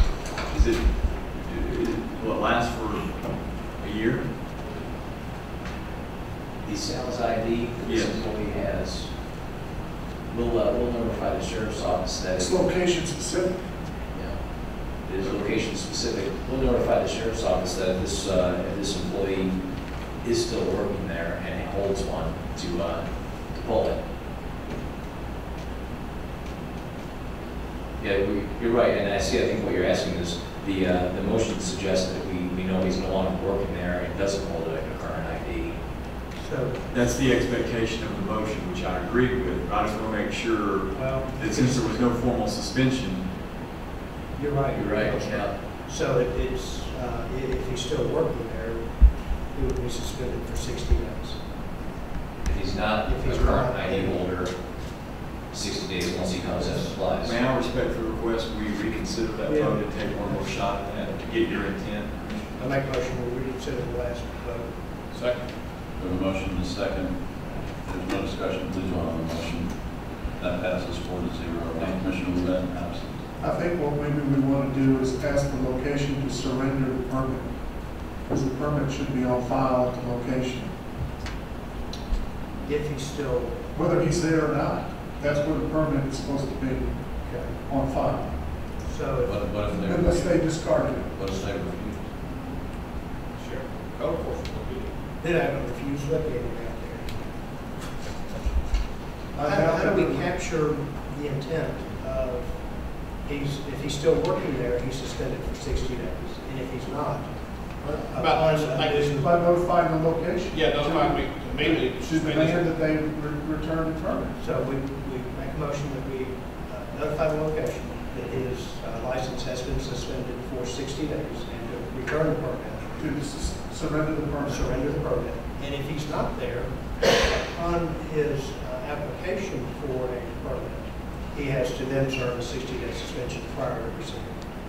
Will it last for a year? The sales ID that this Yes. employee has, we'll notify the sheriff's office that It's location specific. it is location specific. We'll notify the sheriff's office that if this employee is still working there and holds one to pull it. Yeah, you're right, and I think what you're asking is the motion suggests that we know he's no longer working there and doesn't hold a current ID. So That's the expectation of the motion, which I agree with, but I just want to make sure that since there was no formal suspension. you're right. You're right, yeah. So it's, if he's still working there, he would be suspended for 60 days. If he's not If he's a current not- ID holder, 60 days once he comes in and applies. May I respectfully request we reconsider that Yeah. vote and take one more shot at that to get your intent? I make a motion to reconsider the last vote. Second. We have a motion and a second. If there's no discussion, please vote on the motion. That passes 4-0. Commissioner Levin, absent. I think what maybe we want to do is ask the location to surrender the permit, because the permit should be on file at the location, If he's still, whether he's there or not. That's where the permit is supposed to be, okay. on file, So What if they unless they discard it. What if they refuse? Sure. Code enforcement will be. then I would refuse looking out there. How do we capture the intent of, if he's still working there, he's suspended for 60 days, and if he's not? By notifying the location. Yeah, notify me immediately. To demand that they return the permit. So we make a motion that we notify the location that his license has been suspended for 60 days and to return the permit. To surrender the permit. Surrender the permit. And if he's not there, on his application for a permit, he has to then serve a 60-day suspension prior to receiving.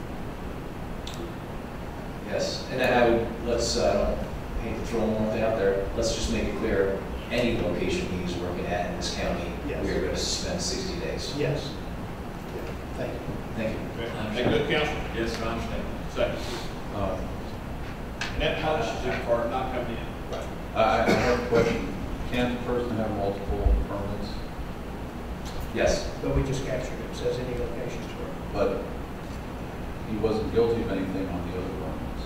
Yes, and I would, let's, I don't hate to throw one more thing out there, let's just make it clear, any location he's working at in this county, Yes. we are going to suspend 60 days. Yes. Thank you. Thank you. Hey, good counsel. Yes, I understand. Second. And that punishes him for not coming in. Right. I have a question. Can't the person have multiple permits? Yes. But we just captured it. It says any location to work. But he wasn't guilty of anything on the other permits.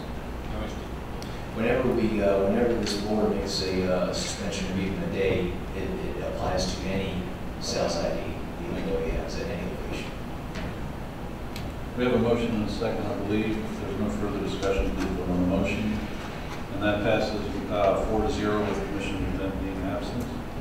Whenever this board makes a suspension of even a day, it applies to any sales ID the employee has at any location. We have a motion and a second, I believe. If there's no further discussion, please vote on the motion. And that passes 4-0 with Commissioner Levin being absent.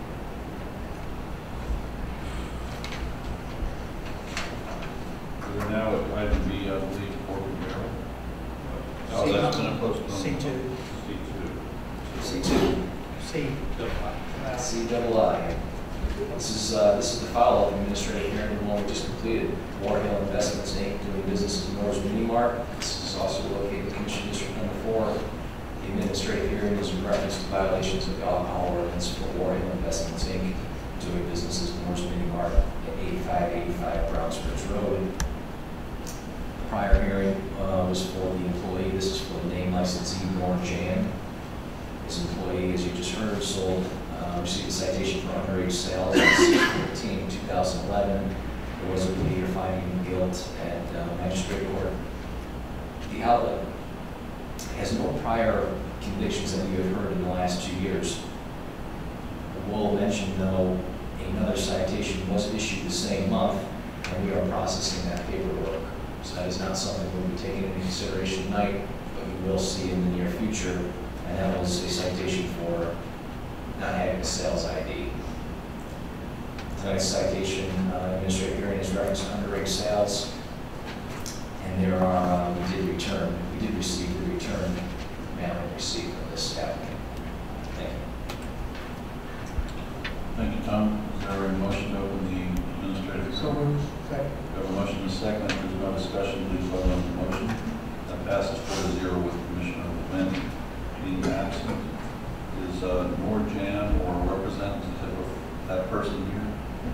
We're now at item B, I believe, Corbin Barrel. Oh, that's been a postponed. C2. C2. C. C double I. This is the follow-up administrative hearing, the one we just completed. War Hill Investments Inc. doing business as Moore's Mini Mart. This is also located in Commission District Number 4. The administrative hearing is in reference to violations of the alcohol ordinance for War Hill Investments Inc. doing business as Moore's Mini Mart at 8585 Browns Bridge Road. The prior hearing was for the employee. This is for the name licensee, Norm Jan. This employee, as you just heard, received a citation for underage sales on 6/14/2011. There was a plea or finding of guilt at magistrate court. The outlet has no prior convictions that you have heard in the last 2 years. I will mention, though, another citation was issued the same month, and we are processing that paperwork. So that is not something we'll be taking into consideration tonight, but you will see in the near future, and that was a citation for not having a sales ID. Tonight's citation, administrative hearing is reference to underage sales, and there are, we did receive the return mailing receipt from this applicant. Thank you. Thank you, Tom. Is there a motion to open the administrative? So moved. Second. We have a motion and a second. If there's no discussion, please vote on the motion. That passes 4-0 with Commissioner Wynn being absent. Is Nor Jan or a representative of that person here?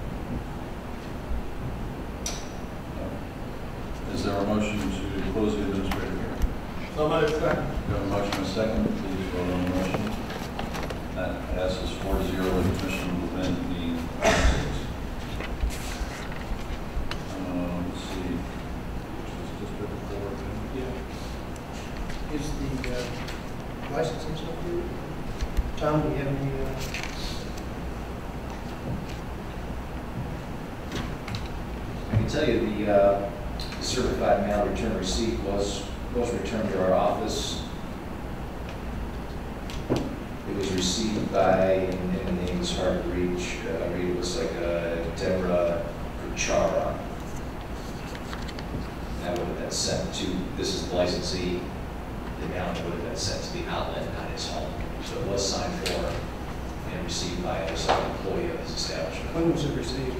No. Is there a motion to close the administrative hearing? So moved. Second. We have a motion and a second. Please vote on the motion. That passes 4-0 with Commissioner Wynn being absent. Let's see. District 4. Is the licensing something? Tom, do you have any? I can tell you the certified mail return receipt was returned to our office. It was received by, and the name is hard to read, it looks like Deborah Kuchara. That would have been sent to, this is the licensee, the mailing would have been sent to the outlet, not his home. So it was signed for and received by an employee of his establishment. When was it received?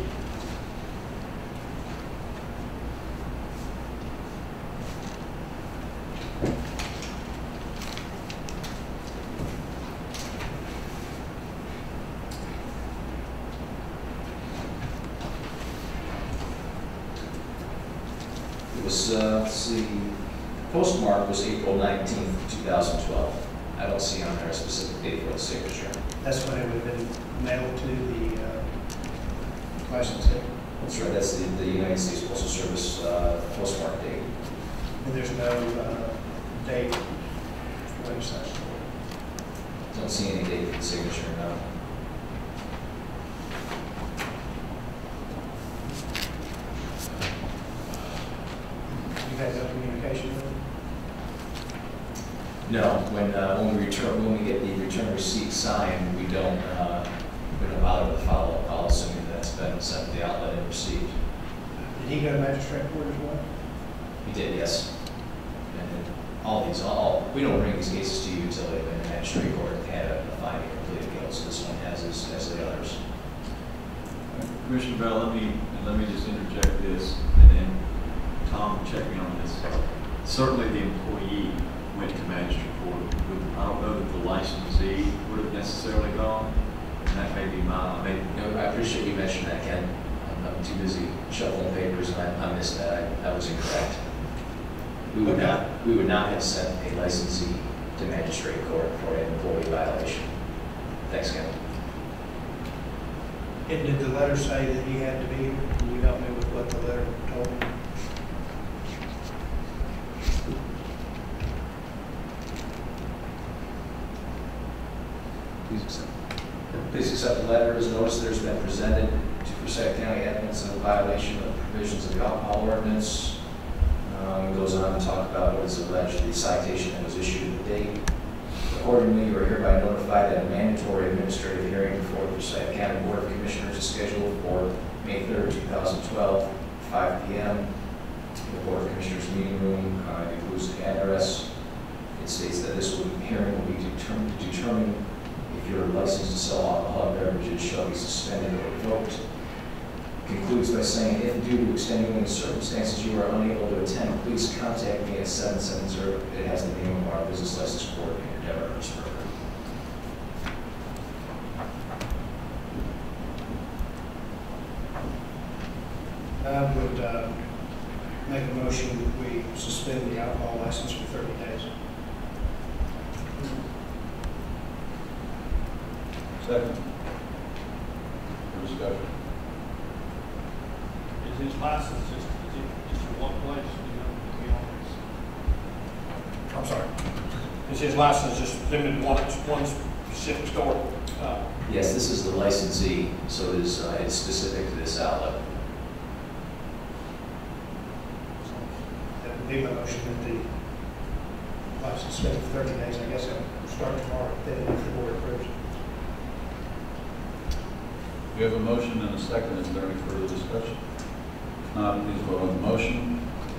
It was, let's see, postmark was April 19th, 2012. I don't see on there a specific date for the signature. That's when it would have been mailed to the licensee. That's right, that's the United States Postal Service postmark date. And there's no date when it's signed. Don't see any date for the signature, no. You had no communication with them? No, when we get the return receipt signed, we don't bother with follow-up call, assuming that's been sent to the outlet and received. Did he go to magistrate court as well? He did, yes. And we don't bring these cases to you until they've been in magistrate court and had a finding of pleaded guilt, so this one has as the others. Commissioner Bell, let me just interject this, and then Tom can check me on this. Certainly the employee went to magistrate court. I don't know that the licensee would have necessarily gone, and that may be I appreciate you mentioning that, Ken. I'm too busy shuffling papers, and I missed that. That was incorrect. We would not have sent a licensee to magistrate court for an employee violation. Thanks, Ken. And did the letter say that he had to be here? Can you help me with what the letter told me? Please accept the letter as notice that has been presented to Forsyth County evidence of a violation of provisions of the alcohol ordinance. It goes on to talk about what is alleged the citation that was issued in the date. Accordingly, you are hereby notified that a mandatory administrative hearing before the Forsyth County Board of Commissioners is scheduled for May 3rd, 2012, 5 p.m. in the Board of Commissioners meeting room. It includes the address. It states that this hearing will be to determine if you're licensed to sell alcoholic beverages shall be suspended or revoked. Concludes by saying, if due to extenuating circumstances you are unable to attend, please contact me at 770. It has the name of our business license coordinator, Deborah Ersberger. I would make a motion that we suspend the alcohol license for 30 days. Second. For discussion. Is his license just for one place, you know, to be honest? I'm sorry. Is his license just limited to one specific store? Yes, this is the licensee, so it's specific to this outlet. That would be my motion that the license suspended for 30 days. I guess I'll start tomorrow, then if the board approves it. We have a motion and a second. Is there any further discussion? If not, please vote on the motion.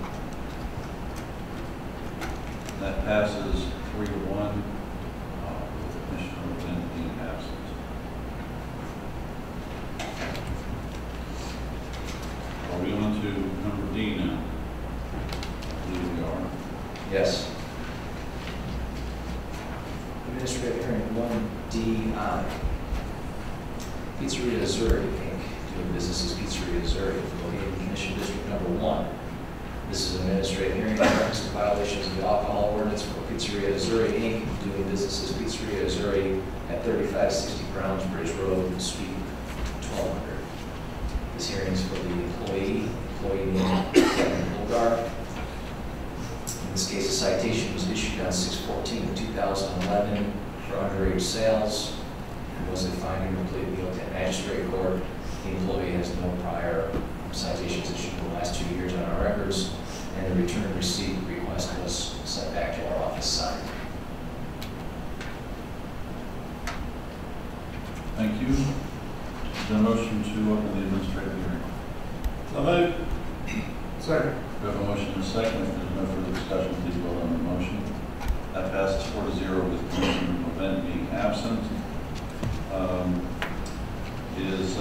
That passes 3-1 with Commissioner Lynn being absent. Are we on to number D now? I believe we are. Yes. Administrative hearing 1D. Pizzeria Missouri, Inc., doing business as Pizzeria Missouri, located in Commission District Number 1. This is an administrative hearing in reference to violations of the alcohol ordinance for Pizzeria Missouri, Inc., doing business as Pizzeria Missouri at 3560 Browns Bridge Road, Suite 1200. This hearing is for the employee named Kevin Bulgar. In this case, a citation was issued on 6/14/2011 for underage sales. Was a finding completely looked at magistrate court. The employee has no prior citations issued in the last 2 years on our records, and the return receipt request was sent back to our office signed. Thank you. Is there a motion to open the administrative hearing? So moved. Second. We have a motion and a second. If there's no further discussion, please vote on the motion. That passes 4-0 with Commissioner Levin being absent. Is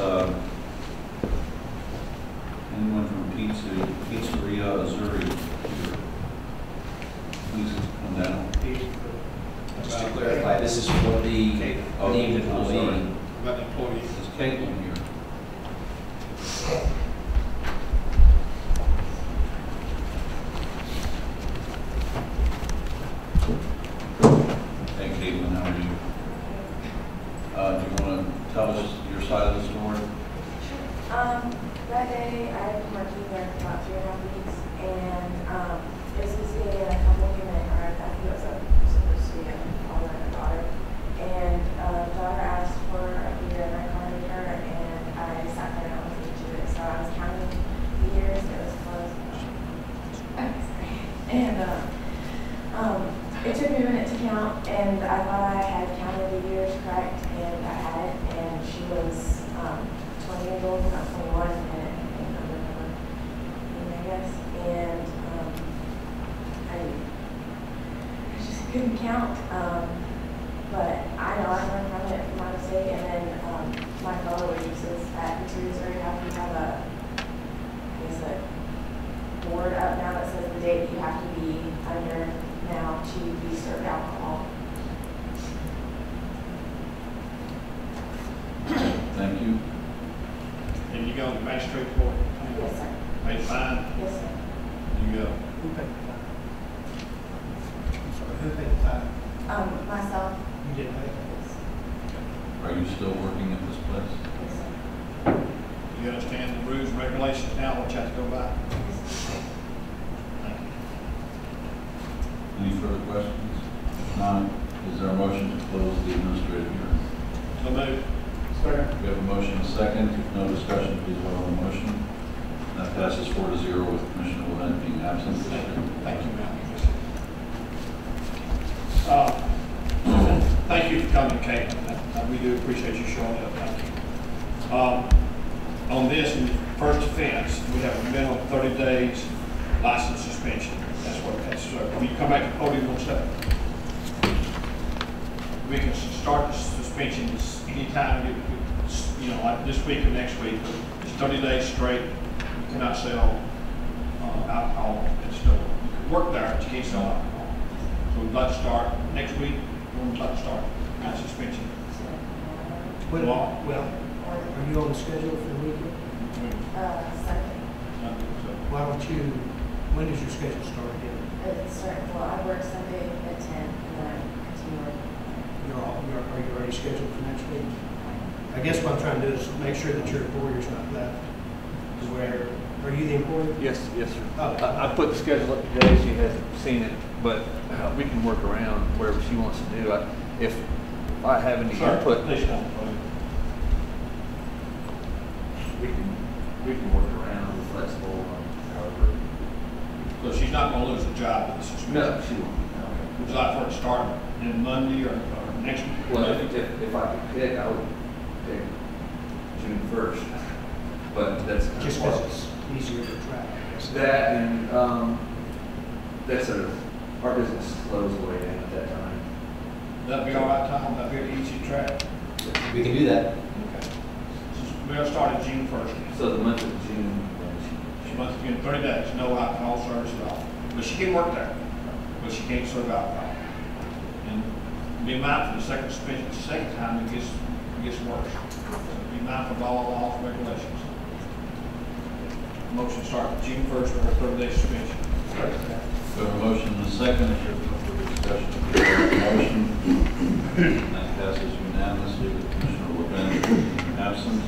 anyone from Pizzeria Missouri here? Please come down. Just to clarify, this is for the named employee. About the employee. Is Caitlin here? Hey Caitlin, how are you? Do you want to tell us your side of the story? That day I was working there for about 3.5 weeks, and it was supposed to be a couple unit, or I think it was supposed to be a father and a daughter. And the daughter asked for a beer, and I called her, and I sat there and I was into it. So I was counting the years, it was close. And it took me a minute to count, and I thought I had counted the years correct, and I hadn't. And she was 20 years old, not 21, and I guess. And I just couldn't count. But I know I learned from it, from my mistake. And then my fellow waitresses at Pizzeria is very happy to have a board up now that says the date you have to be under now to be served alcohol. Thank you. And you go to magistrate court? Yes, sir. Paid fine? Yes, sir. You go. Who paid the fine? I'm sorry, who paid the fine? Myself. You didn't pay it? Are you still working at this place? Yes, sir. You understand the rules and regulations now, what you have to go by? Thank you. Any further questions? If not, is there a motion to close the administrative hearing? So moved. We have a motion and a second. If no discussion, please vote on the motion. That passes 4-0 with Commissioner Levin being absent. Thank you, ma'am. Thank you for coming, Caitlin. We do appreciate you showing up. Thank you. On this first offense, we have a minimum of 30 days license suspension. That's what it has. So when you come back to the podium, one second. We can start the suspension anytime you like this week or next week, it's 30 days straight. You cannot sell alcohol at the store. You can work there, but you can't sell alcohol. So we'd like to start next week. We'd like to start that suspension. Well, are you on the schedule for the weekend? Second. Why don't you, when does your schedule start again? Well, I work Sunday at 10 and then I continue working. Are you already scheduled for next week? I guess what I'm trying to do is make sure that your employer's not left. Are you the employer? Yes, sir. Oh. I put the schedule up today. She hasn't seen it, but we can work around whatever she wants to do. If I have any input, we can work around, we're flexible, however. So she's not going to lose her job with the suspension? No, she won't. Would you like for her to start in Monday or next week? Well, if I could pick, I would pick June 1st, but that's just because it's easier to track, I guess. That and that's our business slows way down at that time. That'd be all right, Tom? That'd be easy to track? We can do that. Okay. So we'll start at June 1st. So the month of June. She must have been 30 days, no alcohol service at all. But she can work there, but she can't serve alcohol. And be mindful the second suspension, the second time it gets worse. So be mindful of all laws and regulations. Motion start June 1st for a 30-day suspension. We have a motion and a second. For discussion, motion. That passes unanimously with Commissioner LeBen absent.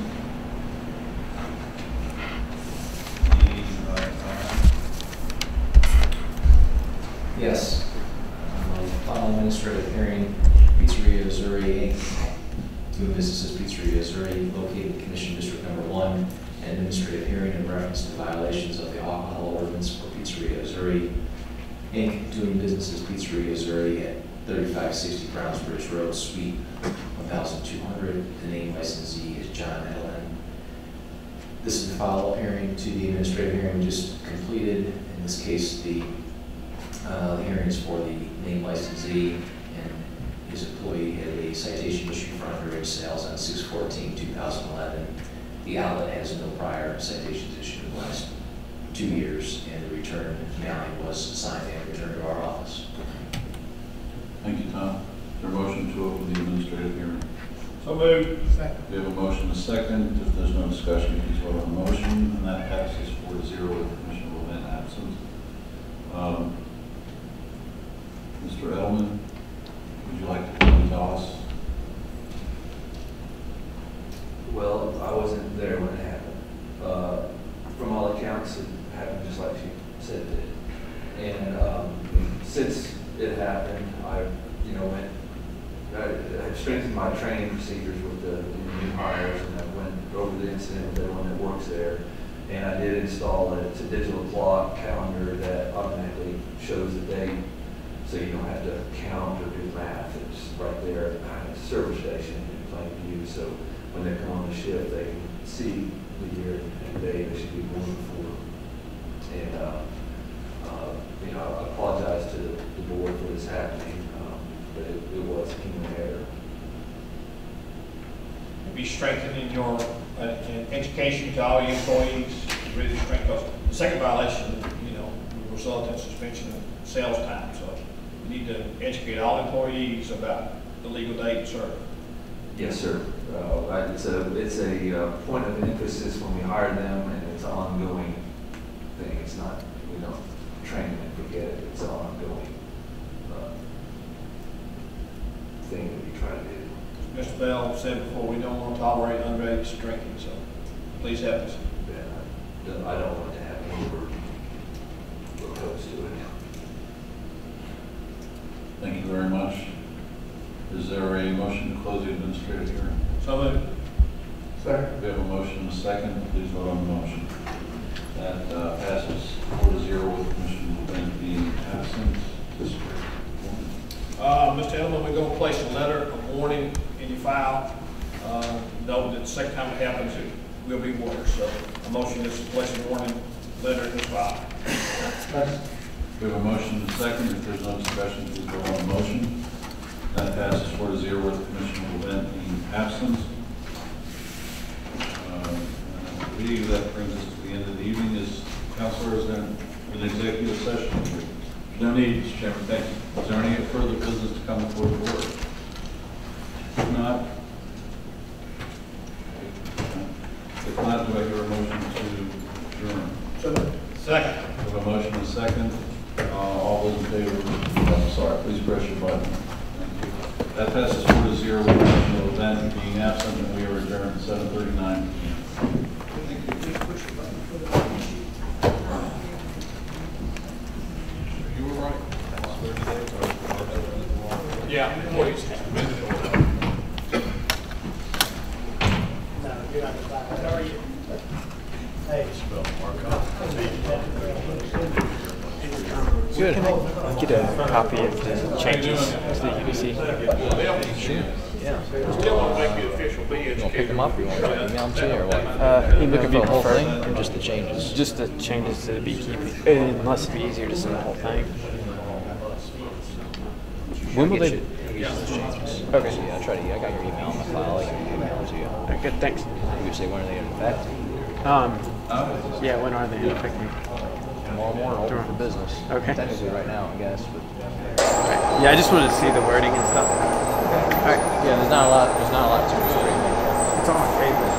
Yes. Final administrative hearing, Pizzeria Missouri Inc., doing business as Pizzeria Missouri, located in Commission District Number 1, and administrative hearing in reference to violations of the alcohol ordinance for Pizzeria Missouri Inc., doing business as Pizzeria Missouri at 3560 Brownsbridge Road, Suite 1200. The name licensee is John Edelman. This is a follow-up hearing to the administrative hearing we just completed. In this case, the hearing is for the name licensee, and his employee had a citation issued for underage sales on 6/14/2011. The outlet has no prior citations issued in the last 2 years, and the return mailing was signed and returned to our office. Thank you, Tom. Is there a motion to open the administrative hearing? So moved. Second. We have a motion and a second. If there's no discussion, please vote on the motion, and that passes 4-0 with Commissioner LeBen absent. Mr. Edelman, would you like to come and tell us? Well, I wasn't there when it happened. From all accounts, it happened just like she said it did. And since it happened, I strengthened my training procedures with the new hires, and I went over the incident with everyone that works there. And I did install a digital clock calendar that automatically shows the date, so you don't have to count or do math. It's right there behind the server station in plain view. So when they come on the shift, they can see the year and day they should be born for. And I apologize to the board for this happening, but it was a human error. Be strengthening your education to all your employees, really strengthen, because the second violation, will result in suspension of sales time. So you need to educate all employees about the legal date and serve. Yes, sir. It's a point of emphasis when we hire them, and it's an ongoing thing. It's not, we don't train them and forget it. It's an ongoing thing that we try to do. Mr. Bell said before, we don't want to tolerate underage drinking, so please help us. Yeah, I don't want it to happen. We're opposed to it. Thank you very much. Is there a motion to close the administrative hearing? So moved. Second. We have a motion and a second. Please vote on the motion. That passes 4-0 with Commissioner LeBen being absent. Mr. Edelman, we're going to place a letter of warning in your file. Know that the second time it happens, it will be worse. So a motion is to place a warning letter in the file. We have a motion and a second. If there's no discussion, please vote on the motion. That passes 4-0 with Commissioner LeBen being absent. be. That brings us to the end of the evening. Is councilors in an executive session? No need, Mr. Chairman, thank you. Is there any further business to come before the board? If not, do I hear a motion to adjourn? Second. We have a motion and a second. All those in favor, I'm sorry, please press your button. Thank you. That passes 4-0 with national event being absent, and we are adjourned at 7:39 p.m. Thank you. You were right. Yeah, please. Good. I'll get a copy of the changes so that you can see. Sure. Yeah. Still won't make the official be You want to pick them up or you want to email them to you or what? Email Looking for the whole preferred. thing or just the changes? Just the changes to the beekeeping. Unless it'd be easier to send the whole thing. When will they? Okay. So, yeah, I got your email on my file. I can email it to you. All right, good, thanks. You say when are they in effect? Yeah, when are they in effect? Tomorrow morning, open for business. Okay. Technically right now, I guess. But. Right. Yeah, I just wanted to see the wording and stuff. Okay. All right. Yeah, there's not a lot to it. It's on my paper.